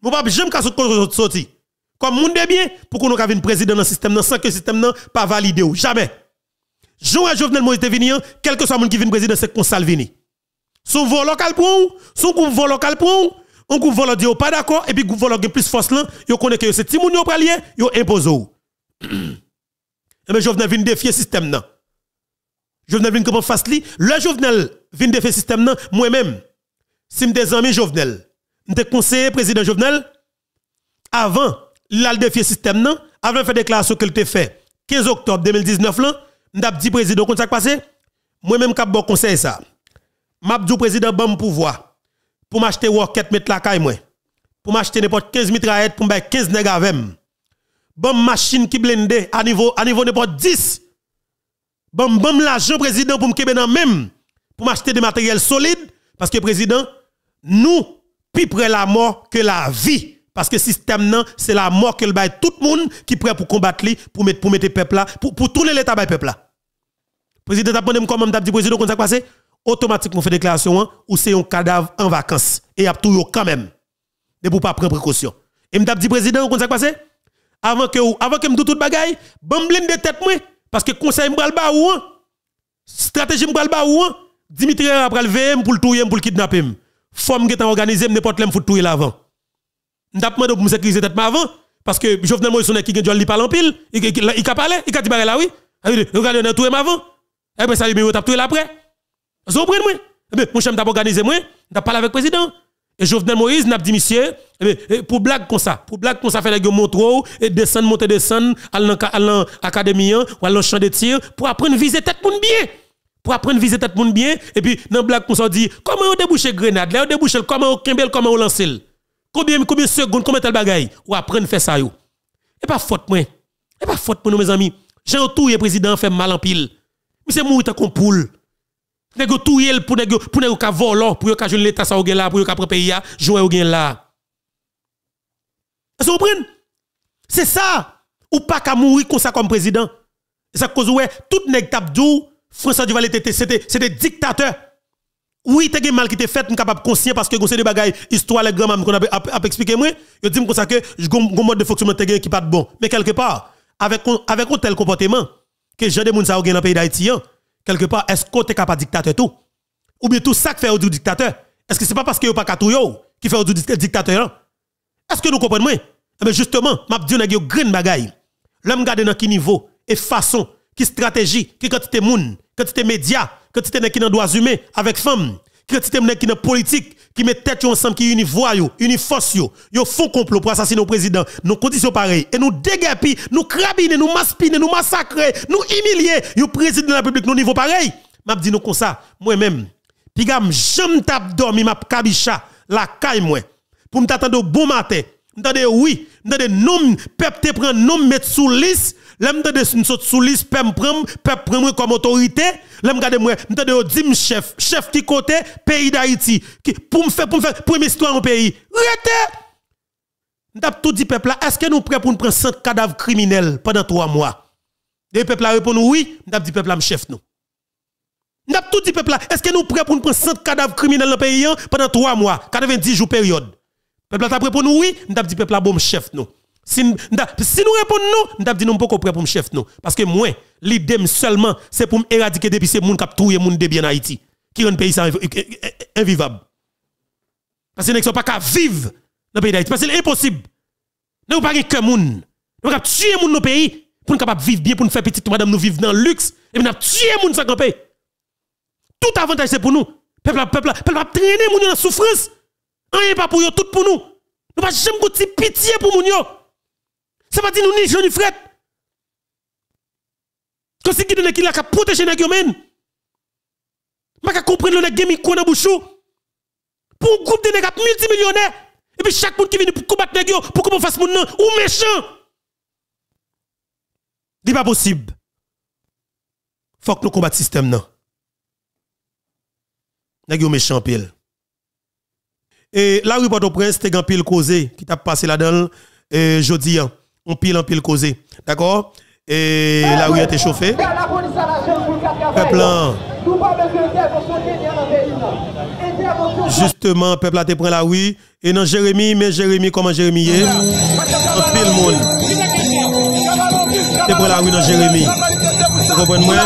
Mon pas j'aime ka sorti. Comme monde de bien pour qu'on ait un président dans le système sans que le système n'a pas validé ou jamais. Jean Jovenel Moïse venu, quel que soit le monde qui vient président c'est qu'on Salvini. Son vol local pour son groupe vol local pour on groupe vol dit pas d'accord et puis groupe vol plus force là, yo connaît que c'est Timoun yo pralier, yo impose ou. Et mais Jovenel vient défier système là. Jovenel vient comment face li, le Jovenel vient défier système là, moi-même si m'des amis Jovenel, m'te conseiller président Jovenel avant il a défier système là, avant faire déclaration que te fait 15 octobre 2019 là, m't'a dit président comment ça passé, moi-même cap bon conseil ça. M'a dit président bon pouvoir pour m'acheter roquette mettre la caille moi. Pour m'acheter n'importe 15 mitraillettes pour m'acheter 15 nèg avec. Bon machine qui blende à niveau n'importe 10. Bon l'argent président pour me dans même pour m'acheter des matériels solides parce que président nous plus près la mort que la vie parce que système non c'est la mort que le bail tout le monde qui prêt pour combattre li pour mettre peuple là pour tourner l'état bail peuple là. Président t'a demandé comment t'a dit président comment ça passé automatiquement fait déclaration ou c'est un cadavre en vacances et a tout quand même de pour pas prendre précaution. Et m't'a dit président comment ça passé avant que me tout bagaille bon blende de tête moi parce que conseil m'bral ba ou stratégie m'bral ba ou Dimitri après le VM pour le touyer pour le kidnapper forme qui est organisé n'importe l'aime faut touyer l'avant m't'a demandé pour me sécuriser tête avant parce que Jovenel Moïse son qui doit li parler en pile il ka parler il ka dit barre là oui regardez on touyer avant et ben ça lui t'a touyer après vous comprenez moi mon chef t'a organisé moi t'a parlé avec président et Jovenel Moïse n'a dit monsieur pour blague comme ça fait les gars montre et descendre monter descendre aller dans académie ou aller dans champ de tir pour apprendre viser tête moun bien et puis dans blague comme ça dit comment on déboucher grenade là on déboucher comment on kembel comment on lancer combien secondes combien tel bagaille ou apprendre faire ça yo et pas faute moi mes amis Jean touye président fait mal en pile monsieur mourir tant qu'on poule nego touye pour nego ka volant pour yo ka joindre l'état ça ou là pour yo ka prendre pays a jouer ou gen là. Vous comprenez? C'est ça ou pas ka mourir comme ça comme président. Ça cause ouais tout nèg tap dou François Duval c'était dictateur. Oui, t'as mal qui t'est fait, m'capable capable conscient parce que c'est des bagailles histoire les grand-maman qu'on a expliqué moi, yo dit comme ça que gon mode de fonctionnement qui pas de bon. Mais quelque part avec un tel comportement que Jean de moun sa ou gen dans pays d'Haïti quelque part est-ce que tu es capable dictateur tout ou bien tout ça qui fait du dictateur est-ce que c'est pas parce que yo pas katou yo qui fait du dictateur est-ce que nous comprenons moi mais justement m'a dit nèg yo green bagaille l'homme garder dans qui niveau et façon qui stratégie qui quantité moun quantité média quantité nèg qui dans droits humains avec femme quantité nèg qui dans politique qui met tête ensemble qui uni voix yo uni force yo font complot pour assassiner le président nos conditions pareilles et nous déguerpir nous crabiner nous maspiner nous massacrer nous humilier yo président de la République nos niveau pareil m'a dit nous comme ça moi même pigam j'aime tap dormi m'a kabicha la caille moi pour m'attendre bon matin m'tendez oui m'tendez nom peuple te prend nom mettre sous liste l'aime m'tendez une sorte sous liste peuple prend moi comme autorité l'aime garder moi m'tendez dim chef qui côté pays d'Haïti qui pour me faire premier histoire au pays arrêtez m't'a tout dit peuple là est-ce que nous prêt pour nous prendre 100 cadavres criminels pendant 3 mois les peuple là répond oui m't'a dit peuple là chef nous m't'a tout dit peuple là est-ce que nous prêt pour nous prendre 100 cadavres criminels dans le pays pendant 3 mois 90 jours période peuple t'a répond oui m't'a dit peuple là bon chef nous si nous répondons non m't'a dit nous pas prêt pour me chef nous parce que moi l'idée seulement c'est pour éradiquer depuis ces moun k'ap touyer moun de bien Haïti qui rend pays invivable parce que ne sont pas qu'à vivre dans le pays d'Haïti parce que c'est impossible nous pas que moun nous pas tuer moun dans pays pour nous capable vivre bien pour nous faire petite madame nous vivre dans le luxe et nous tuer moun sans camper tout avantage c'est pour nous peuple traîner moun dans la souffrance rien pas pour eux tout pour nous nous pas jamais goûter pitié pour moun yo c'est pas dire nous ni jeune frère que c'est qui donne qui la ka protéger nèg yo men pas ka comprendre le nèg gemi ko dans bouchou pour un groupe de nèg multimillionnaires et puis chaque monde qui vient pour combattre nèg yo pour comment fasse moun nan ou méchant dit pas possible faut que nous combattre système nan nèg yo méchant pile et la rue Port-au-Prince te gan pile causé qui t'a passé là-dedans jodi on pile causé d'accord et la rue était chauffée peuple Justement, peuple a te prend la oui. Et non, Jérémie, mais Jérémie, comment Jérémie est? En pile monde. Te prend la oui dans Jérémie. Vous comprenez moi?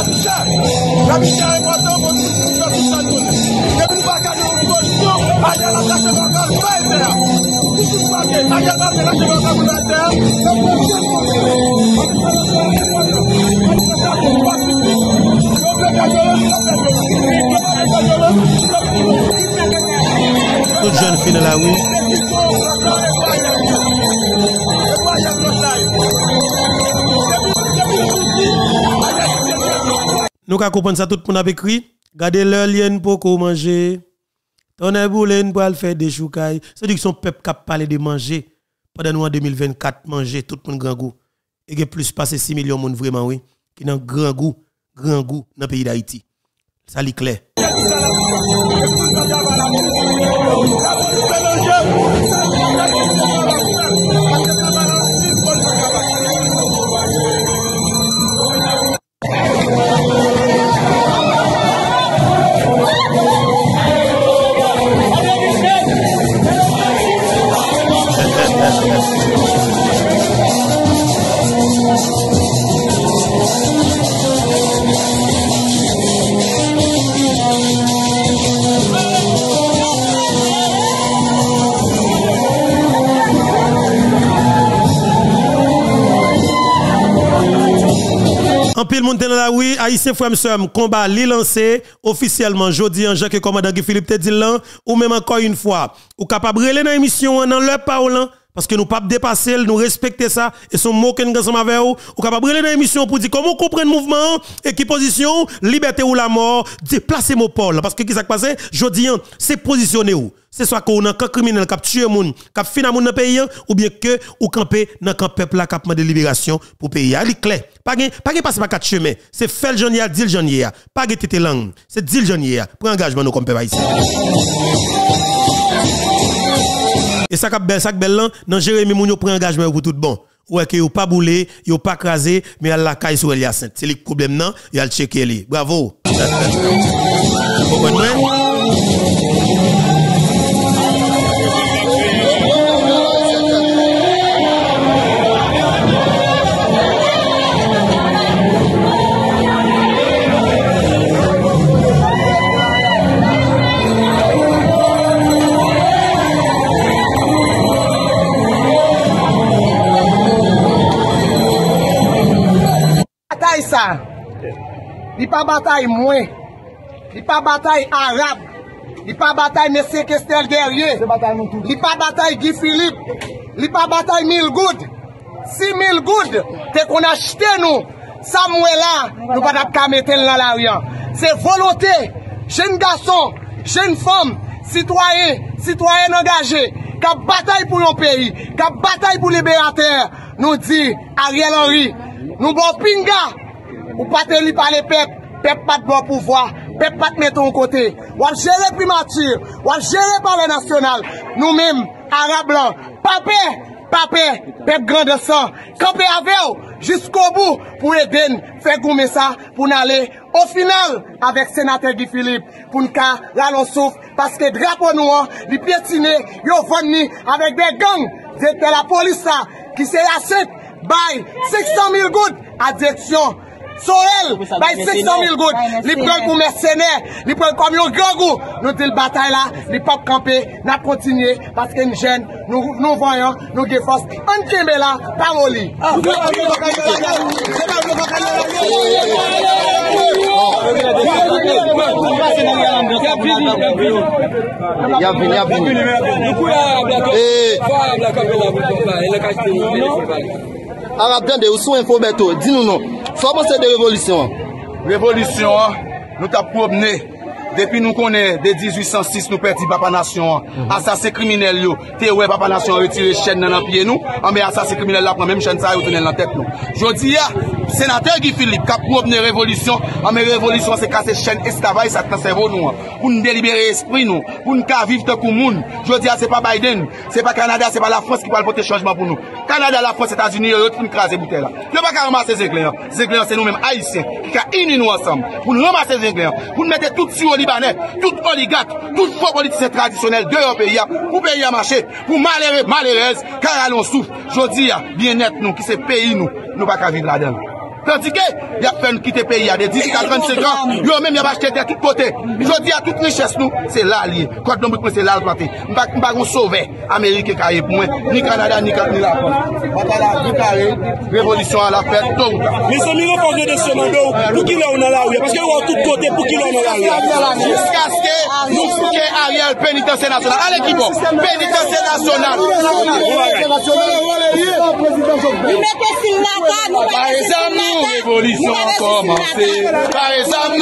Toute jeune fille dans la rue. Nous qu'à comprendre ça, tout le monde a écrit. Gardez leur lien pour manger. Tonne boulen pour faire des choucailles. C'est-à-dire que son peuple qui a parlé de manger. Pendant nous en 2024, manger tout le monde grand goût. Et il y a plus passé 6 millions de monde vraiment, oui. Qui ont grand goût dans le pays d'Haïti. Ça l'est clair. En pile monde dans la rue, haïtien frère m'seur, combat li lancé officiellement jodi en Jean que commandant Guy Philippe te dit là ou même encore une fois ou capable reler dans émission dans leur parole parce que nous pas dépasser, nous respecter ça et son mot qu'en ensemble avec ou capable reler dans émission pour dire comment comprendre mouvement et qui position liberté ou la mort, déplacer mon Paul parce que qui ça passé jodi c'est positionner où c'est soit qu'on a un criminel qui a tué moun, qui a fini moun dans pays ou bien que ou camper dans camp peuple là qui a demandé libération pour pays. Il est clair. Pas passer par 4 chemins. C'est faire le janvier, dire le janvier. Pas guetter tes langues. C'est dire le janvier. Prends engagement nous comme peuple ici. Et ça belle là, dans Jérémie moun yo prend engagement pour tout bon. Ouais que yo pas boulé, yo pas crasé, mais elle la caille sur Elia Sainte. C'est le problème non, il a checker li. Bravo. Vous comprenez? Ça, il pas bataille moins, il pas bataille arabe, il pas bataille Monsieur Kestel Guerrier, il pas bataille Guy Philippe, il pas bataille 1000 good. 6000 good, t'es qu'on acheté nous, Samuel là, nous pas qu'à mettre dans la rue. C'est volonté, jeunes garçons, jeunes femmes, citoyens engagés, qui bataille pour nos pays, qui bataille pour les libérateurs, nous dit Ariel Henry, nous bon pinga. Ou pas te li par les peuples, peuple pas de bon pouvoir, peuple pas de mettre en côté. Ou à gérer primature, ou à gérer par le national. Nous-mêmes, Arabes blancs, papé, peuple grand de sang, camper avec jusqu'au bout pour aider, faire gommer ça, pour aller au final avec sénateur Guy Philippe, pour nous là l'on souffre, parce que drapeau noir, les piétinés, yo venu avec des gangs, c'était la police là, qui s'est assez, by 600 000 gouttes à direction. Sorel, by 600 000 gouttes, les prennent pour mercenaires, les prennent comme un grand goût. Nous disons bataille là, les pas camper, nous continuer parce que nous jeunes, nous voyons, nous avons force. On tient là, parole. Arabe, où sont Infoberto? Dis-nous non. Comment c'est de révolution? Révolution, nous t'avons promené. Depuis nous connaissons, de 1806, nous perdons Papa Nation. Assassin criminel, t'es ouais, Papa Nation retire chaîne dans le pied nous. Mais assassin criminel là, prend même chaîne ça, il tourne dans la tête nous. Je dis, sénateur Guy Philippe qui a promené révolution, mais révolution c'est casser chaîne esclavage ça dans cerveau nous pour nous délibérer esprit nous, pour nous vivre tant que monde. Je dis c'est pas Biden, c'est pas Canada, c'est pas la France qui va porter changement pour nous. Canada, la France, États-Unis, eux pour nous craser bouteille là. Ne pas ramasser ces clés. Ces clés c'est nous-mêmes haïtiens qui a unis nous ensemble pour nous ramasser ces clés, pour nous mettre tout sur au Libanais, tout oligarque, tout faux politicien traditionnel de leur pays pour payer à marcher, pour malheureuse car allons souffre. Je dis bien-être nous qui c'est pays nous pas qu'à vivre là-dedans. Tandis que, il y a fait quitter le pays, il y a des 18 à 35 ans, il y a même acheté de tous côtés. Je dis à toute richesse, nous, c'est là lié. Quand nous c'est là le planté. Nous ne pouvons pas sauver l'Amérique qui pour moi, ni Canada, ni la France. Voilà, révolution à la fête, tout. Mais c'est mieux pour nous de se demander pour qui l'on a là, parce que nous, tous côtés, pour qui l'on a là. Jusqu'à ce que nous fouquions Ariel pénitentiaire national. Allez, qui bon? Pénitentiaire national. Par exemple, révolution a commencé. Par exemple,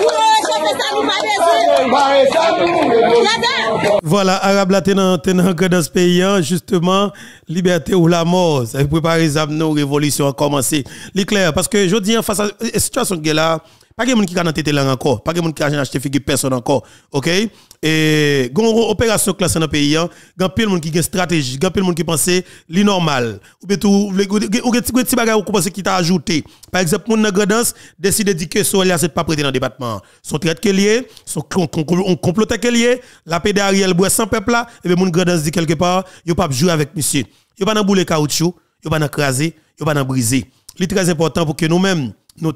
voilà, Arabe là, t'es dans ce pays, justement, liberté ou la mort. Ça prépare les âmes, révolution a commencé. L'éclair, parce que je dis, face à la situation que là, pas de monde qui a tête là encore, pas de monde qui a acheté figure personne encore, ok? Et gon opération classe dans le pays, gan pile monde qui a stratégie, gan pile monde qui pense li normal. Ou bien tout ou petit bagage ou pense qui t'a ajouté. Par exemple, mon Nagradance décide de dire que Solia c'est pas prêté dans le département. Son traite que lié, son complot que lié, la paix d'Ariel bois sans peuple là, et bien mon Nagradance dit quelque part, yo pas jouer avec monsieur. Yo pas dans bouler caoutchouc, yo pas dans craser, yo pas dans briser. C'est très important pour que nous-mêmes nous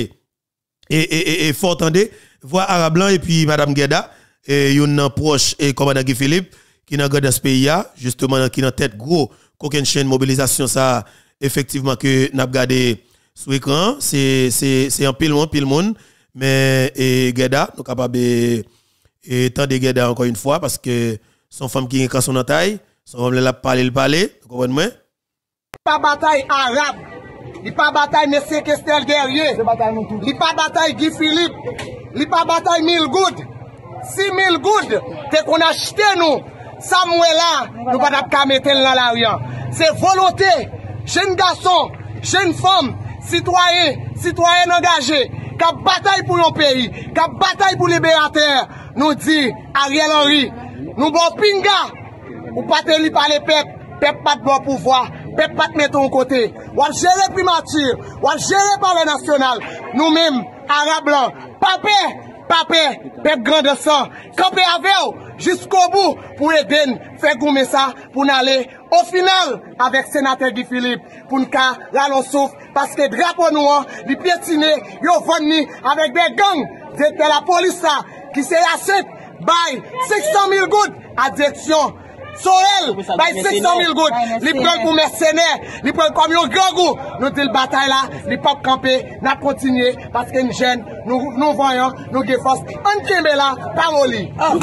et fort entendez voir Arabe Blanc et puis madame Gueda et yon proche et commandant Guy Philippe qui n'a gardé ce pays justement qui dans tête gros qu'aucune chaîne mobilisation ça effectivement que n'a regardé sur écran c'est un pile monde mais et Gueda nous capable et tant de Gueda encore une fois parce que son femme qui est son taille son femme la parler vous comprenez pas bataille arabe. Il n'y a pas bataille M. Kestel Guerrier. Il n'y a pas bataille Guy Philippe. Il n'y a pas bataille 1000 gouttes. 6000 gouttes, c'est qu'on a acheté nous. Samuel nous ne pouvons pas mettre dans la rue. C'est volonté. Jeunes garçons, jeunes femmes, citoyens engagés, qui bataille pour nos pays, qui bataille pour les libérateurs. Nous dit Ariel Henry, nous bon pinga, ou pas te par les peuples, peuple pas de bon pouvoir. Peuple pas te mettre au côté. On va gérer primature, on va gérer par le national. Nous-mêmes, Arabes blancs, papé, peuple grand de sang, camper avec jusqu'au bout pour aider, faire gommer ça, pour aller au final avec sénateur Guy Philippe, pour nous là l'on souffre, parce que drapeau noir, les piétinés, yo venu avec des gangs, de la police là, qui s'est assez, by 600 000 gouttes à direction. Sorel, by 600 000 gouttes, les prennent pour mercenaires, les prennent comme un grand goût. Nous disons la bataille là, les pas camper, nous continuer parce que nous jeunes, nous voyons, nous avons force. On tient là, parole.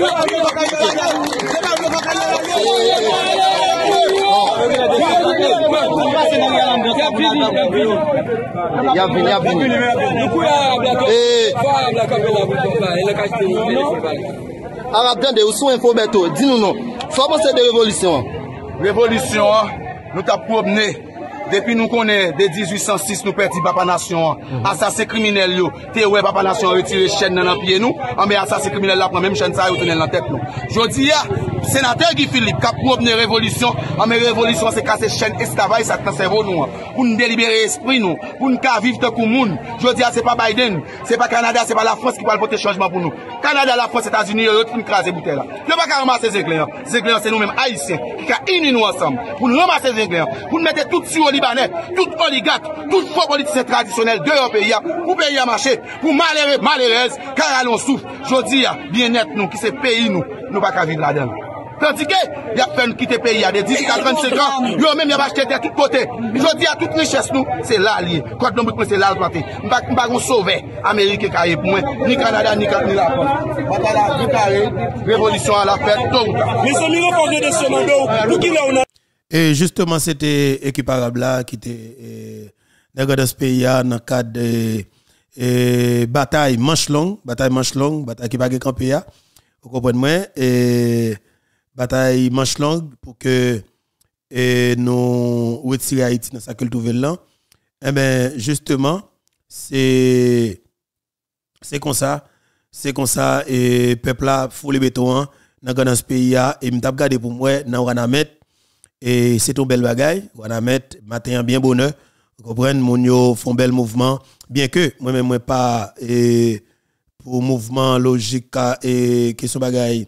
Arabe de où sont info beto, dis-nous non. Soit c'est de révolution. Révolution, nous t'avons promené. Depuis nous connaissons, de 1806, nous perdons Papa Nation. Assassin criminel, t'es ouais, Papa Nation retiré chaîne dans le pied nous. Mais assassin criminel là, prend même chaîne ça, il dans la tête nous. Je dis, sénateur Guy Philippe, qui a promené révolution. Mais révolution, c'est casser chaîne esclavage, ça dans cerveau nous. Pour nous délibérer esprit nous, pour nous vivre tant que monde. Je dis, c'est pas Biden, c'est pas Canada, c'est pas la France qui va porter changement pour nous. Canada, la France, États-Unis, eux pour nous craser bouteille là. Ne pas ramasser ces clés. Ces clés, c'est nous-mêmes haïtiens qui a unis nous ensemble. Pour nous ramasser ces clés, pour nous mettre tout sur Libanais, tout oligarque, tout faux politicien traditionnel de leur pays, pour payer à marcher, pour malheureuse, car allons souffre. Je dis, bien-être nous, qui c'est pays nous pas qu'à vivre là-dedans. Tandis que, il y a fait quitter le pays, il y a des 18 à 35 ans, il y a même acheté de tous côtés. Je dis à toute richesse, nous, c'est là lié. Quand nous c'est là le planté. Nous ne pouvons pas sauver l'Amérique qui pour moi, ni Canada, ni la France. Voilà, révolution à la fête, tout. Mais c'est mieux pour nous de se demander pour qui l'on a. Et justement, c'était l'équipe arabe là qui était dans ce pays dans le cadre de bataille manche longue, bataille qui va camper. Vous comprenez? Et bataille manche longue pour que nous retirions Haïti dans sa culture là. Eh bien, justement, c'est comme ça. C'est comme ça. Et peuple là, faut les béton dans ce pays. Et m'tap gardé pour moi, dans Wanamet. Et c'est un bel bagay. Wanamet, matin bien bonheur. Vous comprenez, mon yo font bel mouvement. Bien que, moi-même, moi pas, pour mouvement logique et question bagay,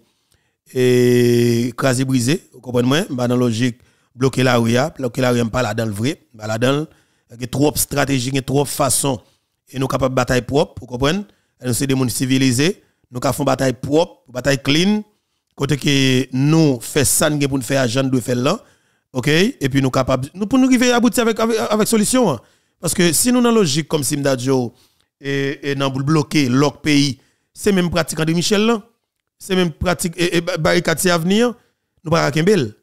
et crasé brisé. Vous comprenez, moi, pas dans logique, bloquer la rue, pas là dans le vrai, pas là dans il y a trop de stratégies, il y a trop de façons. Et nous sommes capables de bataille propre, vous comprenez? Nous sommes des gens civilisés, nous faisons bataille propre, bataille clean, côté que nous faisons ça, nous pour faire agent de faire là, ok? Et puis nous capables, nous pour nous arriver à aboutir avec solution. Parce que si nous dans logique comme Simdadjo et dans bloquer l'autre pays, c'est même pratique de Michel là, c'est même pratique et barricade à venir, nous pas Kembel,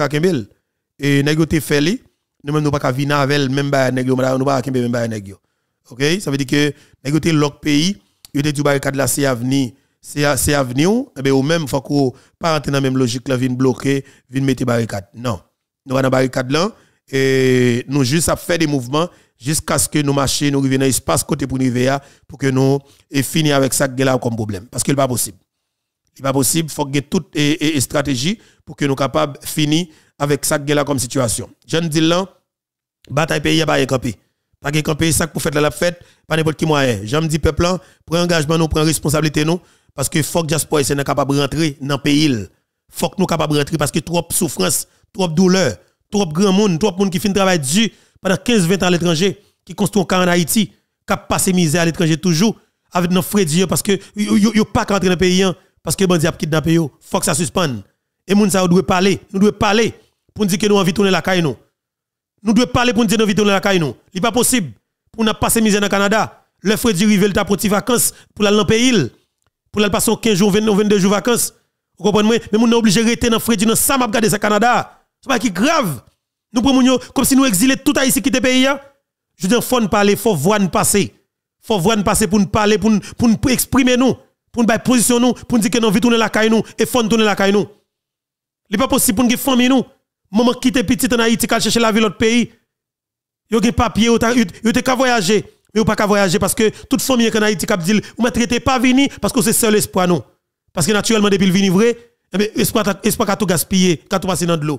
et négocier fait li. Nous ne pouvons pas venir avec même ba nèg yo, nous pas kembe même ba nèg yo. OK, ça veut dire que négocier l'autre pays, il était du barricade là c'est avenir, c'est avenir et ben ou même faut qu'on pas rentrer dans même logique là vinn bloquer, vinn mettre barricade. Non. Nous dans barricade là et nous juste à faire des mouvements jusqu'à ce que nous marchions, nous arrivions dans espace côté pour arriver pour que nous et finir avec ça là comme problème parce qu'il pas possible. Il pas possible, faut que toute et stratégie pour que nous capables finir avec ça là comme situation. Je ne dis là bataille pays pas camper. Pas que camper ça pour faire la fête, pas n'importe qui moyen. J'aime dis peuple là, prend engagement nous, prend responsabilité nous parce que faut que diaspora est capable de rentrer dans pays. Faut que nous capable de rentrer parce que trop souffrance, trop douleur, trop grand monde, trop monde qui fin travail dur pendant 15-20 ans à l'étranger, qui construit un camp en Haïti, qui a passé misère à l'étranger toujours avec nos frais Dieu parce que yo pas rentrer dans pays parce que bandi a kidnappé yo. Faut que ça suspende. Et moun ça doit parler, nous doit parler pour dire que nous envie tourner la caille nous. Nous devons parler pour nous dire que nous envie tourner la caille nous. Il n'est pas possible pour nous passer misère dans le Canada. Le frère du rivel t'a pour des vacances pour aller dans le pays. Pour aller passer 15 jours, 22 jours vacances. Vous comprenez? Mais nous sommes obligés de rester dans le frère du ça m'a regardé ça Canada. C'est pas qui grave. Nous prenons comme si nous exilés tout Haïti qui était pays. Je dis faut nous parler, faut voir nous passer. Faut voir nous passer pour nous parler, pour nous exprimer nous, pour nous positionner nous, pour nous dire que nous envie tourner la caille nous et faut nous tourner la caille nous. Il n'est pas possible pour nous famille nous. Maman quitte petit en Haïti, qu'elle cherche la vie l'autre pays. Yo gen papier, yo te ka voyager, mais yo pas ka voyager parce que toute famille en Haïti k'ap dit ou traité pas venir parce que c'est seul espoir nous. Parce que naturellement depuis le vini vrai, eh bien espoir ka tout gaspiller, ka tout passer dans de l'eau.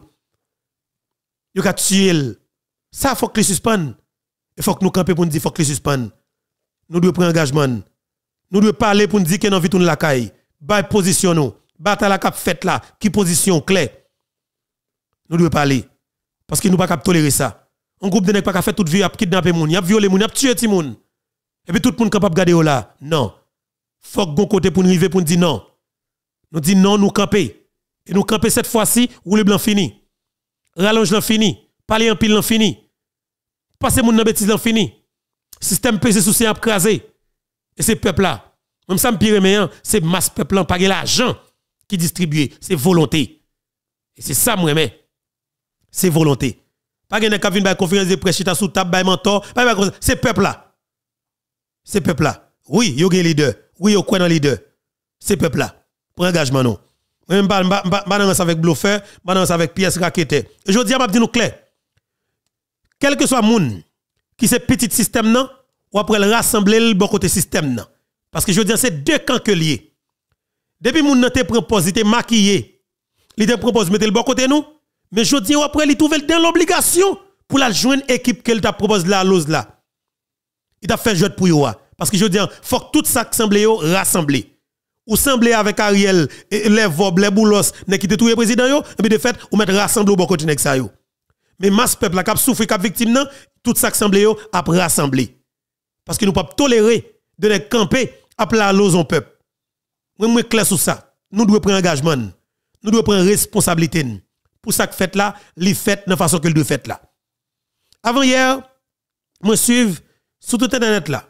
Yo ka tuer. Ça faut que les suspende. Il faut que nous camper pour nous dire faut que les suspende. Nous devons prendre engagement. Nous devons parler pour nous dire que nous envie tourner la caille. Ba position nous. Bataille la cap fait là, qui position claire. Nous devons parler. Parce que nous ne pouvons pas tolérer ça. Un groupe de nègres pas fait toute vie à kidnapper moun, a violer moun, a tuer ti moun. Et puis tout le monde capable de garder là. Non. Faut que bon côté pour nous arriver pour nous dire non. Nous dit non, nous camper. Et nous camper cette fois-ci, ou le blanc fini. Rallonge l'en fini. Parler en pile l'en fini. Passer moun dans bêtise l'en fini. Système PC sous c'est crasé. Et c'est peuple là. Même ça me pire mais c'est masse peuple là pas l'argent qui distribue, c'est volonté. Et c'est ça moi mais c'est volonté. Pas gen ka vinn ba conférence de presse chita sous table ba mentor, c'est peuple là. C'est peuple là. Oui, yo gen leader. Oui, yo quoi dans leader. C'est peuple là. Pour engagement non. Même pas dans avec Bluffer, pas dans avec pièce raquette. Et je dis m'a dit nous clair. Quel que soit moun qui c'est petit système non, ou après le rassembler le bon côté système non. Parce que je dis c'est deux camps que lié. Depuis moun nan te propose, il te maquillé. Il te propose mettre le bon côté nous. Mais je dis après il trouve dans l'obligation pour la joindre équipe qu'elle t'a propose la lose là. Il t'a fait jeu pour yo parce que je dis faut que tout ça semble yo rassembler. Ou sembler avec Ariel et les vob les boulos ne qui te tout président yo et puis de fait ou mettre rassembler au bon côté nèg ça yo. Mais masse peuple la cap souffre cap victime nan tout ça semble yo a rassembler. Parce que nous pas tolérer de les camper après la lose en peuple. Moi clair sur ça. Nous devons prendre engagement. Nous devons prendre responsabilité. Pour ça que fait là, les fait de la façon que le doit fait là. Avant hier, moi suivre sur tout internet là.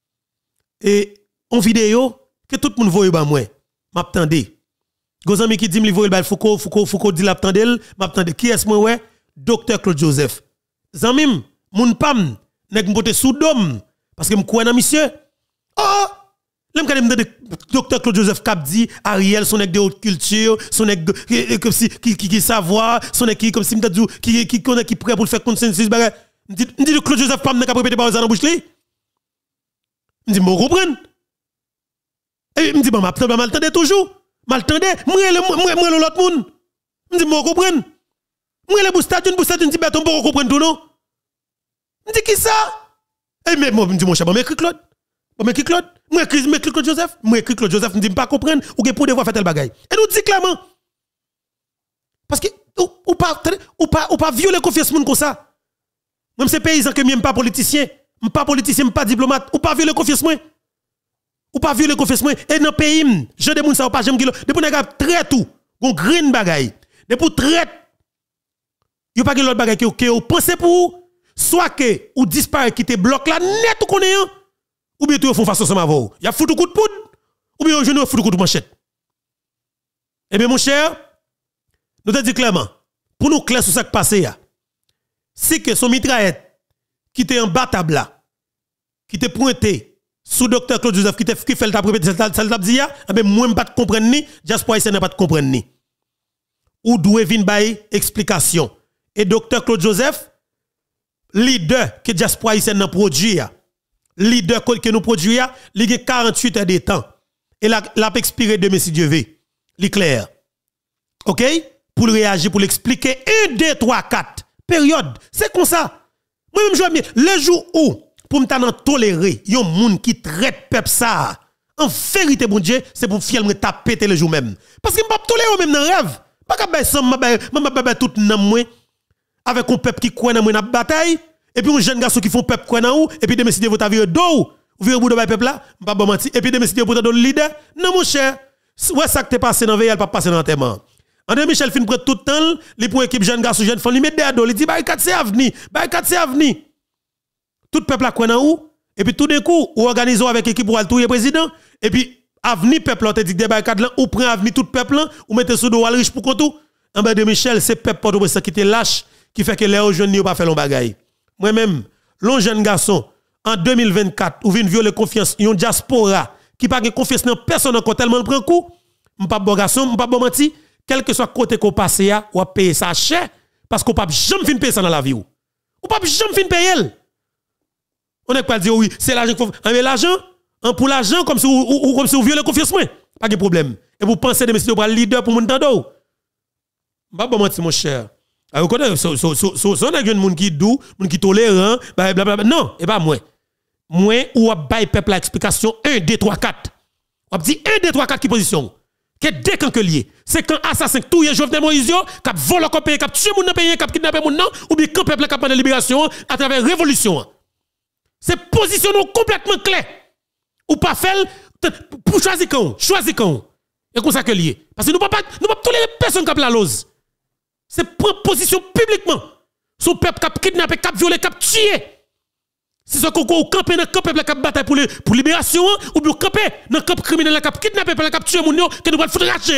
Et en vidéo que tout le monde voit ba moi, m'attendez. Gos ami qui dit me voyer Foucault dit l'attendel, m'attendez. Qui est-ce moi ouais? Docteur Claude Joseph. Zamim, moun pam, nèg m'pote sous dom parce que m'kouen dans monsieur. Oh! L'homme docteur Claude Joseph Cap dit Ariel son nèg de haute culture, son nèg comme si qui savoir, son nèg qui comme si m'ta dit qui connaît qui prêt pour le faire consensus bagay. me dit Claude Joseph pas me répéter par dans bouche li. Me dit moi comprendre. Et me dit bon m'attendais toujours. M'attendais, moi l'autre monde. Me dit moi comprendre. Moi le boustadune dit béton pour comprendre tout non. Me dit qui ça? Et mais moi me dit mon cher, m'écrit Claude. M'écrit Claude. M'écrit Claude Joseph. M'écrit Claude Joseph me dit pas comprendre ou que pour devoir faire tel bagaille. Et nous dit clairement. Parce que ou pas violer confiance moun comme ça. Même ces paysans que m'aime pas politicien, pas diplomate, ou pas violer confiance moi. Ou pas violer confiance moi et dans pays, je de moun ça ou pas j'aime depuis nèg traite tout, gon green bagaille. Depuis traite yo pas l'autre bagaille que ou pensez pour soit que ou disparaît quitter bloc là net ou connaît ou bien tout font face ensemble avec vous. Y a foutu coup de poudre ou bien jeune foutu coup de manchette. Eh bien mon cher, nous te dit clairement, pour nous clair sur ça qui passé, c'est que son mitraillette qui était en bas table là, qui était pointé sous docteur Claude Joseph, qui fait le tape répéter ça t'a dit, eh bien moi pas de comprendre ni, Jasper Haïtien n'a pas de comprendre ni. Ou doit venir bailler explication. Et docteur Claude Joseph, leader que Jasper Haïtien n'a produit, leader que nous produit, il a 48 heures de temps. Et l'a expiré demain si Dieu veut. L'éclair. OK? Pour réagir, pour l'expliquer. 1, 2, 3, 4. Période. C'est comme ça. Moi-même, je vois bien. Le jour où, pour me tolérer, il y a un monde qui traite peuple ça. En vérité, bon Dieu, c'est pour fier me taper le jour même. Parce que je ne peux pas tolérer même dans le rêve. Pas que je tout dans moi. Avec un peuple qui croit dans la bataille. Et puis un jeune garçon qui font peuple croit dans ou. Et puis de décider votre virer d'eau. Vous virez au bout de peuple là. Pas bon menti. Et puis de décider pour donner le leader. Non, mon cher. Ouais, ça que t'es passé dans le veille, pas passé dans le terme. André Michel fin prend tout le temps, li pour équipe jeune garçon jeune femme, li met des ados, li dit barricade c'est avenir, barricade c'est avenir. Tout peuple a quoi dans où et puis tout d'un coup, ou organisons avec équipe pour aller président et puis avenir peuple te dit des barricades là ou prend avenir tout peuple là ou mettez sous dos riche pour tout. André Michel c'est peuple Port-au-Prince qui était lâche qui fait que les jeunes n'y pas fait long bagaille. Moi même, long jeune garçon en 2024 ou vient violer confiance yon diaspora qui pas confiance dans personne encore tellement prend coup, m'pas bon garçon, m'pas bon menti. Quel que soit côté qu'on passe ya, ou payer ça cher parce qu'on pas jamais fin payer ça dans la vie ou pas jamais fin payer. On n'est pas dire oui, c'est l'argent qu'il faut. Mais l'argent, pour l'argent comme si ou comme si vous violez confiance moi, pas de problème. Et vous pensez de monsieur pour leader pour mon tando. Pas bon mentir mon cher. Vous connaissez on a un monde qui doux, monde qui tolérant, blablabla. Non, et pas moi. Moi ou a bail peuple la explication 1 2 3 4. On dit 1 2 3 4 qui position. Que dès quand que lié, c'est quand assassin tout y Jovenel Moïse qui vole le pays, qui tue moun nan pays, qui kidnappe moun nan ou bien quand peuple qui prend la libération à travers révolution. C'est position complètement clair. Ou pas faire pour choisir quand. Et comme ça que lié parce que nous pas tolérer personne qui la lose. C'est prendre position publiquement. Son peuple qui kidnappé, qui violé, qui tué. Si ce qu'on campe dans camp peuple qui bataille pour libération ou bien camper dans camp criminel qui kidnapper qui tuer moun yo que nous va foutre racher.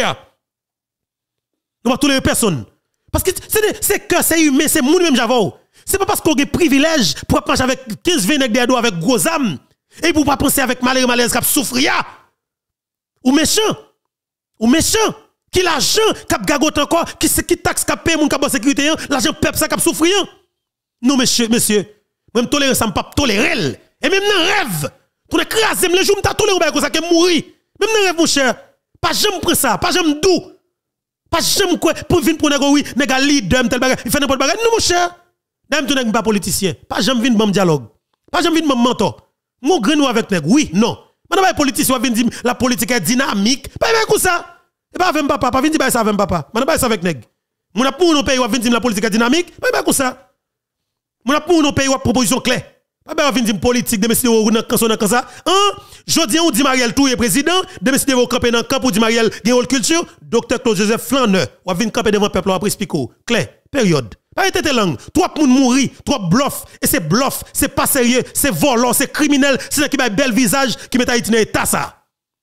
Nous pas tolérer personne. Parce que c'est que c'est humain, c'est moun même j'avou. C'est pas parce qu'on a privilège pour manger avec 15 20 nèg de avec gros âme et pour pas penser avec malheur malaise qui souffrir. Ou méchant qui l'argent qui gagote encore qui taxe qui paye moun qui bon sécurité l'argent peuple ça qui souffrir. Non monsieur même tolérer ça pas tolérer et même dans rêve pour écraser le jour m'ta tolérer comme ça que mourir même dans rêve mon cher pas jamais prendre ça pas jamais dou pas jamais quoi pour venir pour négo oui néga leader tel bagage il fait n'importe bagage non mon cher même tout nèg pas politicien pas jamais venir bon dialogue pas jamais venir bon mentor mon grain avec nèg oui non maintenant pas politicien venir dire la politique est dynamique pas comme ça et pas avec papa pas venir dire ça avec papa maintenant pas ça avec nèg mon pour nos pays venir dire la politique est dynamique pas comme ça. Mon pour nos pays proposition claire. Pas ben venir dire politique de monsieur ou dans ça. Jodi on dit Mariel tout est président, de monsieur vous camper dans camp pour dire Mariel gagne culture, docteur Claude Joseph Flaneur, ou venir camper devant peuple après expliquer clair, période. Pas été langue, trop moun mourir, trop bluff et c'est bluff, c'est pas sérieux, c'est volant, c'est criminel, c'est qui ba bel visage qui met Haïti dans état ça.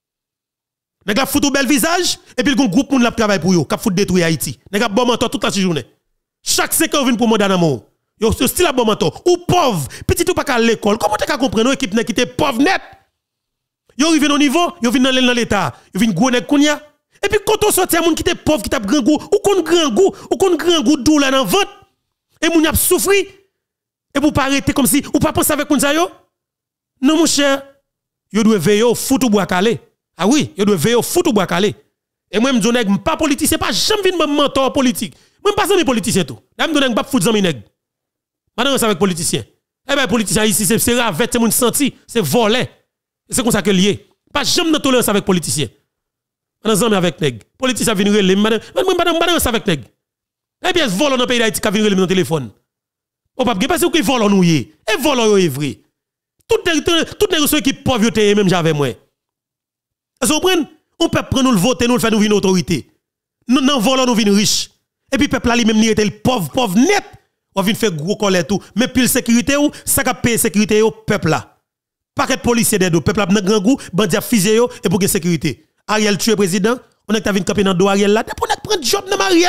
Nèg la fout bel visage et puis le groupe moun la travail pour yo, qui fout détruire Haïti. Nèg la bon mentor toute la journée. Chaque 5 ans vinn pour mandat dans mort. Yo style bon mentor ou pauvre petit ou pas à l'école comment tu comprendre équipe qui était pauvre net yo arrivé au niveau yo vinn dans l'état yo vinn gros nèg kounya et puis quand on sorti moun qui était pauvre qui t'a grand goût ou kon grand goût dou là dans ventre et moun a souffri Et pour pas arrêter comme si, ou pas penser avec Mounsa yo? Non, mon cher. Yo doit veiller au foot ou bois calé. Ah oui, yo doit veiller au foot ou bois calé. Et moi, je me dis, pas politicien, pas jamais vin me mentor politique. Moi, pas ami politicien tout. Là, je me dis, pas foot zami nèg. Maintenant, c'est avec politicien. Eh bien, politicien ici, c'est ravette, c'est mon senti, c'est volé. C'est comme ça que lié. Pas jamais de tolérance avec politicien. Maintenant, zami avec nèg. Politicien vient relé, madame avec nèg. Eh bien, vol dans le pays d'Haïti qui vient relé dans téléphone. On pas parce que vol nous y. Et vol yo est vrai. Toutes les gens qui pauvreté même j'avais moi. Vous comprenez? On peut prendre nous le voter, nous le faire nous une autorité. Nous non volant nous vinn riche. Et puis peuple là lui même ni était pauvre net. On vient faire gros colère tout, mais pile sécurité ou ça ka payer sécurité au peuple là. Paquet policier des deux, peuple là nan grand goût, bandi a fusé yo et pour que sécurité. Ariel tuer président, on est ta vinn camper dans dos Ariel là, pour n'a prendre job dans Ariel.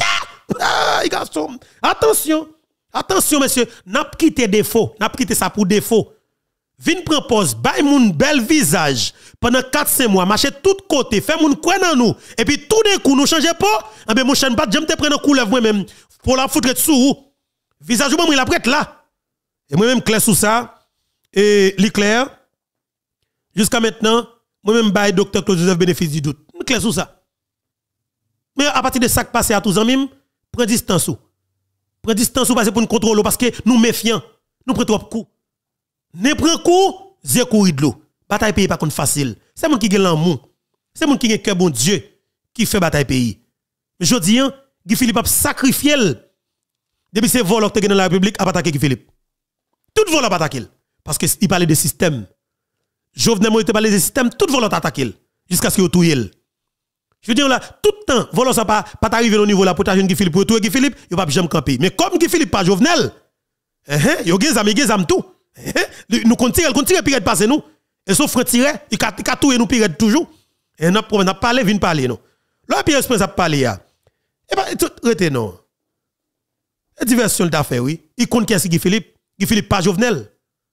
Garçon. Attention. Attention monsieur, n'a quitté défaut, n'a quitté ça pour défaut. Vin prend pause, bay moun bel visage pendant 4-5 mois, marcher tout côté, fait moun quoi dans nous et puis tout d'un coup nous changer pas, en ben mon chaîne pas j'aime te prendre couleur moi même pour la foutre sous visage moi il a prête là. Et moi même clair sous ça et l'éclair jusqu'à maintenant moi même bay docteur Claude Joseph bénéfice du doute. Clair sous ça. Mais à partir de ça qui passe à tous amis, prends distance ou. Prends distance ou parce pour nous contrôler parce que nous méfiants, nous prenons trop coups. Ne prend coup, zé courir de l'eau. Bataille pays pas contre facile. C'est moun qui gen l'amour. C'est moun qui gen cœur bon Dieu qui fait bataille pays. Mais je dis, Guy Philippe a sacrifié depuis ces voleurs qui dans la République à attaquer Guy Philippe. Tout voleur a attaqué parce que il parlait de système. Jovenel Moïse parlait de système, tout voleur a attaqué jusqu'à ce qu'il touye. Je veux dire là, tout le temps, voleur ça pas arriver au niveau là pour t'ajoute Guy Philippe pour touyer Guy Philippe, il va jamais camper. Mais comme Guy Philippe pas Jovenel, yo gen zami tout. Nous continuons pirate passer nous et sauf frère tirer il ka touyer nous pirate toujours et n'a parler vinn parler non là Pierre Spence a parler ya et pas tout rete non diversion t'a fait oui il compte qui Guy Philippe pas Jovenel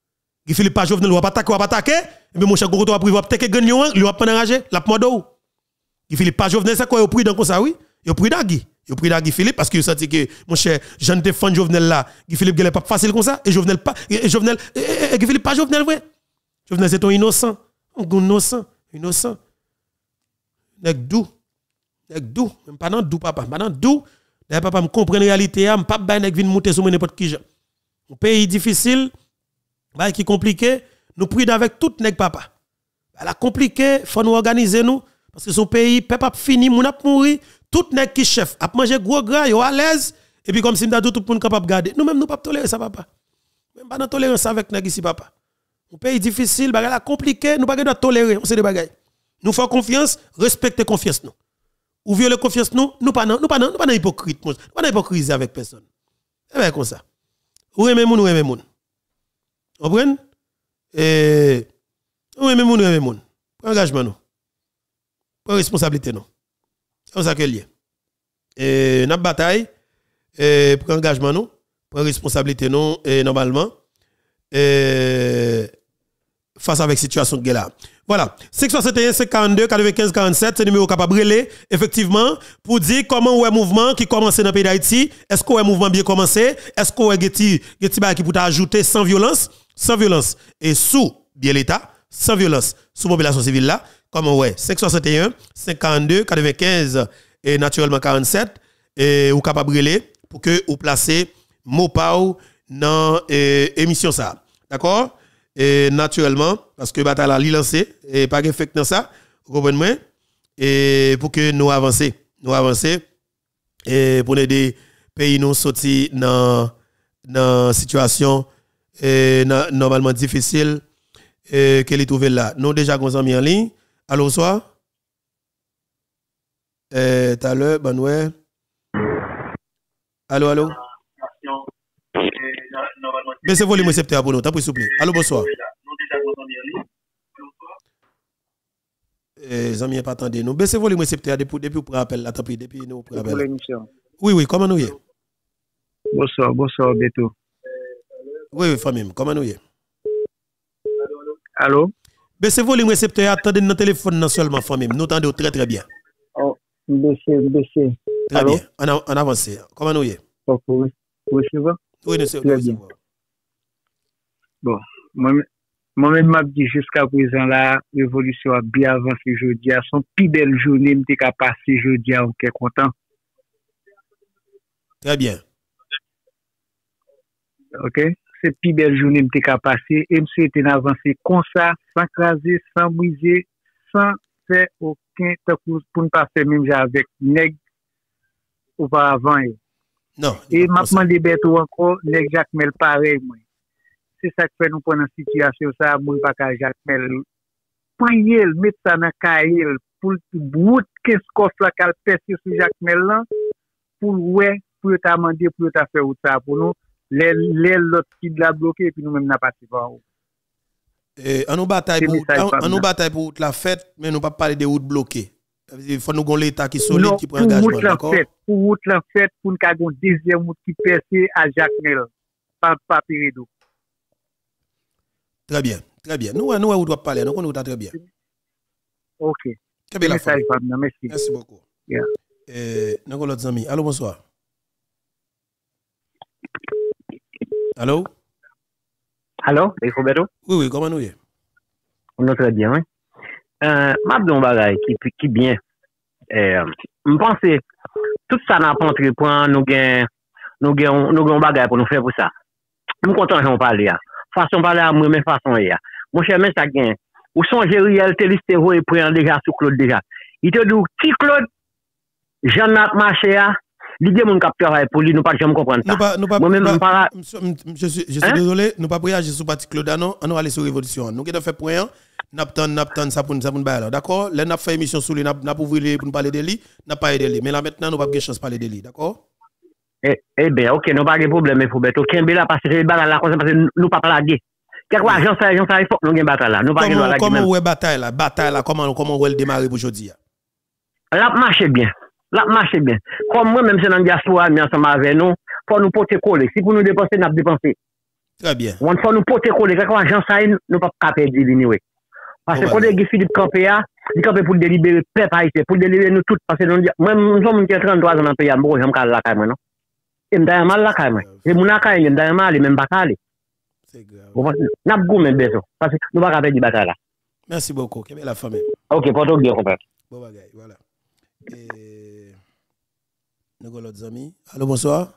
ou pas attaquer mais mon cher gogo to a pris va attaquer gagnon lui va prendre enragé la modo Guy Philippe pas Jovenel c'est quoi au prix dans comme ça oui il prix d'Agui yo pris Guy Philippe parce que yo senti que mon cher Jean de fan Jovenel là Guy Philippe gèle pas facile comme ça et Jovenel pas Guy Philippe pas Jovenel vrai Jovenel c'est ton innocent innocent nèg dou même pas dans dou papa pas dans dou d'ailleurs papa me comprendre réalité am pas ba nèg vinn monter sur n'importe qui un pays difficile ba qui compliqué nous pris avec tout nèg papa la compliqué faut nous organiser nous parce que son pays peuple a fini moun a mourir tout nèg qui chef a manger gros gras yo à l'aise et puis comme si m'ta tout monde capable garder nous même nous pas tolérer ça papa même pas dans tolérance avec nèg ici papa un pays difficile bagay compliqué nous pas doit tolérer on sait des bagay nous faut confiance respecter confiance nous ou violer confiance nous pas hypocrite pas hypocrisie avec personne et bien comme ça ou aimer moun comprenez et ou aimer moun engagement nous prend responsabilité nous c'est ça que lié et n'a bataille et pour engagement nous pour responsabilité nous et normalement face avec situation de là voilà 561 52 95 47 c'est numéro capable brûler effectivement pour dire comment ouais mouvement qui commence dans le pays d'Haïti est-ce que ouais mouvement bien commencé est-ce que ouais geti qui pour ajouter sans violence et sous bien l'état sans violence sous population civile là comment ouais 561 52 95 et naturellement 47 et ou capable brûler pour que vous placez mot pau dans émission ça d'accord et naturellement parce que bataille la li lancé et pas effet dans ça vous comprenez moi et pour que nous avancer et pour aider pays nous sortir dans situation normalement difficile et que les trouver là nous déjà gon ami en ligne allô bonsoir tout à l'heure ben ouais allô baissez volume récepteur pour nous, s'il vous plaît. Allô, bonsoir. Amis, pas attendre nous. Baissez volume récepteur depuis pour appel là, tant pis, depuis nous pour appel. Oui, comment nous y est? Bonsoir, Beto. Oui, famille, comment nous y est? Allô? Baissez volume récepteur, attendez notre téléphone non seulement, famille. Nous entendons très très bien. Oh, baissez. Très bien, on avance. Comment nous y est? Oui, c'est bon. Oui, nous sommes. Bon, moi-même, m'a dit jusqu'à présent, la révolution a bien avancé jeudi. Son plus belle journée, m'était qu'à passer jeudi, on est content. Très bien. OK? C'est plus belle journée, m'était qu'à passer. Et m'était était avancé comme ça, sans craser, sans briser, sans faire aucun temps pour ne pas faire même avec nègre auparavant. Non. Et maintenant, des bêtes encore, nègre Jacques Mel pareil, moi. C'est ça que fait nous prendre une situation, ça, moun pas qu'à Jacques Mel. Priez, mettre ça dans cahier, pour bout qu'est-ce qu'on fait qu'à percer sur Jacques Mel là, pour ouais, pour t'amender, pour t'a faire ça pour nous. Les l'autre qui l'a bloqué, et puis nous-mêmes n'a pas pas. On nous bataille pour la fête, mais nous pas parler de routes bloquées. Il faut nous avoir l'État qui solide, qui prend engagement, d'accord? Pour route la fête, pour nous avoir une deuxième route qui perce à Jacques Mel, pas Pérédo. Très bien, très bien. Nous, on doit parler, nous, on doit très bien. Ok. Très bien, merci. Merci beaucoup. Yeah. Nous avons l'autre ami. Allô, bonsoir. Allô? Allô, Roberto? Oui, comment nous y est? On est très bien, oui. M'abdon bagay qui bien. Je pense que tout ça n'a pas entrepris, nous avons bagay pour nous faire pour ça. Je suis content de parler. Façon parler à moi, mais façon ya. Mon cher, mais ça gagne. Ou son Gériel, te liste et prend déjà sous Claude déjà. Il te dit, qui Claude? Jean-Marc Marché, l'idée mon cap travail pour lui, nous pas jamais comprendre ça. Je suis désolé, nous pas réagir sur parti Claude, non, on va aller sur révolution. Nous avons fait point, n'attend ça pour nous bailler. D'accord? Là, nous fait émission sur lui, n'a pour ouvrir pour nous parler de lui, n'a pas aidé lui. Mais là maintenant, nous pas de chance de parler de lui, d'accord? Eh bien, ok, nous pas de problème, il faut mettre aucun là parce que parce que nous pas plaguer. Quelque chose, j'en sais, il faut que nous ayons bataille là. Nous pas de comment ouais bataille là, comment on le démarrer pour aujourd'hui? Là, marche bien. Comme moi, même si dans le diaspora, nous ensemble avec nous, faut nous porter coller. Si pour nous dépenser, nous dépenser. Très bien. On faut nous porter coller. Quelque chose, j'en sais, nous pas perdre l'île. Parce que quand Guy Philippe Campé il campé pour délibérer peuple haïtien, pour délibérer nous tous. Parce que nous sommes 33 ans dans le pays, nous sommes là quand même, non? Et nous sommes mal là quand même. Et nous sommes mal, même pas calé. C'est grave. Nous avons goûté besoin. Parce que nous ne pouvons pas perdre la bataille là. Merci beaucoup. Quelle est la famille? Ok, pour tout bien, Robert. Bon bagay, voilà. Et nous avons l'autre ami. Allô, bonsoir.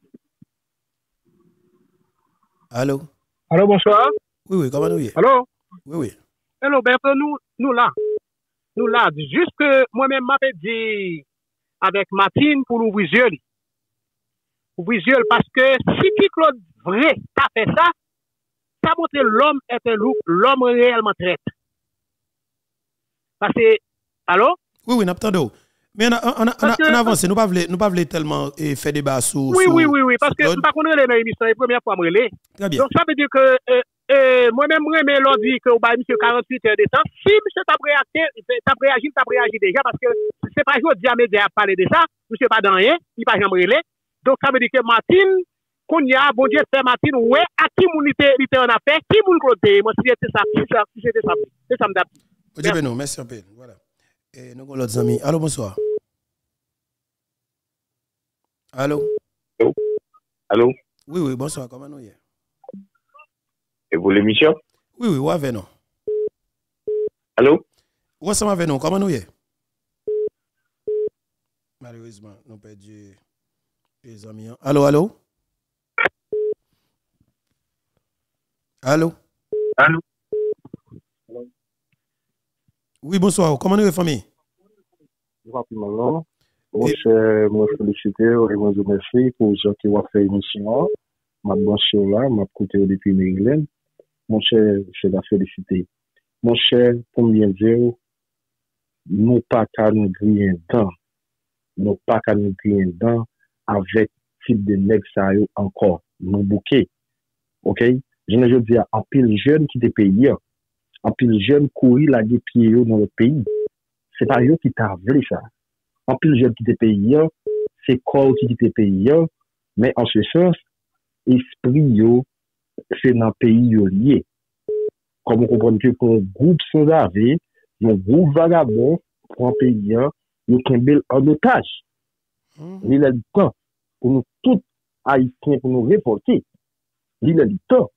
Allô? Allô, bonsoir. Oui, comment nous y est? Allô? Oui. Hello, Bertrand, nous là. Juste que moi-même, m'avais dit avec Martine pour l'ouvrir yeux. Ouvrir yeux parce que si Claude vrai t'as fait ça, ça montre l'homme est un loup, l'homme réellement traite. Parce que, allô? Oui, n'attendons. Mais on avance, nous pas voulons tellement faire débat sur. Oui, parce que nous pas connaître dans l'émission, la première fois me relais. Très bien. Donc ça veut dire que moi-même, je leur dis que monsieur 48 heures de temps, si monsieur t'a réagi déjà, parce que c'est pas juste dire média à parler de ça, monsieur pas dans rien, il pas jamais relais. Donc ça veut dire que Martine, qu'on y a, bon Dieu, fait Martine, ouais, à qui mon était en affaire, qui mon côté, moi si c'était ça, c'est ça me dit. Merci un peu. Voilà. Et nous avons l'autre ami. Allô, bonsoir. Allô? Allô? Oui, bonsoir. Comment nous y est? Et vous l'émission? Oui, où avec nous? Allô? Où est-ce avec nous? Comment nous y est? Malheureusement, nous avons perdu les amis. Allô? Oui, bonsoir. Comment nous y est, famille? Rapidement, moi, je félicite et moi, je remercie pour ceux qui ont fait l'émission. Ma branche là, ma côté depuis Maryland. Mon cher, je la féliciter. Mon cher, pour bien dire, nous pas qu'à nous griller dedans. Nous pas qu'à nous griller dedans avec type de nègre ça encore. Nous bouquet. OK? Je veux dire, en pile jeune qui te paye, en pile jeune courir la des pieds dans le pays. C'est pas eux qui t'a voulu ça. En pile jeune qui te paye, c'est corps qui te paye, mais en ce sens, esprit c'est dans le pays lié. Comme on comprend que pour un groupe sans avis, un groupe vagabond pour un pays, nous sommes en otage. Il a du temps pour nous tous haïtiens pour nous révolter. Il a du temps.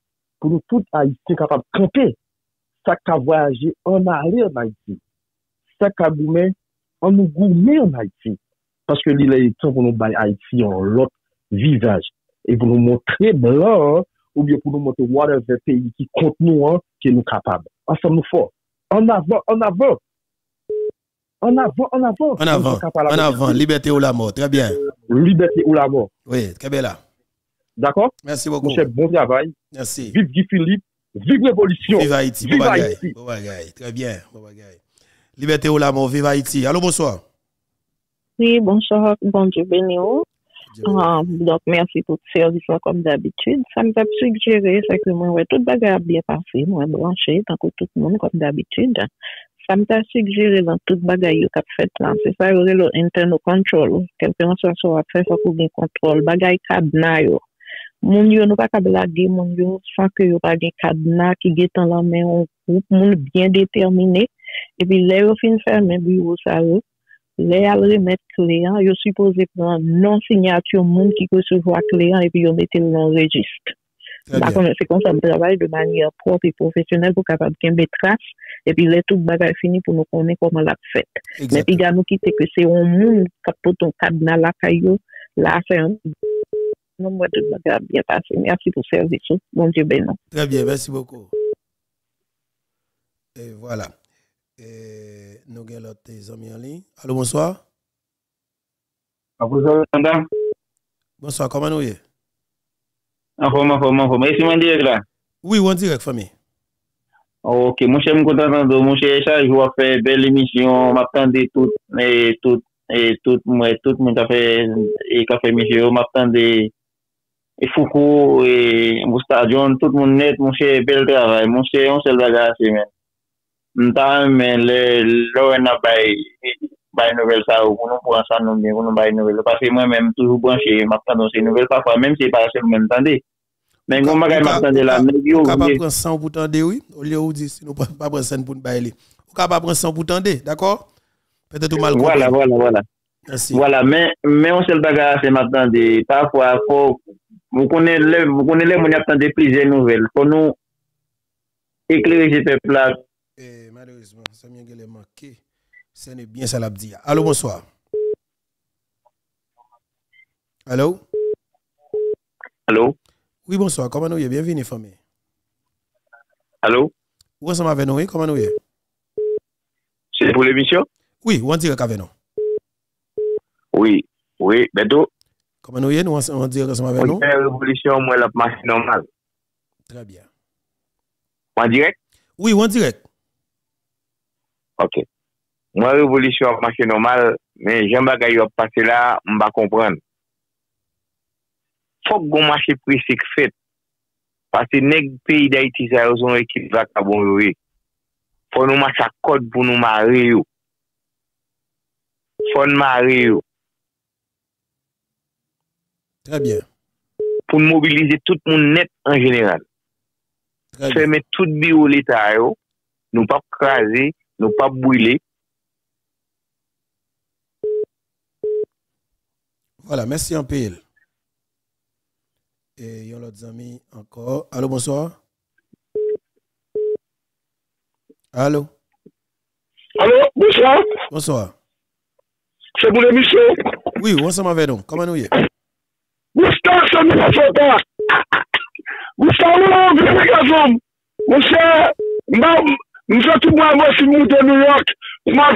pour nous tous Haïtiens capables de camper, ça qu'a voyager en aller en Haïti, ça qu'a gourmet en nous gourmet en Haïti, parce que il est temps pour nous bailler Haïti en l'autre visage, et pour nous montrer blanc, ou bien pour nous montrer whatever pays qui compte nous, qui est nous capables. Ensemble nous forts. En avant, en avant. En avant, en avant. En avant, en avant. Liberté ou la mort. Très bien. Liberté ou la mort. Oui, très bien là. D'accord? Merci beaucoup. Mon cher, bon travail. Merci. Vive Guy Philippe. Vive révolution. Vive Haïti. Vive Haïti. Bon bagaille. Très bien. Bon bagaille. Liberté ou la mort. Vive Haïti. Allô, bonsoir. Oui, bonsoir. Bon Dieu béni. Donc, merci pour le service comme d'habitude. Ça me fait suggérer, c'est que moi, ouais, toute bagarre bien passé, moi, branché, tant que tout le monde comme d'habitude. Ça me fait suggérer dans toute bagarre qui a fait là. C'est ça, il y aurait le internal control. Quelqu'un soit fait, faut qu'on ait contrôle. Bagarre cadenas, yo. Moun yo, nous pas qu'à blaguer, moun yo, sans que yo pas de cadenas qui est dans la main, on groupe, moun bien déterminé. Et puis, là, yo fin fermer bureau, ça, yo. Les à remettre client, yo supposé prendre non signature monde qui recevoir client et puis yo mettre dans le registre. C'est comme ça, on travaille de manière propre et professionnelle pour capable de mettre trace et puis les tout bagage fini pour nous connaître comment l'a fait. Mais puis nous quitter que c'est un monde qui peut ton cadenas la caillou là c'est un nombre de bagages bien passé. Merci pour le service. Bon Dieu béni. Très bien, merci beaucoup. Et voilà. Nous avons l'autre amis en ligne. Allô, bonsoir. Bonsoir, comment nous y Ici, mon direct là. Oui, on direct, famille. Ok, mon cher, mon cher, je vais faire une belle émission. M'attendais tout le monde qui a fait émission. M'attendais Foucault et Moustadion, tout le monde net, mon cher, bel travail. Mon cher, on se le bagage, même. Mais on a pas une nouvelle ça ou nous pour ensemble nous bien nous pas une nouvelle parce que moi même toujours branché m'attendre ces nouvelles parfois même si pas seulement m'entendez mais on va m'attendre là mais yo capable prendre 100 pour tendre oui au lieu où dit si nous pas prendre 100 pour nous bailler on capable prendre 100 pour tendre d'accord peut-être mal voilà merci voilà mais on seul bagarre c'est m'attendre parfois faut vous connaissez les mon attendre plusieurs nouvelles pour nous éclairer ce peuple là. Malheureusement, ça m'a manqué. Ce n'est bien ça l'a dit. Allô, bonsoir. Allô? Allô? Oui, bonsoir. Comment nous y est? Bienvenue, famille. Allô? Où est-ce que nous comment nous y est? C'est pour l'émission? Oui, où on dirait qu'avec nous? Oui, Beto. Comment nous y est? Nous on dirait que ça avec nous? La révolution, moi, la marche normale. Très bien. En direct? Oui, en direct. Ok. Moi, révolution a marché normal, mais j'aime pas qu'il y a passé là, on va comprendre. Faut qu'on marche précis fait. Parce que les pays d'Haïti, ça a une équipe va cabonner. Faut nous marcher à code pour nous marier. Faut nous marier. Très bien. Pour mobiliser tout le monde net en général. Fermer tout bureau l'État, nous pas craser, nous pas brûler. Voilà, merci en pile. Et il y a l'autre ami encore. Allô, bonsoir. Allô. Allô, bonsoir. Bonsoir. C'est pour l'émission. Oui, on s'en va donc. Comment nous y est? Gustave, c'est mon photo. Gustave, vérification. Monsieur, nous sommes tout le monde si nous de New York. Moi,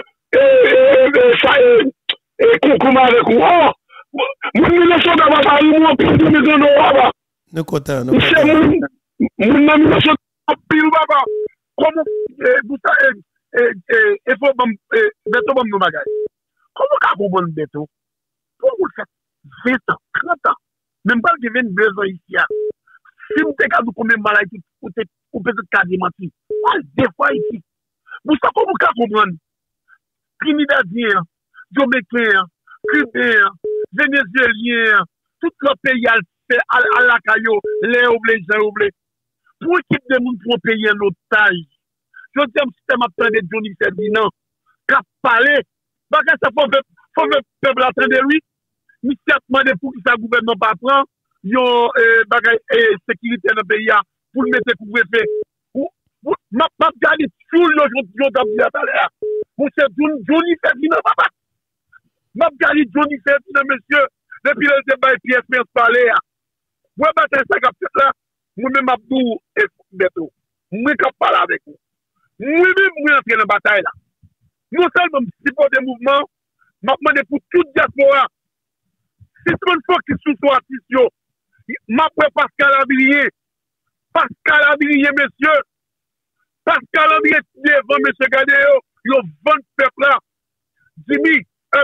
et Koukouma avec moi. Nous ne sommes pas parlé, moi, pour 2 millions d'euros. Nous comptons, nous comptons. Nous ne sommes pas pile, baba. Comment, Gustave, il faut Beto nous bagaille. Comment vous avez Beto? Pour vous faire 20 ans, 30 ans, même pas que 22 ans ici. Si vous avez combien de maladies, ou peut-être qu'à démentir. Des fois ici. Vous savez comment vous comprendre? Trinidadien, Jamaïcain, Cubain, Vénézuélien, tout le pays à la caillou, les oublés. Pour équipe de monde pour payer un otage. Je dis un système après de Johnny Ferdinand, qui a parlé, parce que ça faut le peuple attendre lui. Mais certainement, pour que ça gouvernement pas prend, il y a sécurité dans le pays, pour le mettre couvre-feu. M'a gardé tout le jour à l'heure. Mon cher Johnny Ferdinand, papa. M'a gardé Johnny Ferdinand, monsieur, depuis le débat et pièce, mais parler. Moi, bataille ça cap là, moi-même Abdou et Beto. Moi qui parle avec vous. Moi-même, moi entrer dans la bataille là. Non seulement supporter le mouvement, m'a demandé pour toute diaspora. Si tout le monde faut qu'il soit artiste, m'a pris Pascal Abilier. Pascal Abilier, monsieur. Pascal Abilier devant monsieur Gadeo. Yo 20 peuple là. Jimmy,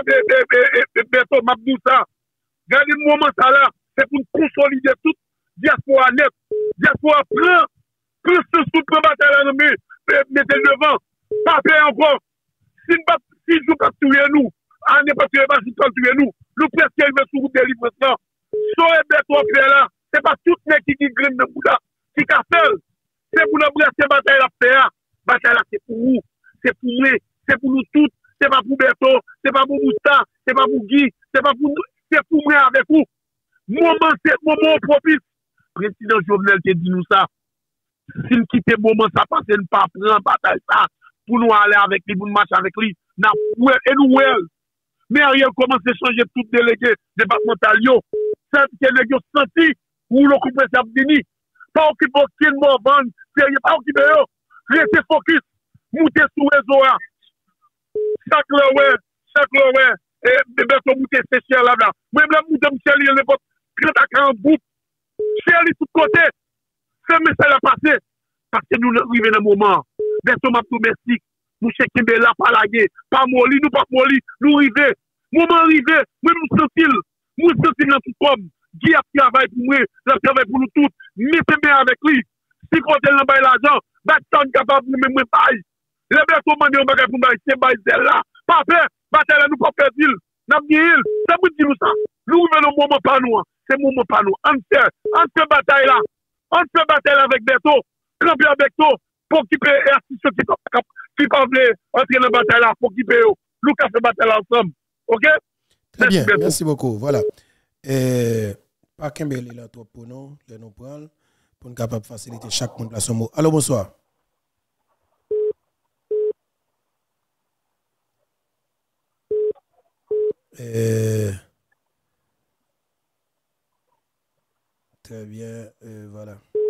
Beto, Mabdou ça. Regardez le moment ça là. C'est pour consolider toute diaspora net. Diaspora prend ce sous bataille là, mettez devant. Pas faire encore. Si je ne pas tuer nous, on n'est pas tuer nous. Nous presque il veut sous des livres ça. So et Beto fait là. C'est pas tout le qui grime de Bouddha. Qui a fait. C'est pour nous brasser bataille à faire. Bataille là, c'est pour vous. C'est pour nous. C'est pour nous tous. C'est pas pour Beto. C'est pas pour Mousta. C'est pas pour Guy. C'est pas pour nous. C'est pour moi avec vous. Moment, c'est moment propice. Président Jovenel te dit nous ça. Si nous quittons le moment, ça passe, nous pas prendre bataille ça. Pour nous aller avec lui, pour nous marcher avec lui. Et nous, mais Ariel commence à changer tout délégué départemental. C'est que les gens senti où le couple s'est abdini. Pas occuper aucun mot, pas occuper eux. Restez focus. Montez sous les oreilles. Chaque loi, et bébé, comme montez ces chers là-bas. Même là, montez Michel, il y a n'importe 30 à 40 groupes. Cher, de tout côté. Ce message a passé. Parce que nous arrivons dans le moment. Berto Mabdou, merci. Nous checkons là, pas laguer. Pas molli, nous pas molli. Nous arrivons. Moment arrivé. Nous sentons. Nous sentons dans tout comme. Qui a travaillé pour moi, il a travaillé pour nous tous. Mettez bien avec lui. Si vous avez l'argent, bâton capable de me payer. Les Berto Mabdou, on va faire pour moi, c'est bail là. Pas fait. Bataille là, nous pas faire deal. N'a pas dit, ça vous dit nous ça. Nous venons au moment pas nous. C'est moment pas nous. On fait bataille là. On fait bataille avec Beto. Camper avec toi. Pour qui peut ceux qui peuvent entrer dans la bataille là. Pour qui peut. Nous qui fait bataille là ensemble. OK? Très bien. Merci beaucoup. Voilà. Pas qu'un bel là, toi, pour nous. Les nous prendre. Pour nous capable de faciliter chaque monde à son mot. Allô, bonsoir. Très bien, voilà.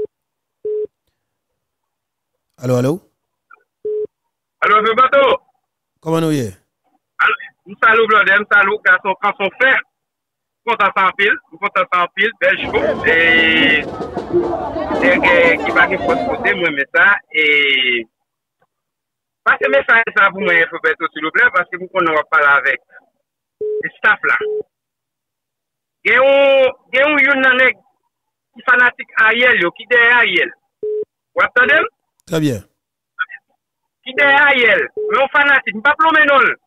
Allô? Allô, le bateau? Comment nous y est? Nous saluons Blondem, saluons garçon quand son frère. Content sans pile, belle chose. Et qui va qu'il faut se poser, moi, mais ça. Et passez message ça pour moi, il faut mettre s'il vous plaît, parce que vous connaissez pas avec le staff là. Il y a un qui fanatique Ariel, qui est Ariel. Vous entendez? Très bien. Qui est Ariel, mais on fanatique, pas ploménol.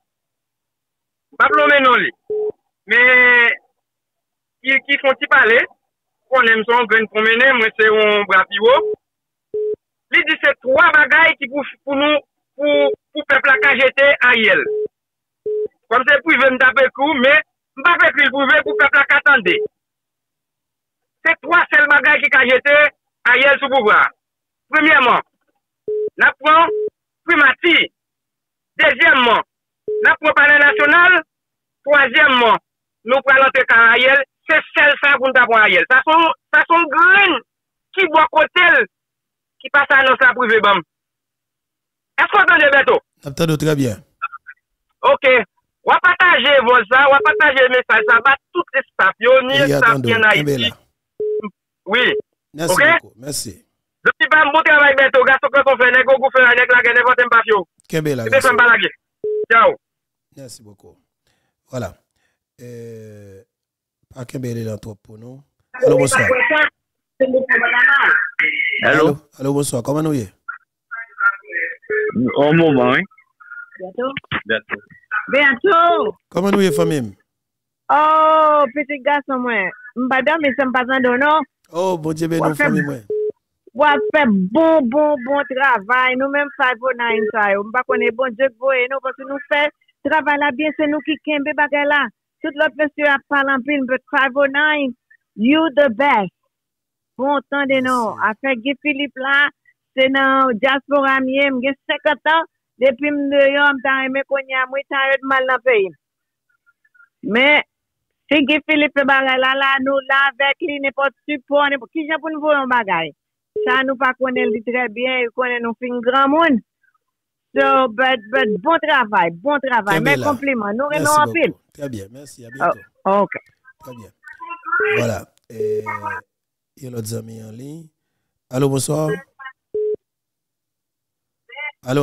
Mais qui font qui parler, qu'on aime son grain promener, moi c'est un brapio. Il dit c'est trois bagailles qui pour nous, pour peuple à KGT Ariel. Comme c'est pour me taper coup, mais pas fait qu'il pouvait pour peuple à attendre. C'est trois seuls bagailles qui KGT Ariel sous pouvoir. Premièrement, nous prenons primati. Deuxièmement, nous prenons palais national. Troisièmement, nous prenons l'entrée Ariel. C'est celle ça pour nous avoir Ariel. Ça sont graines qui boit côté qui passe à notre privé bam. Est-ce qu'on entend Beto? Entendons très bien. OK. On va partager ça, on va partager le message, ça va toutes les staff, ni les staff qui en Haïti. Oui. Merci beaucoup. Merci. Depuis pas bon travail Beto, garçon que on fait négo pour faire la guerre n'importe pas fio. Kembela. Ciao. Merci beaucoup. Voilà. Pas Kembele dans toi pour nous. Allô, bonsoir. Allô. Allô, bonsoir. Comment nous y est? Au moment, oui. Bientôt. Comment nous y est, famille? Oh, petit garçon, moi. Madame, mais ça me passe un non? Oh, bon Dieu, ben, nous, famille, moi. On fait bon travail. Nous-mêmes, 509, ça. On va connaître bon Dieu pour nous, parce que nous faisons travail là bien, c'est nous qui kembe bagay là. Tout l'autre monsieur a parlé en pile, but 509, you the best. Bon temps de nous. Avec Guy Philippe là, c'est dans diaspora mieux, j'ai 50 ans, depuis m'ta aimé konya, moi ta de mal dans pays. Mais si Guy Philippe bagay là nous là avec lui n'importe support, n'importe qui pour nous voler un bagay. Ça nous pas connaît très bien, connaît nous fin grand monde. So, but bon travail, mes compliments, nous renons en pile. Très bien, merci, à bientôt. OK. Très bien. Voilà. Il y a l'autre ami en ligne. Allô, bonsoir. Allô.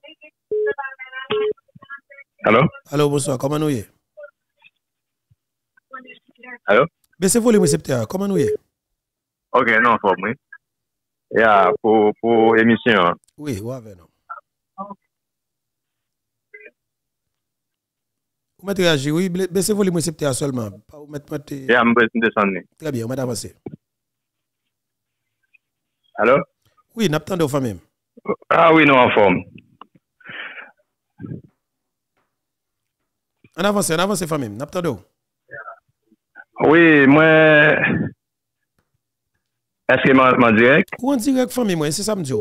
Allô, bonsoir, comment nous y est? Allô? Baissez-vous les récepteurs, comment nous y est? Ok, non, faut moi. Yeah, pour émission. Oui, ouais, non. Vous mettez réagir, oui, baissez-vous les récepteurs seulement. Vous mettez. Yeah, je vais descendre. Très bien, on va avancer. Allô? Oui, n'attendez aux femmes. Ah oui, nous en forme. On avance, famille. N'attendez. Oui, moi. Est-ce que m'en direct? Ou en direct, famille, moi, c'est ça, me dit.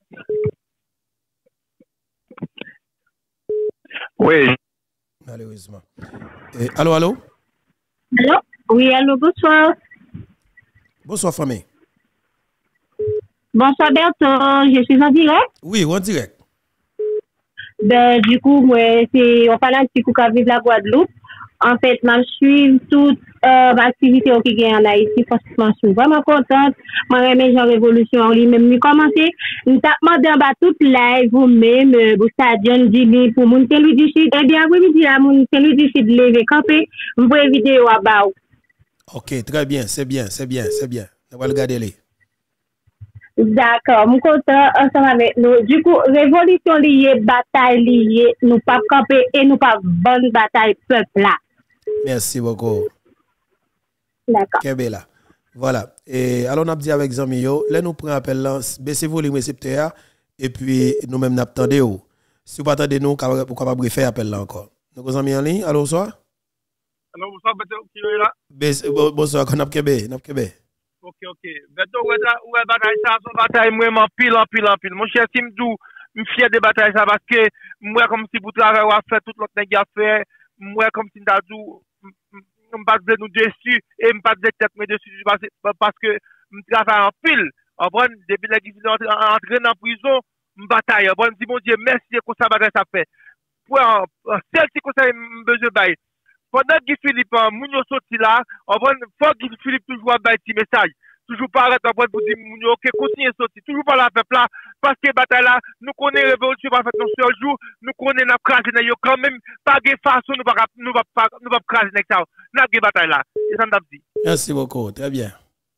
Oui. Malheureusement. Allô? Allô? Oui, allô, bonsoir. Bonsoir, famille. Bonsoir, Bertrand. Je suis en direct? Oui, en direct. Ben, du coup, moi, on parle un petit coup qu'à vivre la Guadeloupe. En fait, je suis toute l'activité qui est en Haïti. Franchement, je suis vraiment contente. Moi, j'aime la révolution en lui-même. Commencé, nous avons demandé à toute live, vous-même, au stadion, dit pour mon télé du Sud. Eh bien, oui, je dis à mon télé du Sud, lever camper, vous pouvez vidéo à bas. Ok, très bien, c'est bien. On va regarder les. D'accord, je suis content ensemble avec nous. Du coup, révolution liée, bataille liée, nous pas camper et nous pas bonne bataille peuple là. Merci beaucoup. D'accord. Kebela. Voilà. Et alors, on a dit avec Zamio, là, nous prenons appel là, baissez-vous les récepteurs et puis nous-mêmes, nous attendons. Si vous attendez nous, vous pouvez faire appel là encore. Nous avons mis en ligne. Allô, bonsoir. Allô, bonsoir, qui est là? Bonsoir, on a Kébé. Ok. Beto, ouais, bataille, ça, son bataille, vraiment pile. Mon cher Simdou, je suis fier de bataille, ça, parce que moi, comme si vous travaillez à faire tout l'autre nègre à faire, moi, comme si nous je ne pas nous dessus, et je ne pas tête mais dessus, parce que je travaille en pile. Depuis que je suis entré dans la prison, je bataille. Je dis, mon Dieu, merci pour ça, bataille, ça fait. Pour un seul petit conseil, je besoin de pendant que Philippe, Mounio sorti là, faut que Philippe toujours un petit message. Toujours pas arrêter pour dire Mounio, ok, continuez sortir. Toujours pas la peuple là, parce que bataille là, nous connaissons la révolution, pas fait un seul jour, nous connaissons la crasse, quand même, pas de façon, nous pas craser ça. Nous avons bataille là. C'est ça que je dis. Merci beaucoup, très bien.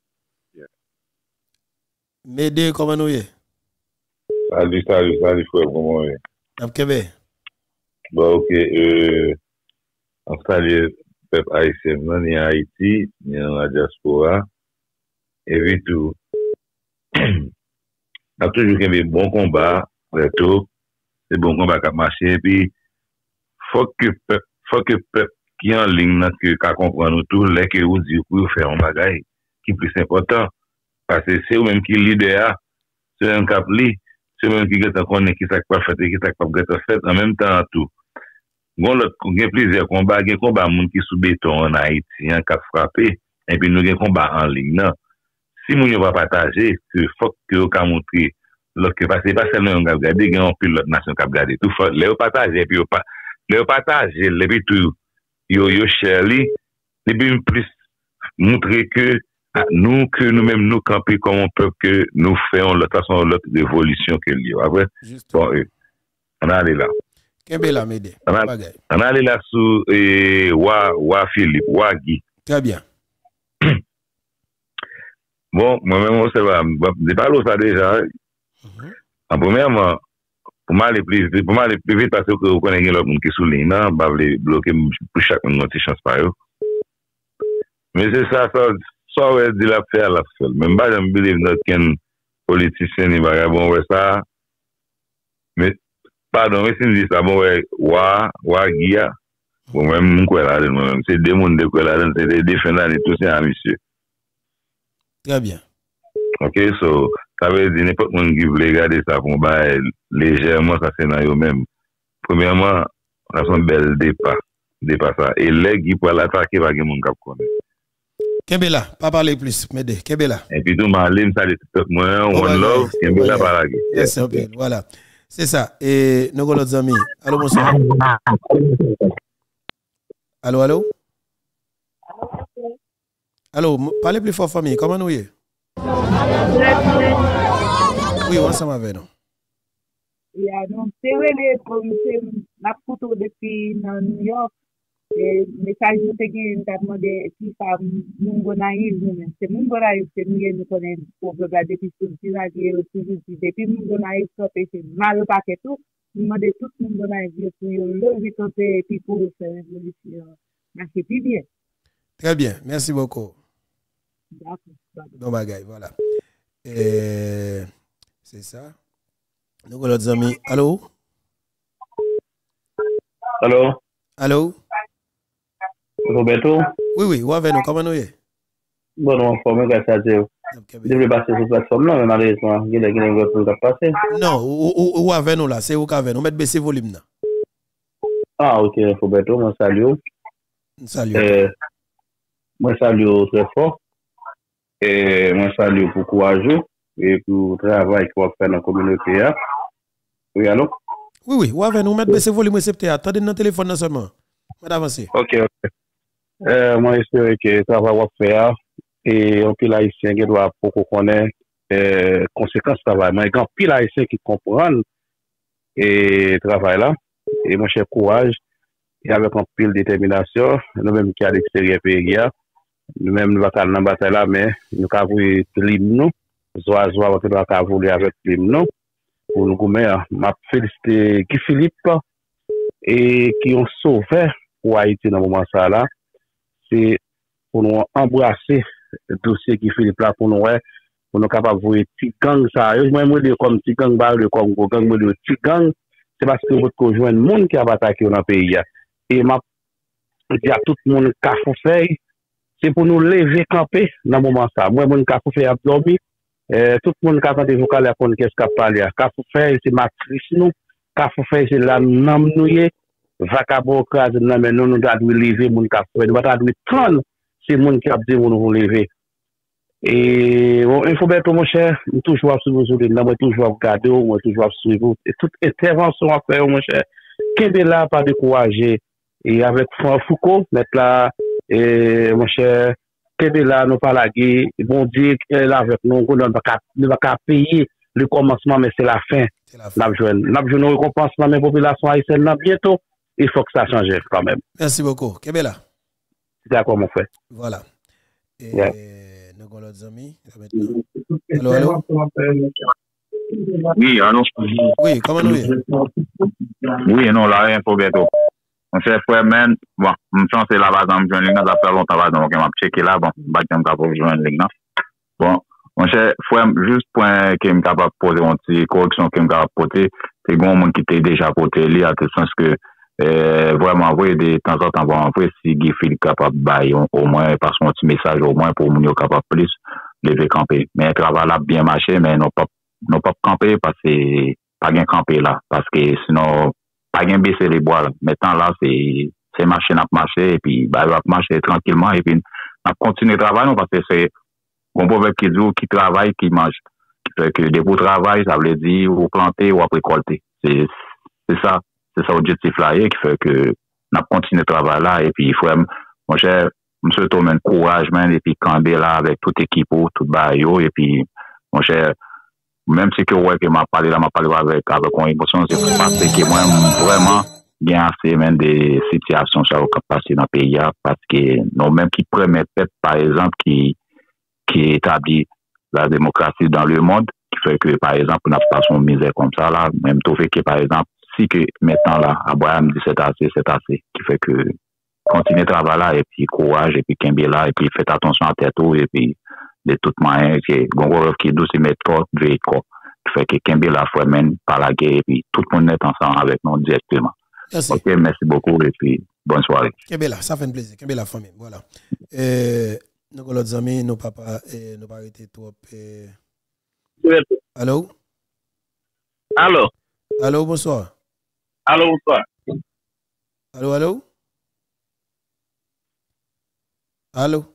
Médé, comment nous y est? Salut, frère, comment est? Abkebe. Bon, ok, on salue le peuple haïtien, ni en Haïti, ni en la diaspora, et puis tout. On a toujours eu des bons combats, des bons combats qui ont marché, et puis, faut que le peuple qui est en ligne, qui comprend nous tout, les que vous dites pour faire un bagage qui est plus important. Parce que c'est vous-même qui est leader, c'est un cap li, c'est vous-même qui connaît qui s'est pas fait et qui s'est pas fait en même temps tout. Bon, il y a plusieurs combats, il y a combats qui sous béton en Haïti, qui a frappé, et puis nous avons combats en ligne. Non. Si nous ne pas partager, il faut que vous montrez, parce que pas seulement on regarder, il y a un pilote nation qui a regardé. Tout faut les partager, et puis les partager, et puis tout, yo share li, et puis plus montrer que nous-mêmes nous camper comme on peut que nous faisons de toute façon l'autre révolution que lui. Après, bon, on a allé là. Kebela Médé. On a allé là sous Philippe, Guy. Très bien. Bon, moi-même, ça va. Je parle ça déjà. En premièrement, pour m'aller plus vite parce que vous connaissez l'autre monde qui souligne, je ne vais pas bloquer pour chaque monde une chance par eux. Mais c'est ça veut dire la faire la seule. Même pas, je ne believe qu'un politicien n'est pas bon, ça. Mais, pardon, mais si je dis ça, bon, Guy, bon, même, c'est des mondes de quoi là, c'est des défendants et tout ça, monsieur. Très bien. Ok, so, ça veut dire n'importe qui qui veut regarder ça pour bailler légèrement, ça c'est dans eux-mêmes. Premièrement, ça sont belles départ ça. Et les qui peuvent l'attaquer, pas de monde qui connaît. Kembela, pas parler plus, m'aider. Kembela. Et puis tout malin, ça les tout moi, one love, Kembela pas la guerre. Yes, okay, voilà. C'est ça. Et nous avons nos amis. Allô, bonsoir. Allô, allô? Allô, parlez plus fort, famille. Comment nous y est? Oui, on s'en va avec nous. Donc, c'est vrai, comme c'est la photo depuis New York, le message que j'ai demandé si ça mon naïf, c'est mon naïf, c'est nous connaît pour regarder depuis tout ça, depuis mon naïf, c'est mal paquet tout, demander tout le monde naïf pour lever camper et puis pour faire une révolution. Merci bien. Très bien, merci beaucoup. D'accord. Bon bagaille, voilà. C'est ça. Nous avons l'autre ami. Allô? Allô? Allô? Roberto? Oui, où avez-nous? Comment nous est? Bon, on forme grâce à Dieu. Je vais passer sur la plateforme là, mais malheureusement, il y a une pour passer. Non, où avez-nous là? C'est où qu'avez-nous? Mettez baisser volume là. Ah, ok, Roberto, moi salue. Salut. Moi salue très fort. Et moi salue pour courage et pour le travail qu'on fait dans la communauté. Oui, allô? Oui, où avez-nous? Mettez baisser volume récepteur. Attendez dans le téléphone seulement. Avancez. Ok. Moi, j'espère que le travail va faire et on peut l'haïtien qui doit beaucoup connaître les conséquences du travail. Mais il y a un pile haïtien qui comprend le travail là. Et mon cher courage, et avec un pile détermination, nous-mêmes qui à l'extérieur pays, nous-mêmes nous allons dans la bataille là, mais nous avons vu l'hymne, nous avons voulu avec l'hymne pour nous gommer. Je félicite Guy Philippe et qui ont sauvé pour Haïti dans le moment ça là. C'est pour nous embrasser le dossier Guy Philippe là pour nous capables de voir petit gang ça. Moi je dis comme petit gang bar le Congo, gang de petit gang, c'est parce que votre conjoint le monde qui a attaqué dans le pays. Et m'a dit à tout le monde Cafoufeuille, c'est pour nous lever camper dans le moment ça. Moi mon Cafoufeuille a dormi, tout le monde qui a entendu vocal à qu'est-ce qu'a parlé. Cafoufeuille c'est matrice nous, Cafoufeuille c'est la nam nouye, vacabo crase nan mais nous doit lever mon Cafoufeuille, nous doit prendre c'est monde qui a dit nous lever. Et bon, il faut bien mon cher, toujours suivre moi toujours regarder, moi toujours suivre et toute intervention à faire mon cher. Kébé là pas décourager et avec Foucault mettre là et mon cher Kébé là nous pas la guerre bon Dieu là avec nous on va pas payer le commencement mais c'est la fin n'a besoin récompense dans la population haïtienne là bientôt il faut que ça change quand même. Merci beaucoup Kébé là. C'est à quoi mon frère. Voilà. Et nous avons l'autre ami maintenant. Allô. Oui, allô. Oui, comment nous est? Oui, non, là, rien pour bientôt. Mon cher frère, man, bon, je me sens là, par exemple, je ça fait longtemps, donc je vais checker là, bon, je vais me joindre là. Bon, mon cher frère, juste pour que je suis capable de poser une petite correction que je suis capable de porter, c'est bon, monde qui était déjà porté, là, à tel sens que, vraiment, envoyer de temps en temps, envoyer si Guy Philippe capable de bailler, au moins, par son petit message, au moins, pour nous capable plus, lever camper. Mais le travail là, bien marché, mais non pas camper parce que pas bien camper là parce que sinon pas bien baisser les bois là. Maintenant là c'est marcher n'a marcher et puis bah va marcher tranquillement et puis on continue travailler parce que c'est un proverbe qui dit qui travaille qui mange qui fait que des beaux travail ça veut dire ou planter ou récolter c'est ça l'objectif là et qui fait que on continue travailler là et puis il faut mon cher monsieur Thomas courage et puis camper là avec toute équipe tout baillot et puis mon cher même si que ouais que m'a parlé avec une émotion c'est parce que moi vraiment bien assez même des situations ça va passer dans le pays parce que nous même qui premier peuple par exemple qui établit la démocratie dans le monde qui fait que par exemple on n'a pas son misère comme ça là même tout fait que par exemple si que maintenant là Abraham dit c'est assez qui fait que continuer travail là et puis courage et puis Kembe là et puis faites attention à tête et puis de toute manière, c'est Gongorov qui doit se mettre corps, veille corps. Qui fait que Kembe la fois même par la guerre et puis tout le monde est ensemble avec nous directement. Merci. Ok, merci beaucoup et puis bonne soirée. Kembe là, ça fait un plaisir. Kembe la famille, voilà. Nous avons l'autre amis, nos papas, nous pas arrêter trop. Allô? Allô? Allô, bonsoir. Allô, bonsoir. Allô, allô? Allô?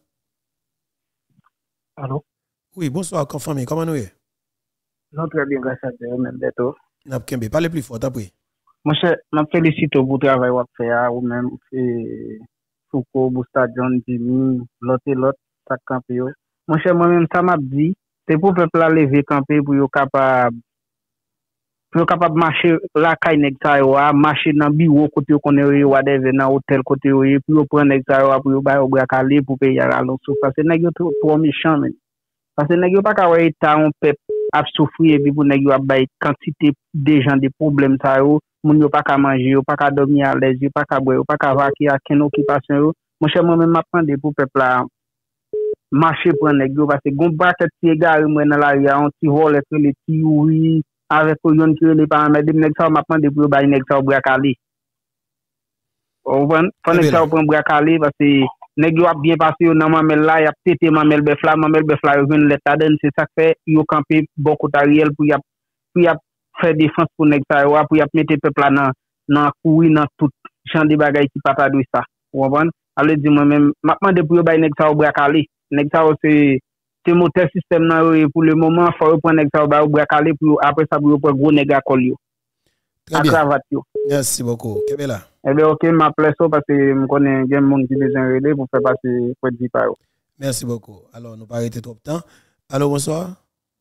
Allô? Oui, bonsoir, confirmé. Comment nous est? Non, très bien, grâce à Dieu, même bientôt. Napkembe, parlez plus fort, t'as pris. Mon cher, je félicite pour le travail que vous faites, ou même Foucault, Boustadion, Jimmy, l'autre, ça campé. Mon cher, moi-même, ça m'a dit, c'est pour le peuple à lever camper pour être capable de marcher la caille nègre, marcher dans le bureau côté qu'on est ou dans hôtel côté pour prendre nègre pour aller au Bracalé pour payer à l'eau. Parce que nègre trop méchant. Parce que nègre pas qu'à état on peut à souffrir et puis pour nègre a bailler quantité de gens des problèmes ça yo, moun yo pas qu'à manger, pas qu'à dormir à l'aise, pas qu'à boire, pas qu'à vaquer à quelle occupation yo. Mon cher moi-même m'apprendre pour peuple là marcher pour nègre parce que gon braquette qui égaré moi dans la rue on ti vole que les ti oui avec yon qui les paramètres nèg ça m'apprendre pour bailler nèg ça Bracalé. On va prendre ça pour Bracalé parce que nèg yo a bien passé dans mamel là y a tété mamel befla yo vinn l'état donne c'est ça fait yo camper beaucoup Ariel pour y a faire défense pour nèg ça pour y a mettre peuple là dans courir dans tout champ de bagaille qui pas de ça on va aller dire moi même m'a demandé pour yo bay nèg ça Bracalé nèg ça c'est moteur système nan pour le moment faut prendre nèg ça Bracalé pour après ça pour prendre gros nèg à col yo à cravate yo. Merci beaucoup. Kebela. Eh bien, ok, ma place parce que je connais bien monde qui besoin de relais pour faire passer pour dire par. Merci beaucoup. Alors, nous pas arrêter trop de temps. Allô, bonsoir.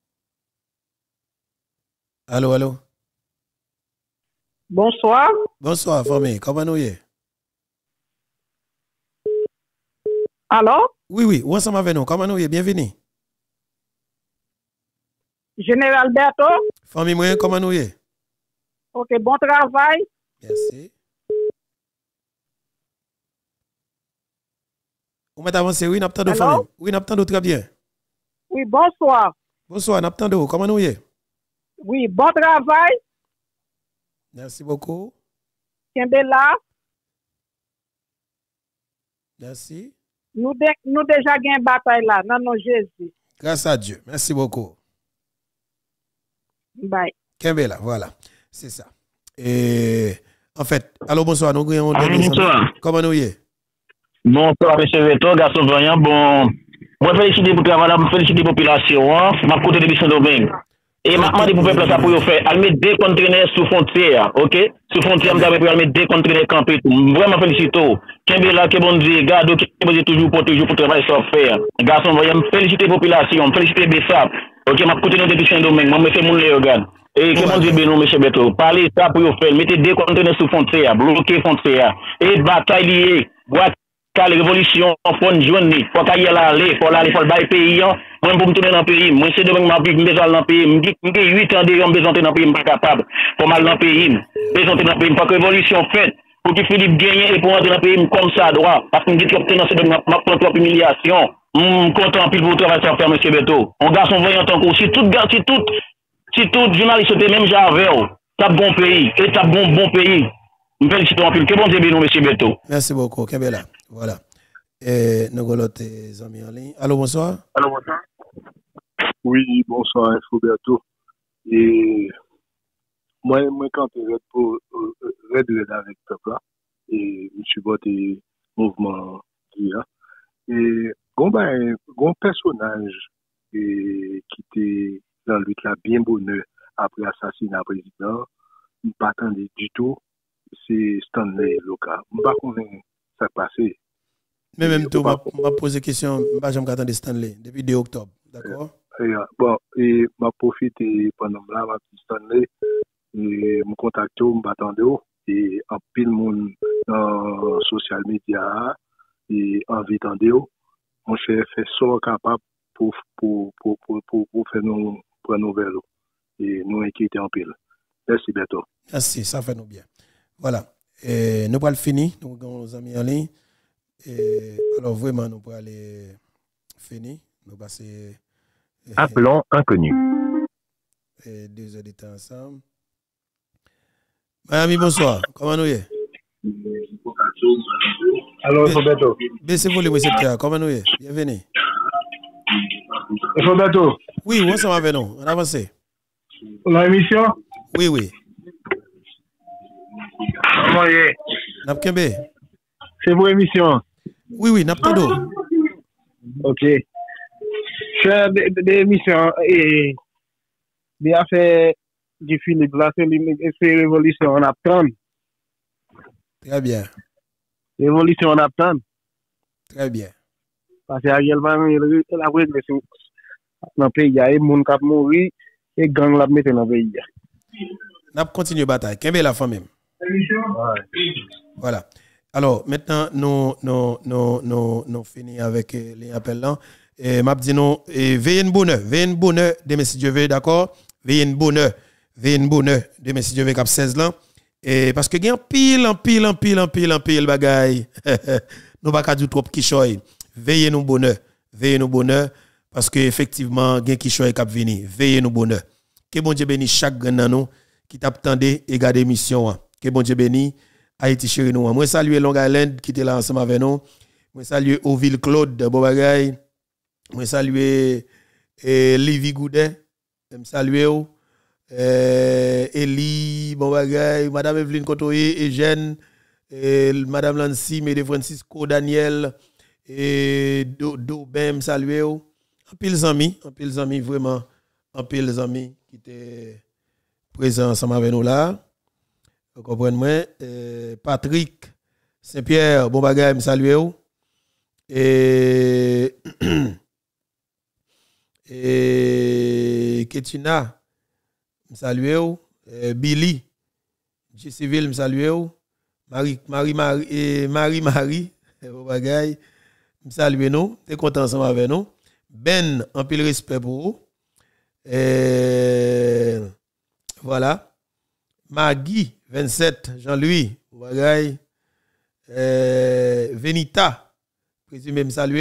Allô, allô. Bonsoir. Bonsoir, famille. Comment nous y est? Allô? Oui, oui. Où ensemble avec nous? Comment nous y est? Bienvenue. Général Berto. Famille, moi, comment nous y est? Ok, bon travail. Merci. Vous m'avez avancé, oui, n'a pas de famille. Oui, n'a pas de très bien. Oui, bonsoir. Bonsoir, n'a pas de comment nous y est? Oui, bon travail. Merci beaucoup. Kembela. Merci. Nous déjà gagné bataille là, dans nos Jésus. Grâce à Dieu. Merci beaucoup. Bye. Kembela, voilà. C'est ça. Et en fait, allô, bonsoir. Nous bonsoir. Comment nous y est? Bonsoir, M. Veto, garçon voyant. Bon, moi, féliciter pour le travail, féliciter la population, ma côté de Saint-Domingue. Et ma demande pour le peuple, ça pour faire. Elle met des conteneurs sous frontière, ok? Sous frontière, je vais mettre des conteneurs campés. Vraiment féliciter. Qu'est-ce là, que bon Dieu, garde, qui est toujours pour travailler sur faire. Garçon voyant, féliciter la population, féliciter les BSAP. Ok, ma côté de Saint-Domingue, moi, monsieur Mounle, regarde. Et que mon Dieu bénisse, M. Beto. Parlez ça pour faire. Mettez des conteneurs sous frontière, bloquez frontière. Et bataille liée, boîte, la révolution, faut une journée. Faut qu'il y ait l'aller, faut l'aller, faut le bail pays. Moi, pour me tourner dans le pays, moi, c'est demain, ma vie, je besoin dans le pays. Je 8 ans déjà, je besoin dans le pays, je ne suis pas capable. Faut mal dans le pays. Je besoin dans le pays. Faut que révolution faite. Pour que Philippe gagne et pour entrer dans le pays comme ça, droit. Parce que je dis que je ma propre humiliation. Content pile pour travailler sur faire, M. Beto. On garde son voyant encore. Si tout journaliste était même j'avais, ça bon pays, et ça bon pays. Nous félicitons en plus. Que bon Dieu bénisse, M. Beto. Merci beaucoup, Kembela. Voilà. Et nous avons tes amis en ligne. Allô, bonsoir. Allô, bonsoir. Oui, bonsoir, Infoberto. Et moi, quand je vais pour régler avec le peuple, et je suis voté mouvement hier. Et un personnage qui était dans lui qui a bien bonheur après l'assassinat président, je ne pas attendre du tout, c'est Stanley Loka. Je ne sais pas comment ça passé. Mais même tout, je vais poser question, je ne vais pas attendre Stanley depuis 2 octobre, d'accord? Bon, et je profite pendant là, je Stanley, et je contacte, je m'attends, et en pile monde dans social media, et en vidéo, mon chef fait ça capable pour faire nos nouvelles et nous inquiéter en pile. Merci, Beto. Merci, ça fait nous bien. Voilà. Et nous allons finir, nous avons nos amis en ligne. Et alors vraiment, nous allons aller finir. Nous passer. Appelant inconnu. Et 2 heures de temps ensemble. Miami, bonsoir. Comment nous y est? Alors, Roberto. Baissez-vous le récepteur. Comment nous y est? Bienvenue. Roberto. Oui, on s'en va nous. On avance. La émission? Oui, oui. Comment est? Napkembe. C'est pour émission? Oui, oui, Naptando. Ok. C'est des émissions et des affaires du Philippe, là, c'est révolution en attend. Très bien. Révolution en attend. Très bien. Parce que Ariel va la régler dans le pays, il y a des gens qui mourir et gang la mettre dans le pays. N'a continué bataille. Kembe la fin même. Voilà. Alors, maintenant, nous finissons avec les appels là. Et m'a dit non, veillez une bonne de Messie Dieu, d'accord? Veillez une bonne de Messie Dieu cap 16 là. Et parce que il y a pile bagaille. Nous pas du trop qui choy. Veillez nous bonheur parce que effectivement gain qui choy cap venir. Veillez nous bonheur. Que bon Dieu bénisse chaque grand nous qui t'attendait et garder mission. Que bon Dieu bénisse Haïti chéri nous. Moi saluer Long Island qui était là ensemble avec nous. Moi saluer Oville Claude bon bagaille. Moi saluer Livy Goudet. Me saluer Eli bon bagaille, madame Evelyne Kotoye, Eugène, madame Lancy, Mede Francisco, Daniel et Ben saluer en pile amis, vraiment en pile amis qui étaient présents ensemble avec nous là. Vous comprenez moi Patrick Saint-Pierre bon bagaille me saluer et Ketina me saluer Billy J Civil me saluer Marie bon bagaille me saluer nous t'es content ensemble avec nous Ben en pile respect pour vous voilà Maggie 27 Jean-Louis bon bagaille Venita présumé me saluer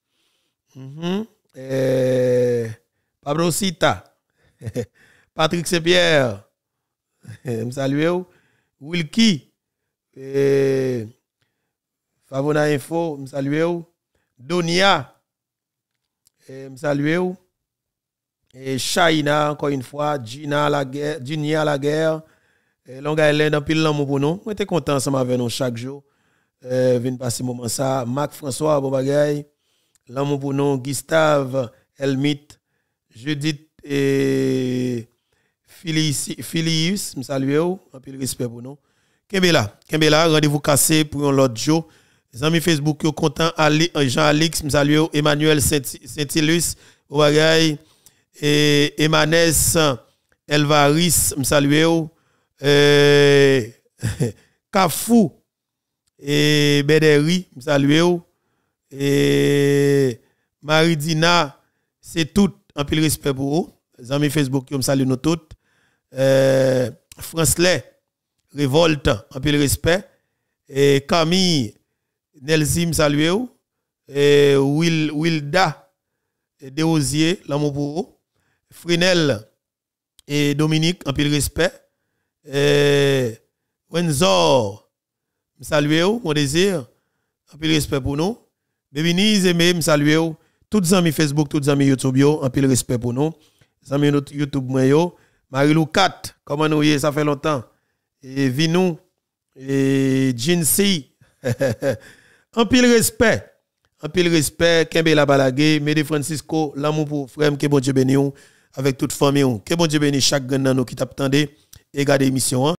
Pablo Sita Patrick Saint-Pierre me saluer Wilkie Favona Info me saluer Donia me saluer et Shaina encore une fois Gina la guerre Long Island en pile l'amour pour nous. Moi t'es content ensemble avec nous chaque jour. Vinn passer moment ça. Marc François bon bagaille. L'amour pour nous Gustave Elmit Judith et Philius me saluer en pile respect pour nous. Kembela rendez-vous cassé pour un autre jour. Les amis Facebook yo content Jean-Alix me saluer Emmanuel Saint-Ilus bon bagaille et Emanes Elvaris me saluer Kafou et Bederi me saluer et Maridina c'est tout en pile respect pour vous les amis Facebook me salue nous toutes Francelay Révolte en pile respect et Camille Nelzy me saluer et Wilda Deosier l'amour pour vous Frenel et Dominique en pile respect Wenzor me saluer mon désir en pile respect pour nous Bébiniz aimé me saluer tous les amis Facebook tous les amis YouTube en pile respect pour nous les amis YouTube moi yo Marilou 4 comment nous ça fait longtemps et Vinou et Jinsi en pile respect Kembe la balagé Mede Francisco l'amour pour frère que bon Dieu bénisse avec toute famille que bon Dieu bénisse chaque grand nous qui t'attendait et garder émission